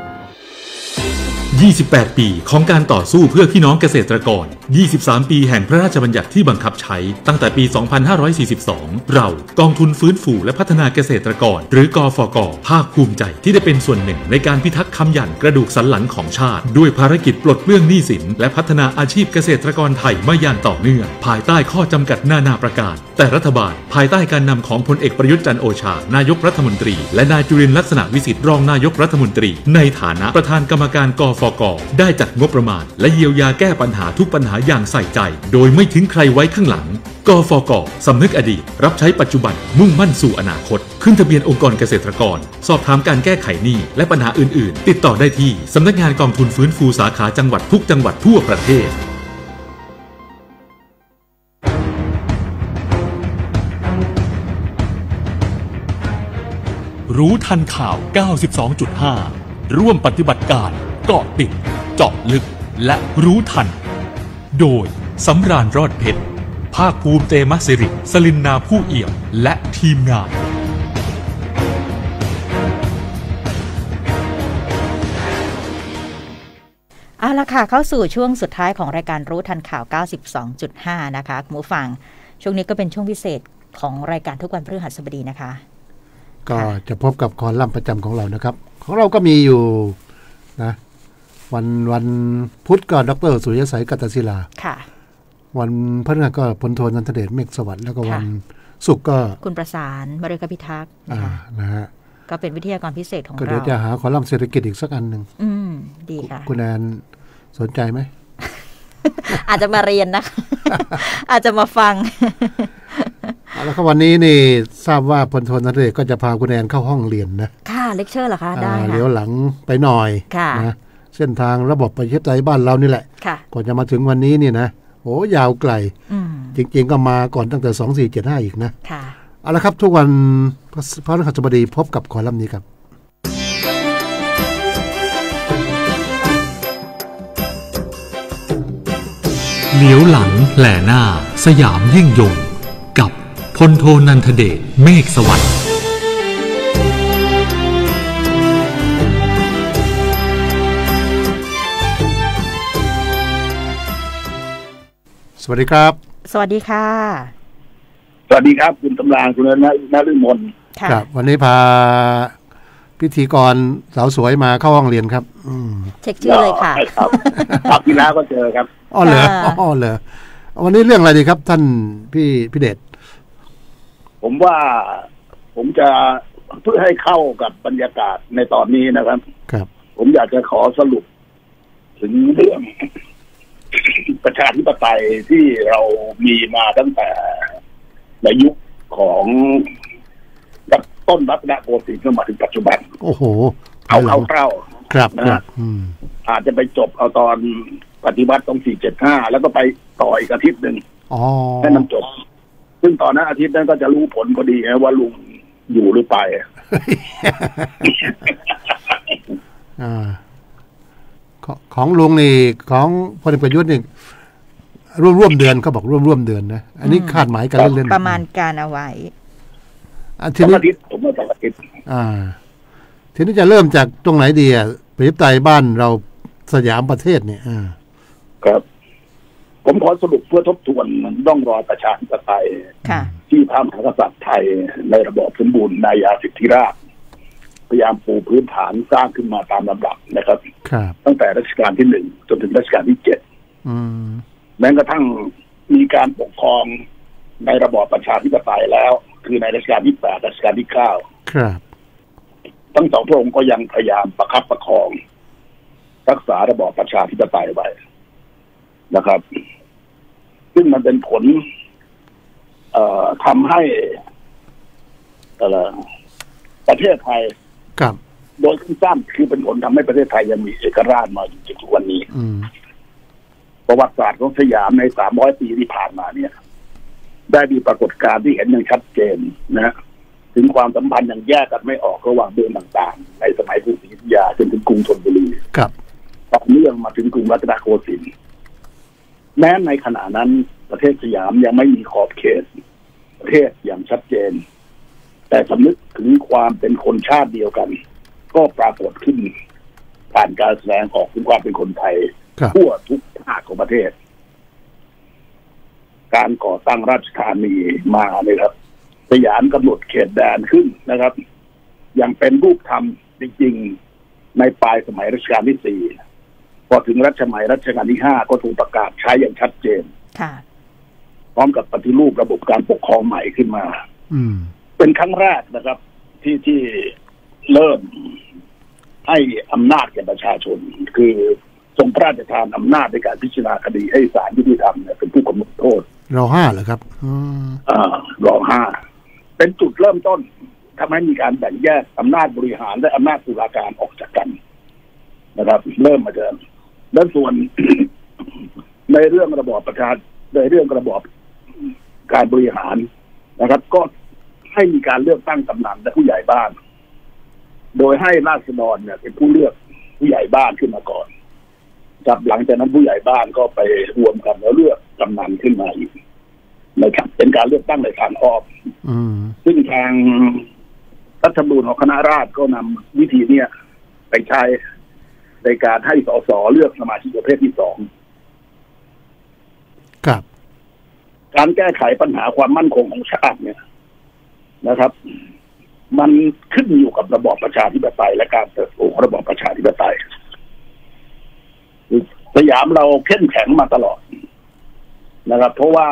A: 28 ปีของการต่อสู้เพื่อพี่น้องเกษตรกร23 ปีแห่งพระราชบัญญัติที่บังคับใช้ตั้งแต่ปี 2542 เรากองทุนฟื้นฟูและพัฒนาเกษตรกรหรือกฟก.ภาคภูมิใจที่ได้เป็นส่วนหนึ่งในการพิทักษ์คำหยั่นกระดูกสันหลังของชาติด้วยภารกิจปลดเปลื้องหนี้สินและพัฒนาอาชีพเกษตรกรไทยมาอย่างต่อเนื่องภายใต้ข้อจำกัดนานาประการแต่รัฐบาลภายใต้การนำของพลเอกประยุทธ์จันทร์โอชานายกรัฐมนตรีและนายจุรินทร์ลักษณะวิสิทธิ์รองนายกรัฐมนตรีในฐานะประธานกรรมการกฟก.ได้จัดงบประมาณและเยียวยาแก้ปัญหาทุกปัญหาอย่างใส่ใจโดยไม่ทิ้งใครไว้ข้างหลังกฟก.สำนึกอดีตรับใช้ปัจจุบันมุ่งมั่นสู่อนาคตขึ้นทะเบียนองค์กรเกษตรกรสอบถามการแก้ไขหนี้และปัญหาอื่นๆติดต่อได้ที่สำนักงานกองทุนฟื้นฟูสาขาจังหวัดทุกจังหวัดทั่วประเทศรู้ทันข่าว 92.5 ร่วมปฏิบัติการเกาะติดเจาะลึกและรู้ทันโดยสำราญรอดเพชรภาคภูมิเตมะสิริสลินนาผู้เอี่ยมและทีมงาน
B: เอาละค่ะเข้าสู่ช่วงสุดท้ายของรายการรู้ทันข่าว 92.5 นะคะคุณผู้ฟังช่วงนี้ก็เป็นช่วงพิเศษของรายการทุกวันพฤหัสบดีนะคะ
C: ก็จะพบกับคอลัมน์ประจำของเรานะครับของเราก็มีอยู่นะวันพุธก็ดร.สุริยสัยกัตตศิลา
B: ค่ะ
C: วันพฤหัสก็พลโทนันทเดชเมฆสวัสดิ์แล้วก็วันศุกร์ก็
B: คุณประสานบริกพิทักษ์
C: นะฮะ
B: ก็เป็นวิทยากรพิเศษของเรา
C: ก็เดี๋ยวจะหาคอลัมน์เศรษฐกิจอีกสักอันหนึ่ง
B: ดีค่ะ
C: คุณแอนสนใจไหม
B: อาจจะมาเรียนนะคะ อาจจะมาฟัง
C: แล้วก็วันนี้นี่ทราบว่าพลโทนันทเดชก็จะพาคุณแอนเข้าห้องเรียนนะ
B: ค่ะเลคเชอร์เหรอคะได้
C: เลี้ยวหลังไปหน่อยนะเส้นทางระบบประชาธิปไตยบ้านเรานี่แหละก่อนจะมาถึงวันนี้นี่นะโอ้ยาวไกลจริงๆก็มาก่อนตั้งแต่2475อีกนะเอาละครับทุกวันพฤหัสบดีพบกับคอลัมน์นี้ครับ
A: เลี้ยวหลังแหล่หน้าสยามยิ่งยงกับพลโทนันทเดชเมฆสวัสดิ์
C: สวัสดีครับ
B: สวัสดีค่ะ
D: สวัสดีครับคุณตำรางคุณนฤมล
C: ครับวันนี้พาพิธีกรสาวสวยมาเข้าห้องเรียนครับ
B: เช็คชื่อเลยค่ะ
D: ครับที่แล้วก็เจอครับ
C: อ๋อเหรอวันนี้เรื่องอะไรดีครับท่านพี่เดช
D: ผมว่าผมจะเพื่อให้เข้ากับบรรยากาศในตอนนี้นะครับ
C: ครับ
D: ผมอยากจะขอสรุปถึงเรื่องประชาธิปไตยที่เรามีมาตั้งแต่ในยุคของต้นรัตนโกสินทร์จนมาถึงปัจจุบัน
C: โอ้โห
D: เอาเล่า
C: ครับนะ
D: อาจจะไปจบเอาตอนปฏิวัติ2475แล้วก็ไปต่ออีกอาทิตย์หนึ่งให้มันจบซึ่งตอนนั้นอาทิตย์นั้นก็จะรู้ผลพอดีว่าลุงอยู่หรือไป
C: ของลุงนี่ของพลเอกประยุทธ์นี่ร่วมเดือนเขาบอกร่วมเดือนนะอันนี้คาดหมายกันเล่น
B: ๆประมาณการเอาไว้
C: ทีนี้
D: ผมว่า2 อาทิตย์
C: ทีนี้จะเริ่มจากตรงไหนดีอ่ะประชาธิปไตยบ้านเราสยามประเทศเนี่ย
D: ครับผมขอสรุปเพื่อทบทวนต้องรอประชาธิปไตยที่พระมหากษัตริย์ไทยในระบอบสมบูรณ์นายาสิทธิราชพยายามปูพื้นฐานสร้างขึ้นมาตามลำดับนะครับตั้งแต่รัชกาลที่1จนถึงรัชกาลที่7แม้กระทั่งมีการปกครองในระบอบประชาธิปไตยแล้วคือในรัชกาลที่8รัชกาลที่9
C: ครับ
D: ทั้งสองพระองค์ก็ยังพยายามประคับประคองรักษาระบอบประชาธิปไตยไว้นะครับซึ่งมันเป็นผลทำให้
O: ประเทศไทย
C: ครับ
O: โดยสั้นๆคือเป็นผลทำให้ประเทศไทยยังมีเอกราชมาจนถึงทุกวันนี้ประวัติศาสตร์ของสยามใน300 ปีที่ผ่านมาเนี่ยได้มีปรากฏการณ์ที่เห็นอย่างชัดเจนนะถึงความสัมพันธ์อย่างแยกกันไม่ออกระหว่างเมืองต่างๆในสมัยกรุงศรีอยุธยาจนถึงกรุงธนบุรี
C: ครับ
O: ต่อเนื่องมาถึงกรุงรัตนโกสินทร์แม้ในขณะนั้นประเทศสยามยังไม่มีขอบเขตประเทศอย่างชัดเจนแต่สำนึกถึงความเป็นคนชาติเดียวกันก็ปรากฏขึ้นผ่านการแสดงออกถึงความเป็นคนไทยทั่วทุกภาคของประเทศการก่อตั้งราชธานีมาเนี่ยครับสยามกำหนดเขตแดนขึ้นนะครับอย่างเป็นรูปธรรมจริงๆในปลายสมัยรัชกาลที่4พอถึงรัชกาลที่5ก็ถูกประกาศใช้อย่างชัดเจนพร้อมกับปฏิรูประบบการปกครองใหม่ขึ้นมาเป็นครั้งแรกนะครับที่เริ่มให้อำนาจแก่ประชาชนคือทรงพระราชทานอำนาจในการพิจารณาคดีให้ศาลยุติธรรมเนี่ยเป็นผู้กำหนดโทษ
C: ร.5เหรอครับ
O: ร.5เป็นจุดเริ่มต้นทำให้มีการแบ่งแยกอำนาจบริหารและอำนาจตุลาการออกจากกันนะครับเริ่มมาเดิมและส่วน ในเรื่องระบอบประชาในเรื่องระบอบการบริหารนะครับก็ให้มีการเลือกตั้งกำนันและผู้ใหญ่บ้านโดยให้ราษฎรเนี่ยเป็นผู้เลือกผู้ใหญ่บ้านขึ้นมาก่อนครับหลังจากนั้นผู้ใหญ่บ้านก็ไปรวมกันแล้วเลือกกำนันขึ้นมาอีกนะครับเป็นการเลือกตั้งในทางอ้อมซึ่งทางรัฐธรรมนูญของคณะราษฎรก็นำวิธีเนี้ยไปใช้ในการให้สสเลือกสมาชิกประเภทที่2
C: ครับ
O: การแก้ไขปัญหาความมั่นคงของชาติเนี่ยนะครับมันขึ้นอยู่กับระบอบประชาธิปไตยและการเติบโตของระบอบประชาธิปไตยสยามเราเข้มแข็งมาตลอดนะครับเพราะว่า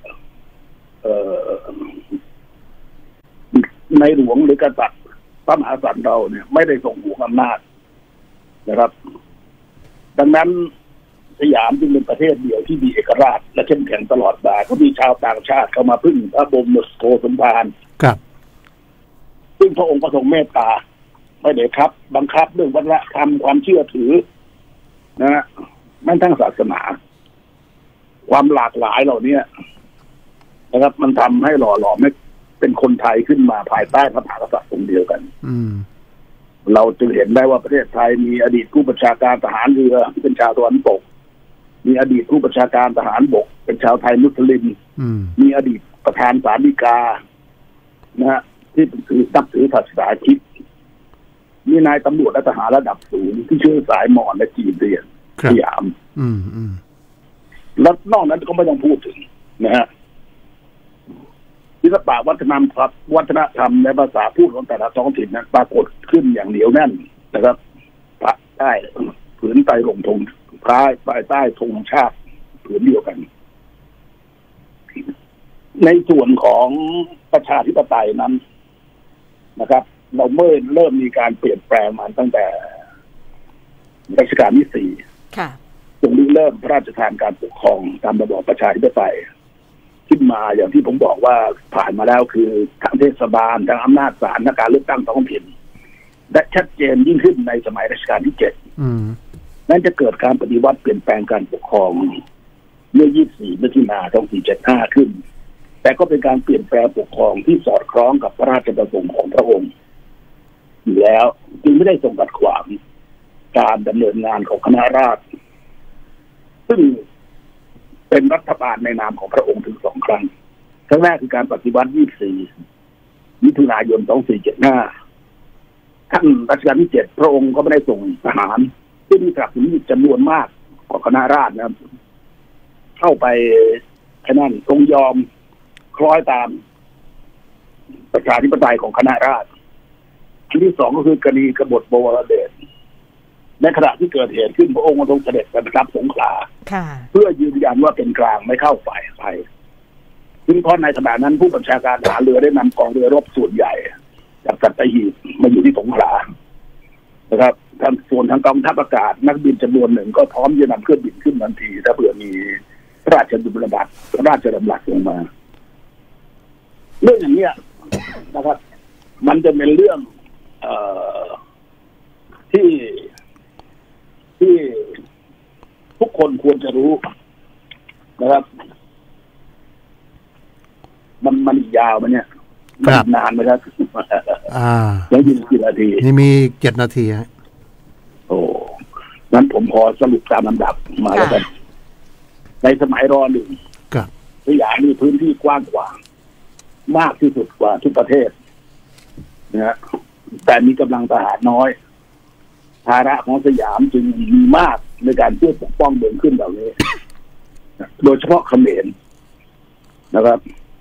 O: ในหลวงหรือกษัตริย์พระมหากษัตริย์เราเนี่ยไม่ได้ทรงห่วงอำนาจนะครับดังนั้นสยามจึงเป็นประเทศเดียวที่มีเอกราชและเข้มแข็งตลอดมาก็มีชาวต่างชาติเข้ามาพึ่งพระบรมโกศมภาร
C: ครับ
O: ซึ่งพระองค์ก็ทรงเมตตาไม่ได้ครับบังคับเรื่องวัฒนธรรมความเชื่อถือนะแม้ทั้งศาสนาความหลากหลายเหล่านี้นะครับมันทำให้หล่อหลอมให้เป็นคนไทยขึ้นมาภายใต้พระมหากษัตริย์องค์เดียวกันเราจึงเห็นได้ว่าประเทศไทยมีอดีตผู้บัญชาการทหารเรือที่เป็นชาวตะวันตกมีอดีตผู้บัญชาการทหารบกเป็นชาวไทยมุสลิมมีอดีตประธานศาลฎีกานะฮะที่นับถือศาสนาคริสต์มีนายตำรวจและทหารระดับสูงที่เชื้อสายมอญและจีนเรียนสยามแล้วนอกนั้นก็ไม่ต้องพูดถึงนะฮะศิลปะวัฒนธรรมในภาษาพูดของแต่ละท้องถิ่นนั้นปรากฏขึ้นอย่างเหนียวแน่นนะครับภายใต้ผืนไตรรงธงภายใต้ธงชาติผืนเดียวกันในส่วนของประชาธิปไตยนั้นนะครับเราเริ่มมีการเปลี่ยนแปลงมาตั้งแต่รัชกาลที่4ตรงนี้เริ่มพระราชทานการปกครองตามระบอบประชาธิปไตยขึ้นมาอย่างที่ผมบอกว่าผ่านมาแล้วคือทางเทศบาลทางอำนาจศาลและการเลือกตั้งท้องถิ่นและชัดเจนยิ่งขึ้นในสมัยรัชกาลที่7นั่นจะเกิดการปฏิวัติเปลี่ยนแปลงการปกครองเมื่อ24มิถุนายน2475ขึ้นแต่ก็เป็นการเปลี่ยนแปลงปกครองที่สอดคล้องกับพระราชประสงค์ของพระองค์อยู่แล้วจึงไม่ได้ทรงขัดขวางการดำเนินงานของคณะราษฎรซึ่งเป็นรัฐบาลในนามของพระองค์ถึง2 ครั้งครั้งแรกคือการปฏิวัติ24มิถุนายน2475ท่านรัชกาลที่7พระองค์ก็ไม่ได้ส่งทหารที่มีกำลังจำนวนมากกว่าคณะราษฎรนะครับเข้าไปแค่นั้นทรงยอมคล้อยตามประชาธิปไตยของคณะราษฎรอันที่2ก็คือกรณีกบฏบวรเดชในขณะที่เกิดเหตุขึ้นพระองค์ทรงเสด็จไปประทับสงขลาเพื่อยืนยันว่าเป็นกลางไม่เข้าฝ่ายใครซึ่งเพราะในขณะนั้นผู้บัญชาการทหารเรือได้นำกองเรือรบส่วนใหญ่จากสัตหีบมาอยู่ที่สงขลานะครับทางส่วนทางกองทัพอากาศนักบินจำนวนหนึ่งก็พร้อมจะนำเครื่องบินขึ้นทันทีถ้าเผื่อมีพระราชดำรัสลงมาเรื่องอย่างเนี้ยนะครับมันจะเป็นเรื่องที่ทุกคนควรจะรู้นะครับมันยาวมันเนี่ยมันนานไหมครับยังมีกี่นาที
C: นี่มี7 นาทีฮะ
O: โอ้นั้นผมพอสรุปตามลำดับมาแล้วกันในสมัยร.1สยามมีพื้นที่กว้างขวางมากที่สุดกว่าทุกประเทศนะฮะแต่มีกำลังทหารน้อยภาระของสยามจึงมีมากในการช่วยปกป้องเมืองขึ้นเหล่านี้โดยเฉพาะเขมรนะครับ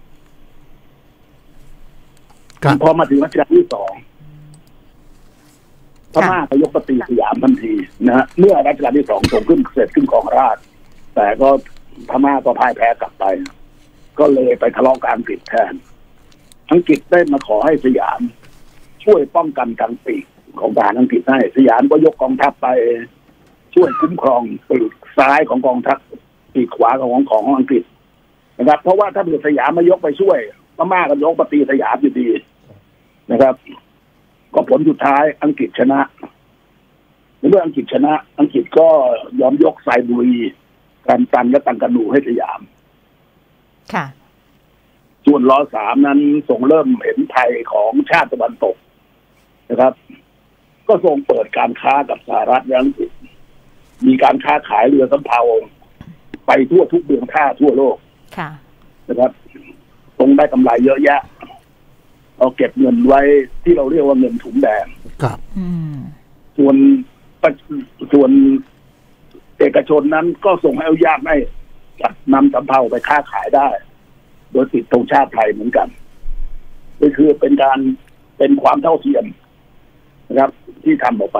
O: พอมาถึงรัชกาลที่ 2พม่าก็ยกปฏิสยามทันทีนะฮะเมื่อรัชกาลที่ 2ทรงขึ้นเสร็จขึ้นครองราชย์แต่ก็พม่าก็พ่ายแพ้กลับไปก็เลยไปทะเลาะกับอังกฤษแทนอังกฤษได้มาขอให้สยามช่วยป้องกันทางปีกของทหารอังกฤษให้สยามก็ยกกองทัพไปช่วยคุ้มครองปีกซ้ายของกองทัพปีกขวาของอังกฤษนะครับเพราะว่าถ้าเกิดสยามมายกไปช่วยพม่าก็ยกปฏิสยามอยู่ดีนะครับก็ผลสุดท้ายอังกฤษชนะเมื่ออังกฤษชนะอังกฤษก็ยอมยกไซบุรีกันตันและตังกานูให้สยาม
B: ค่ะ
O: ส่วนร.3นั้นทรงเริ่มเห็นภัยของชาติตะวันตกนะครับก็ทรงเปิดการค้ากับสหรัฐและอังกฤษมีการค้าขายเรือสำเภาไปทั่วทุกเมืองท่าทั่วโลก
B: ค่ะ
O: นะครับทรงได้กำไรเยอะแยะเอาเก็บเงินไว้ที่เราเรียกว่าเงินถุงแดง
C: ครับ
O: ส่วนเอกชนนั้นก็ส่งให้อนุญาตให้จัดนำสำเภาไปค้าขายได้โดยติดธงชาติไทยเหมือนกันก็คือเป็นความเท่าเทียมนะครับที่ทำออกไป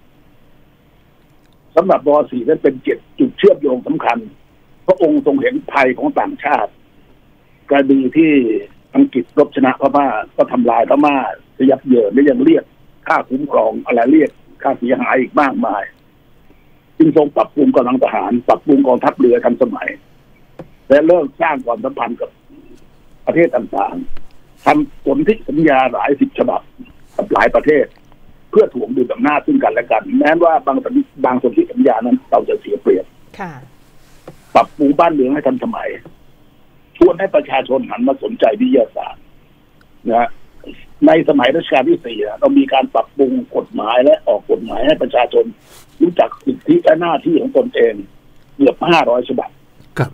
O: สำหรับร.4นั้นเป็นจุดเชื่อมโยงสำคัญพระองค์ทรงเห็นภัยของต่างชาติกรณีที่อังกฤษรบชนะพม่าก็ทำลายพม่ายับเยินและยังเรียกค่าคุ้มครองอะไรเรียกค่าเสียหายอีกมากมายจึงทรงปรับปรุงกำลังทหารปรับปรุงกองทัพเรือทันสมัยและเริ่มสร้างความสัมพันธ์กับประเทศต่างๆทำสนธิสัญญาหลาย10 ฉบับกับหลายประเทศเพื่อถ่วงดุลอำนาจซึ่งกันและกันแม้ว่าบางสนธิสัญญานั้นเราจะเสียเปรียบปรับปรุงบ้านเมืองให้ทันสมัยชวนให้ประชาชนหันมาสนใจวิทยาศาสตร์นะในสมัยรัชกาลที่ 4เรามีการปรับปรุงกฎหมายและออกกฎหมายให้ประชาชนรู้จักสิทธิและหน้าที่ของตนเองเกือบ500 ฉบับ
C: ครับ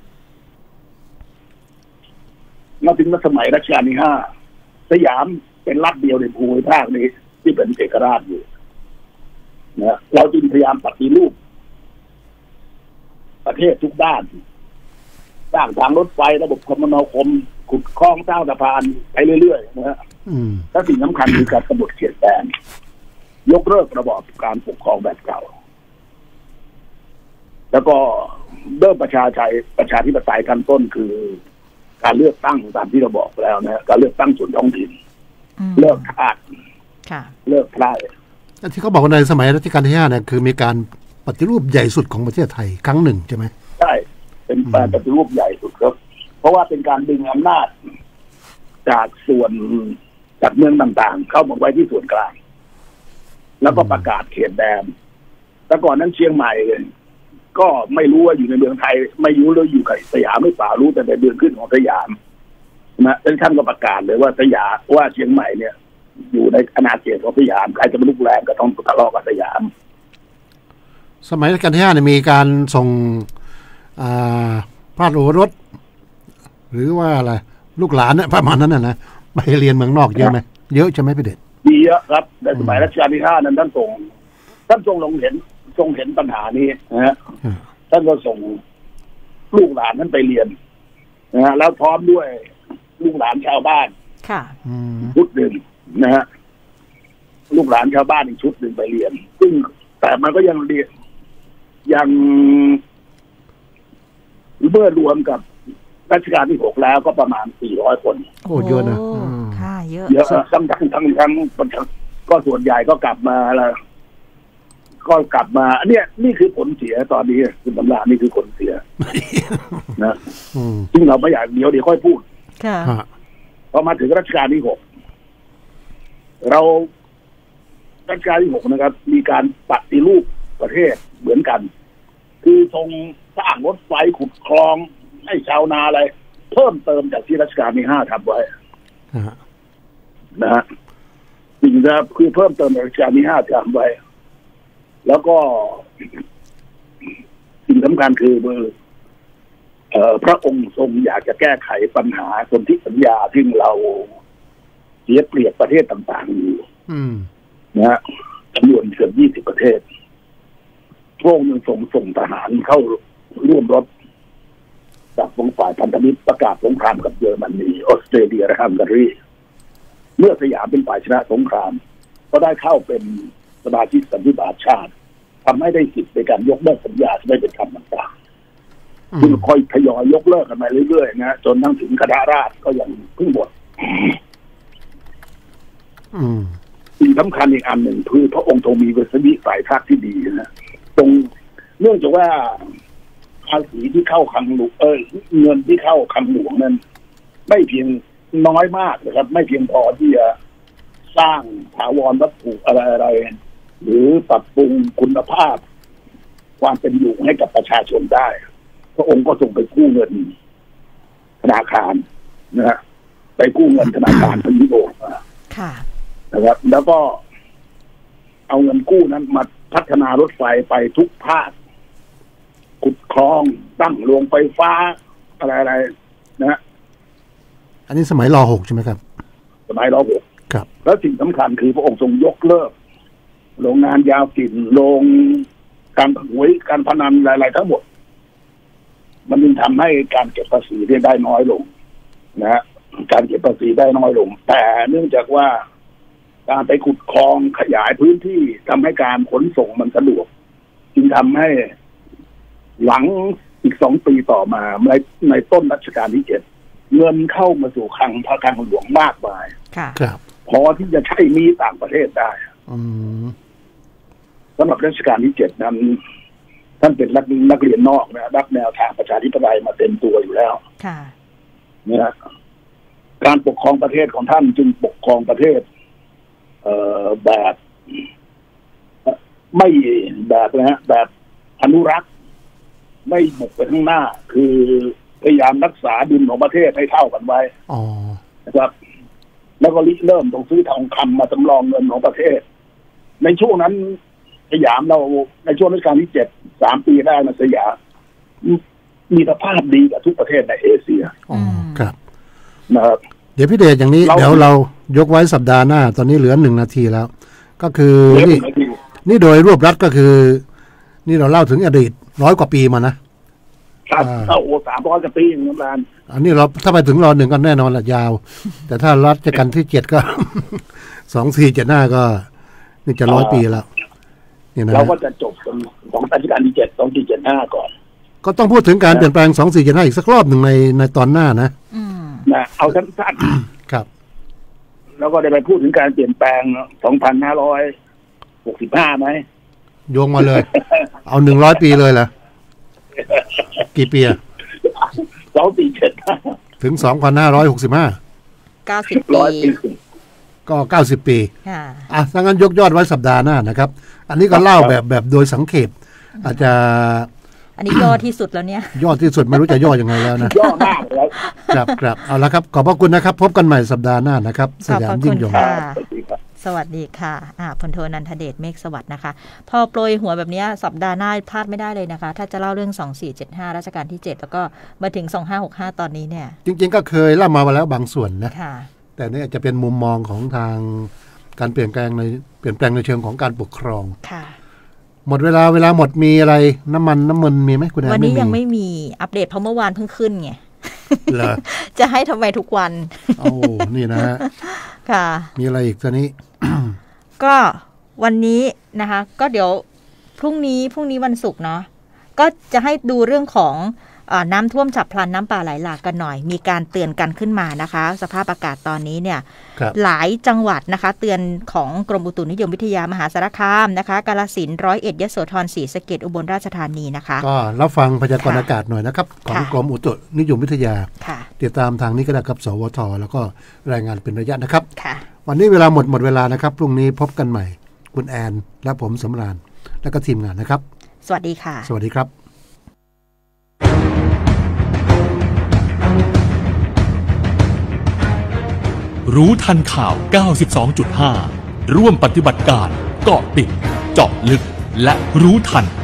O: มาถึงสมัยรัชกาลที่ 5สยามเป็นรัฐเดียวในภูมิภาคนี้ที่เป็นเอกราชอยู่นะเราจึงพยายามปฏิรูปประเทศทุกด้านสร้างทางรถไฟระบบคมนาคมขุดคลองสร้างสะพานไปเรื่อยๆนะฮะและสิ่งสำคัญคือการกำหนดเขตแดนยกเลิกระบอบการปกครองแบบเก่าแล้วก็เริ่มประชาธิปไตยขั้นต้นคือการเลือกตั้งตามที่เราบอกแล้วนะการเลือกตั้งส่วนท้องถิ่นเลิกทาสเลิกไพร่
C: ที่เขาบอกว่าในสมัยรัชกาลที่ 5เนี่ยคือมีการปฏิรูปใหญ่สุดของประเทศไทยครั้งหนึ่งใช่ไหม
O: ใช่เป็นการปฏิรูปใหญ่สุดครับเพราะว่าเป็นการดึงอำนาจจากเมืองต่างๆเข้ามาไว้ที่ส่วนกลางแล้วก็ประกาศเขตแดนแต่ก่อนนั้นเชียงใหม่ก็ไม่รู้ว่าอยู่ในเมืองไทยไม่รู้เลยอยู่กับสยามไม่ป่ารู้แต่ในเดือนขึ้นของสยามนะแล้วท่านก็ประกาศเลยว่าว่าเชียงใหม่เนี่ยอยู่ในอาณาเขตของสยามใครจะมาลุกแรงก็ต้องทะเลาะกับสยาม
C: สมัยรัชกาลที่ 5เนี่ยมีการส่งพระโอรสหรือว่าอะไรลูกหลานเนี่ยประมาณนั้นนะไปเรียนเมืองนอกเยอะไหมเยอะใช่ไหมพี่เด็ด
O: มีเยอะครับในสมัยรัชกาลที่ 5นั้นท่านทรงเห็นปัญหานี้นะฮะท่านก็ส่งลูกหลานนั้นไปเรียนนะฮะแล้วพร้อมด้วยลูกหลานชาวบ้านชุดหนึ่งนะฮะลูกหลานชาวบ้านอีกชุดหนึ่งไปเรียนซึ่งแต่มันก็ยังเรียนยังเมื่อรวมกับรัชกาลที่ 6แล้วก็ประมาณ400 คน
C: โอ้เยอะนะ
B: ค่ะเยอะ
O: ทั้งก็ส่วนใหญ่ก็กลับมาแล้วก็กลับมาเนี่ยนี่คือผลเสียตอนนี้คุณตำรานี่คือผลเสียนะซึ่งเราไม่อยากเดี๋ยวค่อยพูด
B: ค่ะ
O: พอมาถึงรัชกาลที่ 6 เรารัชกาลที่ 6นะครับมีการปฏิรูปประเทศเหมือนกันคือทรงสร้างรถไฟขุดคลองให้ชาวนาอะไรเพิ่มเติมจากที่รัชกาลที่ 5ทำไว้นะฮะสิ่งที่คือเพิ่มเติมจากรัชกาลที่ 5ทำไว้แล้วก็สิ่งสำคัญคือพระองค์ทรงอยากจะแก้ไขปัญหาสนธิสัญญาที่เราเสียเปรียบประเทศต่างๆอยู่นะฮะจำนวนเกือบ20 ประเทศพระองค์ยังส่งทหารเข้าร่วมรบจากฝ่ายพันธมิตรประกาศสงครามกับเยอรมนีออสเตรเลียและฮังการีเมื่อสยามเป็นฝ่ายชนะสงครามก็ได้เข้าเป็นสมาชิกสันนิบาตชาติทำให้ได้สิทธิ์ในการยกเลิกสัญญาที่ไม่เป็นธรรมต่างๆซึ่งค่อยทยอยยกเลิกกันมาเรื่อยๆนะจนทั้งถึงคณะราษฎรก็ยังเพิ่งหมดสิ่งสำคัญอีกอันหนึ่งคือพระองค์ทรงมีวิสัยทัศน์ที่ดีนะตรงเนื่องจากว่าภาษีที่เข้าคลังหลวงเงินที่เข้าคลังหลวงนั้นไม่เพียงน้อยมากนะครับไม่เพียงพอที่จะสร้างถาวรวัตถุอะไรหรือปรับปรุงคุณภาพความเป็นอยู่ให้กับประชาชนได้พระองค์ก็ส่งไปกู้เงินธนาคารนะฮะไปกู้เงินธนาคารทางยุโรปนะครับแล้วก็เอาเงินกู้นั้นมาพัฒนารถไฟไปทุกภาคขุดคลองตั้งโรงไฟฟ้าอะไรนะฮะ
C: อันนี้สมัยร.6 ใช่ไหมครับ
O: สมัยร.6
C: ครับ
O: แล้วสิ่งสำคัญคือพระองค์ทรงยกเลิกโรงงานยาฝิ่นโรงการหวยการพนันอะไรทั้งหมดมันจึงทำให้การเก็บภาษีได้น้อยลงนะฮะการเก็บภาษีได้น้อยลงแต่เนื่องจากว่าการไปขุดคลองขยายพื้นที่ทำให้การขนส่งมันสะดวกจึงทำให้หลังอีก2 ปีต่อมาในต้นรัชกาลที่ 7เงินเข้ามาสู่คลังพระคลังหลวงมากมาย
C: ครับ
O: พอที่จะใช้หนี้ต่างประเทศได้สำหรับรัชกาลที่ 7นั้นท่านเป็นนักเรียนนอกนะรับแนวทางประชาธิปไตยมาเต็มตัวอยู่แล้วเนี่ยการปกครองประเทศของท่านจึงปกครองประเทศแบบไม่แบบนะฮะแบบอนุรักษ์ไม่บุกไปข้างหน้าคือพยายามรักษาดุลของประเทศให้เท่ากันไว้นะครับแล้วก็เริ่มต้องซื้อทองคำมาสำรองเงินของประเทศในช่วงนั้นสยามเราในช่วงรัชกาลที่ 7 3 ปีแรกนะสยามมีสภาพดีกว่าทุกประเทศในเอเชีย
C: ครับ
O: นะครับ
C: เดี๋ยวพี่เดชอย่างนี้เดี๋ยวเรายกไว้สัปดาห์หน้าตอนนี้เหลือ1 นาทีแล้วก็คือนี่โดยรวบรัดก็คือนี่เราเล่าถึงอดีต100 กว่าปีมานะครับ
O: โอ้300 กว่าปีอย่างนั้น
C: อันนี้เราถ้าไปถึงร.1ก็แน่นอนละยาวแต่ถ้ารัชกาลที่ 7ก็2475ก็นี่จะ100 ปีแล้ว
O: เนี่ยนะเราก็จะจบของรัชกาลที่ 7 2475ก่อน
C: ก็ต้องพูดถึงการเปลี่ยนแปลง2475อีกสักรอบหนึ่งในตอนหน้านะ
O: เอาสั้น
C: ๆครับ
O: แล้วก็ได้ไปพูดถึงการเปลี่ยนแปลง2565ไหม
C: โยงมาเลย เอา100 ปีเลยเหรอกี่ปี
O: 2475
C: ถึง2565
B: 90 ปี
C: ก็90 ปีถ้างั้นยกยอดไว้สัปดาห์หน้านะครับอันนี้ก็เล่าแบบโดยสังเขปอาจจะ
B: อันนี้ย่อที่สุดแล้วเนี่ย
C: ย่อที่สุดไม่รู้จะย่อยังไงแล้วนะ
O: ย่อมากแล้ว
C: ครับเอาละครับขอบพระคุณนะครับพบกันใหม่สัปดาห์หน้านะครับ
B: สยามยิ่งยงสวัสดีค่ะพลโทนันทเดชเมฆสวัสดิ์นะคะพอโปรยหัวแบบนี้สัปดาห์หน้าพลาดไม่ได้เลยนะคะถ้าจะเล่าเรื่อง2475รัชกาลที่ 7แล้วก็มาถึง2565ตอนนี้เนี่ย
C: จริงๆก็เคยเล่ามาแล้วบางส่วนนะแต่นี่อาจจะเป็นมุมมองของทางการเปลี่ยนแปลงในเชิงของการปกครองหมดเวลาหมดมีอะไรน้ำมันมีไหมคุณแอน
B: วันนี้ยังไม่มีอัปเดตเพราะเมื่อวานเพิ่งขึ้นไงจะให้ทำไมทุกวัน
C: โอ้นี่นะฮะ
B: ค่ะ
C: มีอะไรอีกตอนนี้
B: ก็วันนี้นะคะก็เดี๋ยวพรุ่งนี้วันศุกร์เนาะก็จะให้ดูเรื่องของน้ำท่วมฉับพลันน้ำป่าไหลหลากกันหน่อยมีการเตือนกันขึ้นมานะคะสภาพอากาศตอนนี้เนี่ยหลายจังหวัดนะคะเตือนของกรมอุตุนิยมวิทยามหาสารคามนะคะกาฬสินธุ์101ยโสธรศรีสะเกษอุบลราชธานีนะคะ
C: ก็รับฟังพยากรณ์อากาศหน่อยนะครับของกรมอุตุนิยมวิทยาติดตามทางนี้ก็ได้กับสวทแล้วก็รายงานเป็นระยะนะครับวันนี้เวลาหมดเวลานะครับพรุ่งนี้พบกันใหม่คุณแอนและผมสำราญและก็ทีมงานนะครับ
B: สวัสดีค่ะ
C: สวัสดีครับ
A: รู้ทันข่าว 92.5 ร่วมปฏิบัติการเกาะติดเจาะลึกและรู้ทัน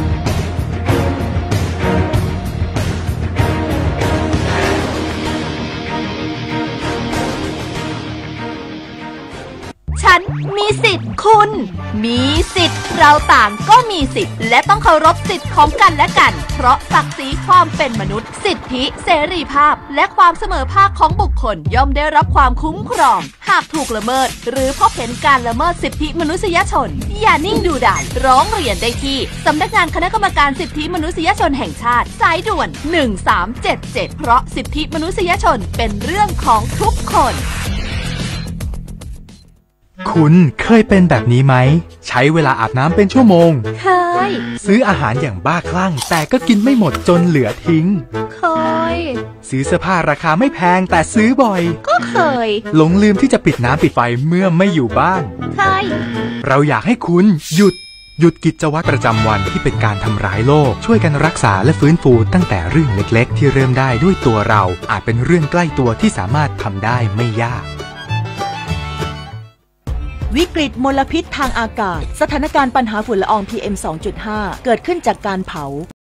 E: ฉันมีสิทธิ์คุณมีสิทธิ์เราต่างก็มีสิทธิ์และต้องเคารพสิทธิ์ของกันและกันเพราะศักดิ์ศรีความเป็นมนุษย์สิทธิเสรีภาพและความเสมอภาคของบุคคลย่อมได้รับความคุ้มครองหากถูกละเมิดหรือพบเห็นการละเมิดสิทธิมนุษยชนอย่านิ่งดูดายร้องเรียนได้ที่สำนักงานคณะกรรมการสิทธิมนุษยชนแห่งชาติสายด่วน1377เพราะสิทธิมนุษยชนเป็นเรื่องของทุกคน
P: คุณเคยเป็นแบบนี้ไหมใช้เวลาอาบน้ำเป็นชั่วโมง
E: เคย
P: ซื้ออาหารอย่างบ้าคลั่งแต่ก็กินไม่หมดจนเหลือทิ้ง
E: เคย
P: ซื้อเสื้อผ้าราคาไม่แพงแต่ซื้อบ่อย
E: ก็เคย
P: หลงลืมที่จะปิดน้ำปิดไฟเมื่อไม่อยู่บ้าน
E: เคย
P: เราอยากให้คุณหยุดกิจวัตรประจำวันที่เป็นการทำร้ายโลกช่วยกันรักษาและฟื้นฟูตั้งแต่เรื่องเล็กๆที่เริ่มได้ด้วยตัวเราอาจเป็นเรื่องใกล้ตัวที่สามารถทำได้ไม่ยาก
Q: วิกฤตมลพิษทางอากาศสถานการณ์ปัญหาฝุ่นละออง PM 2.5 เกิดขึ้นจากการเผา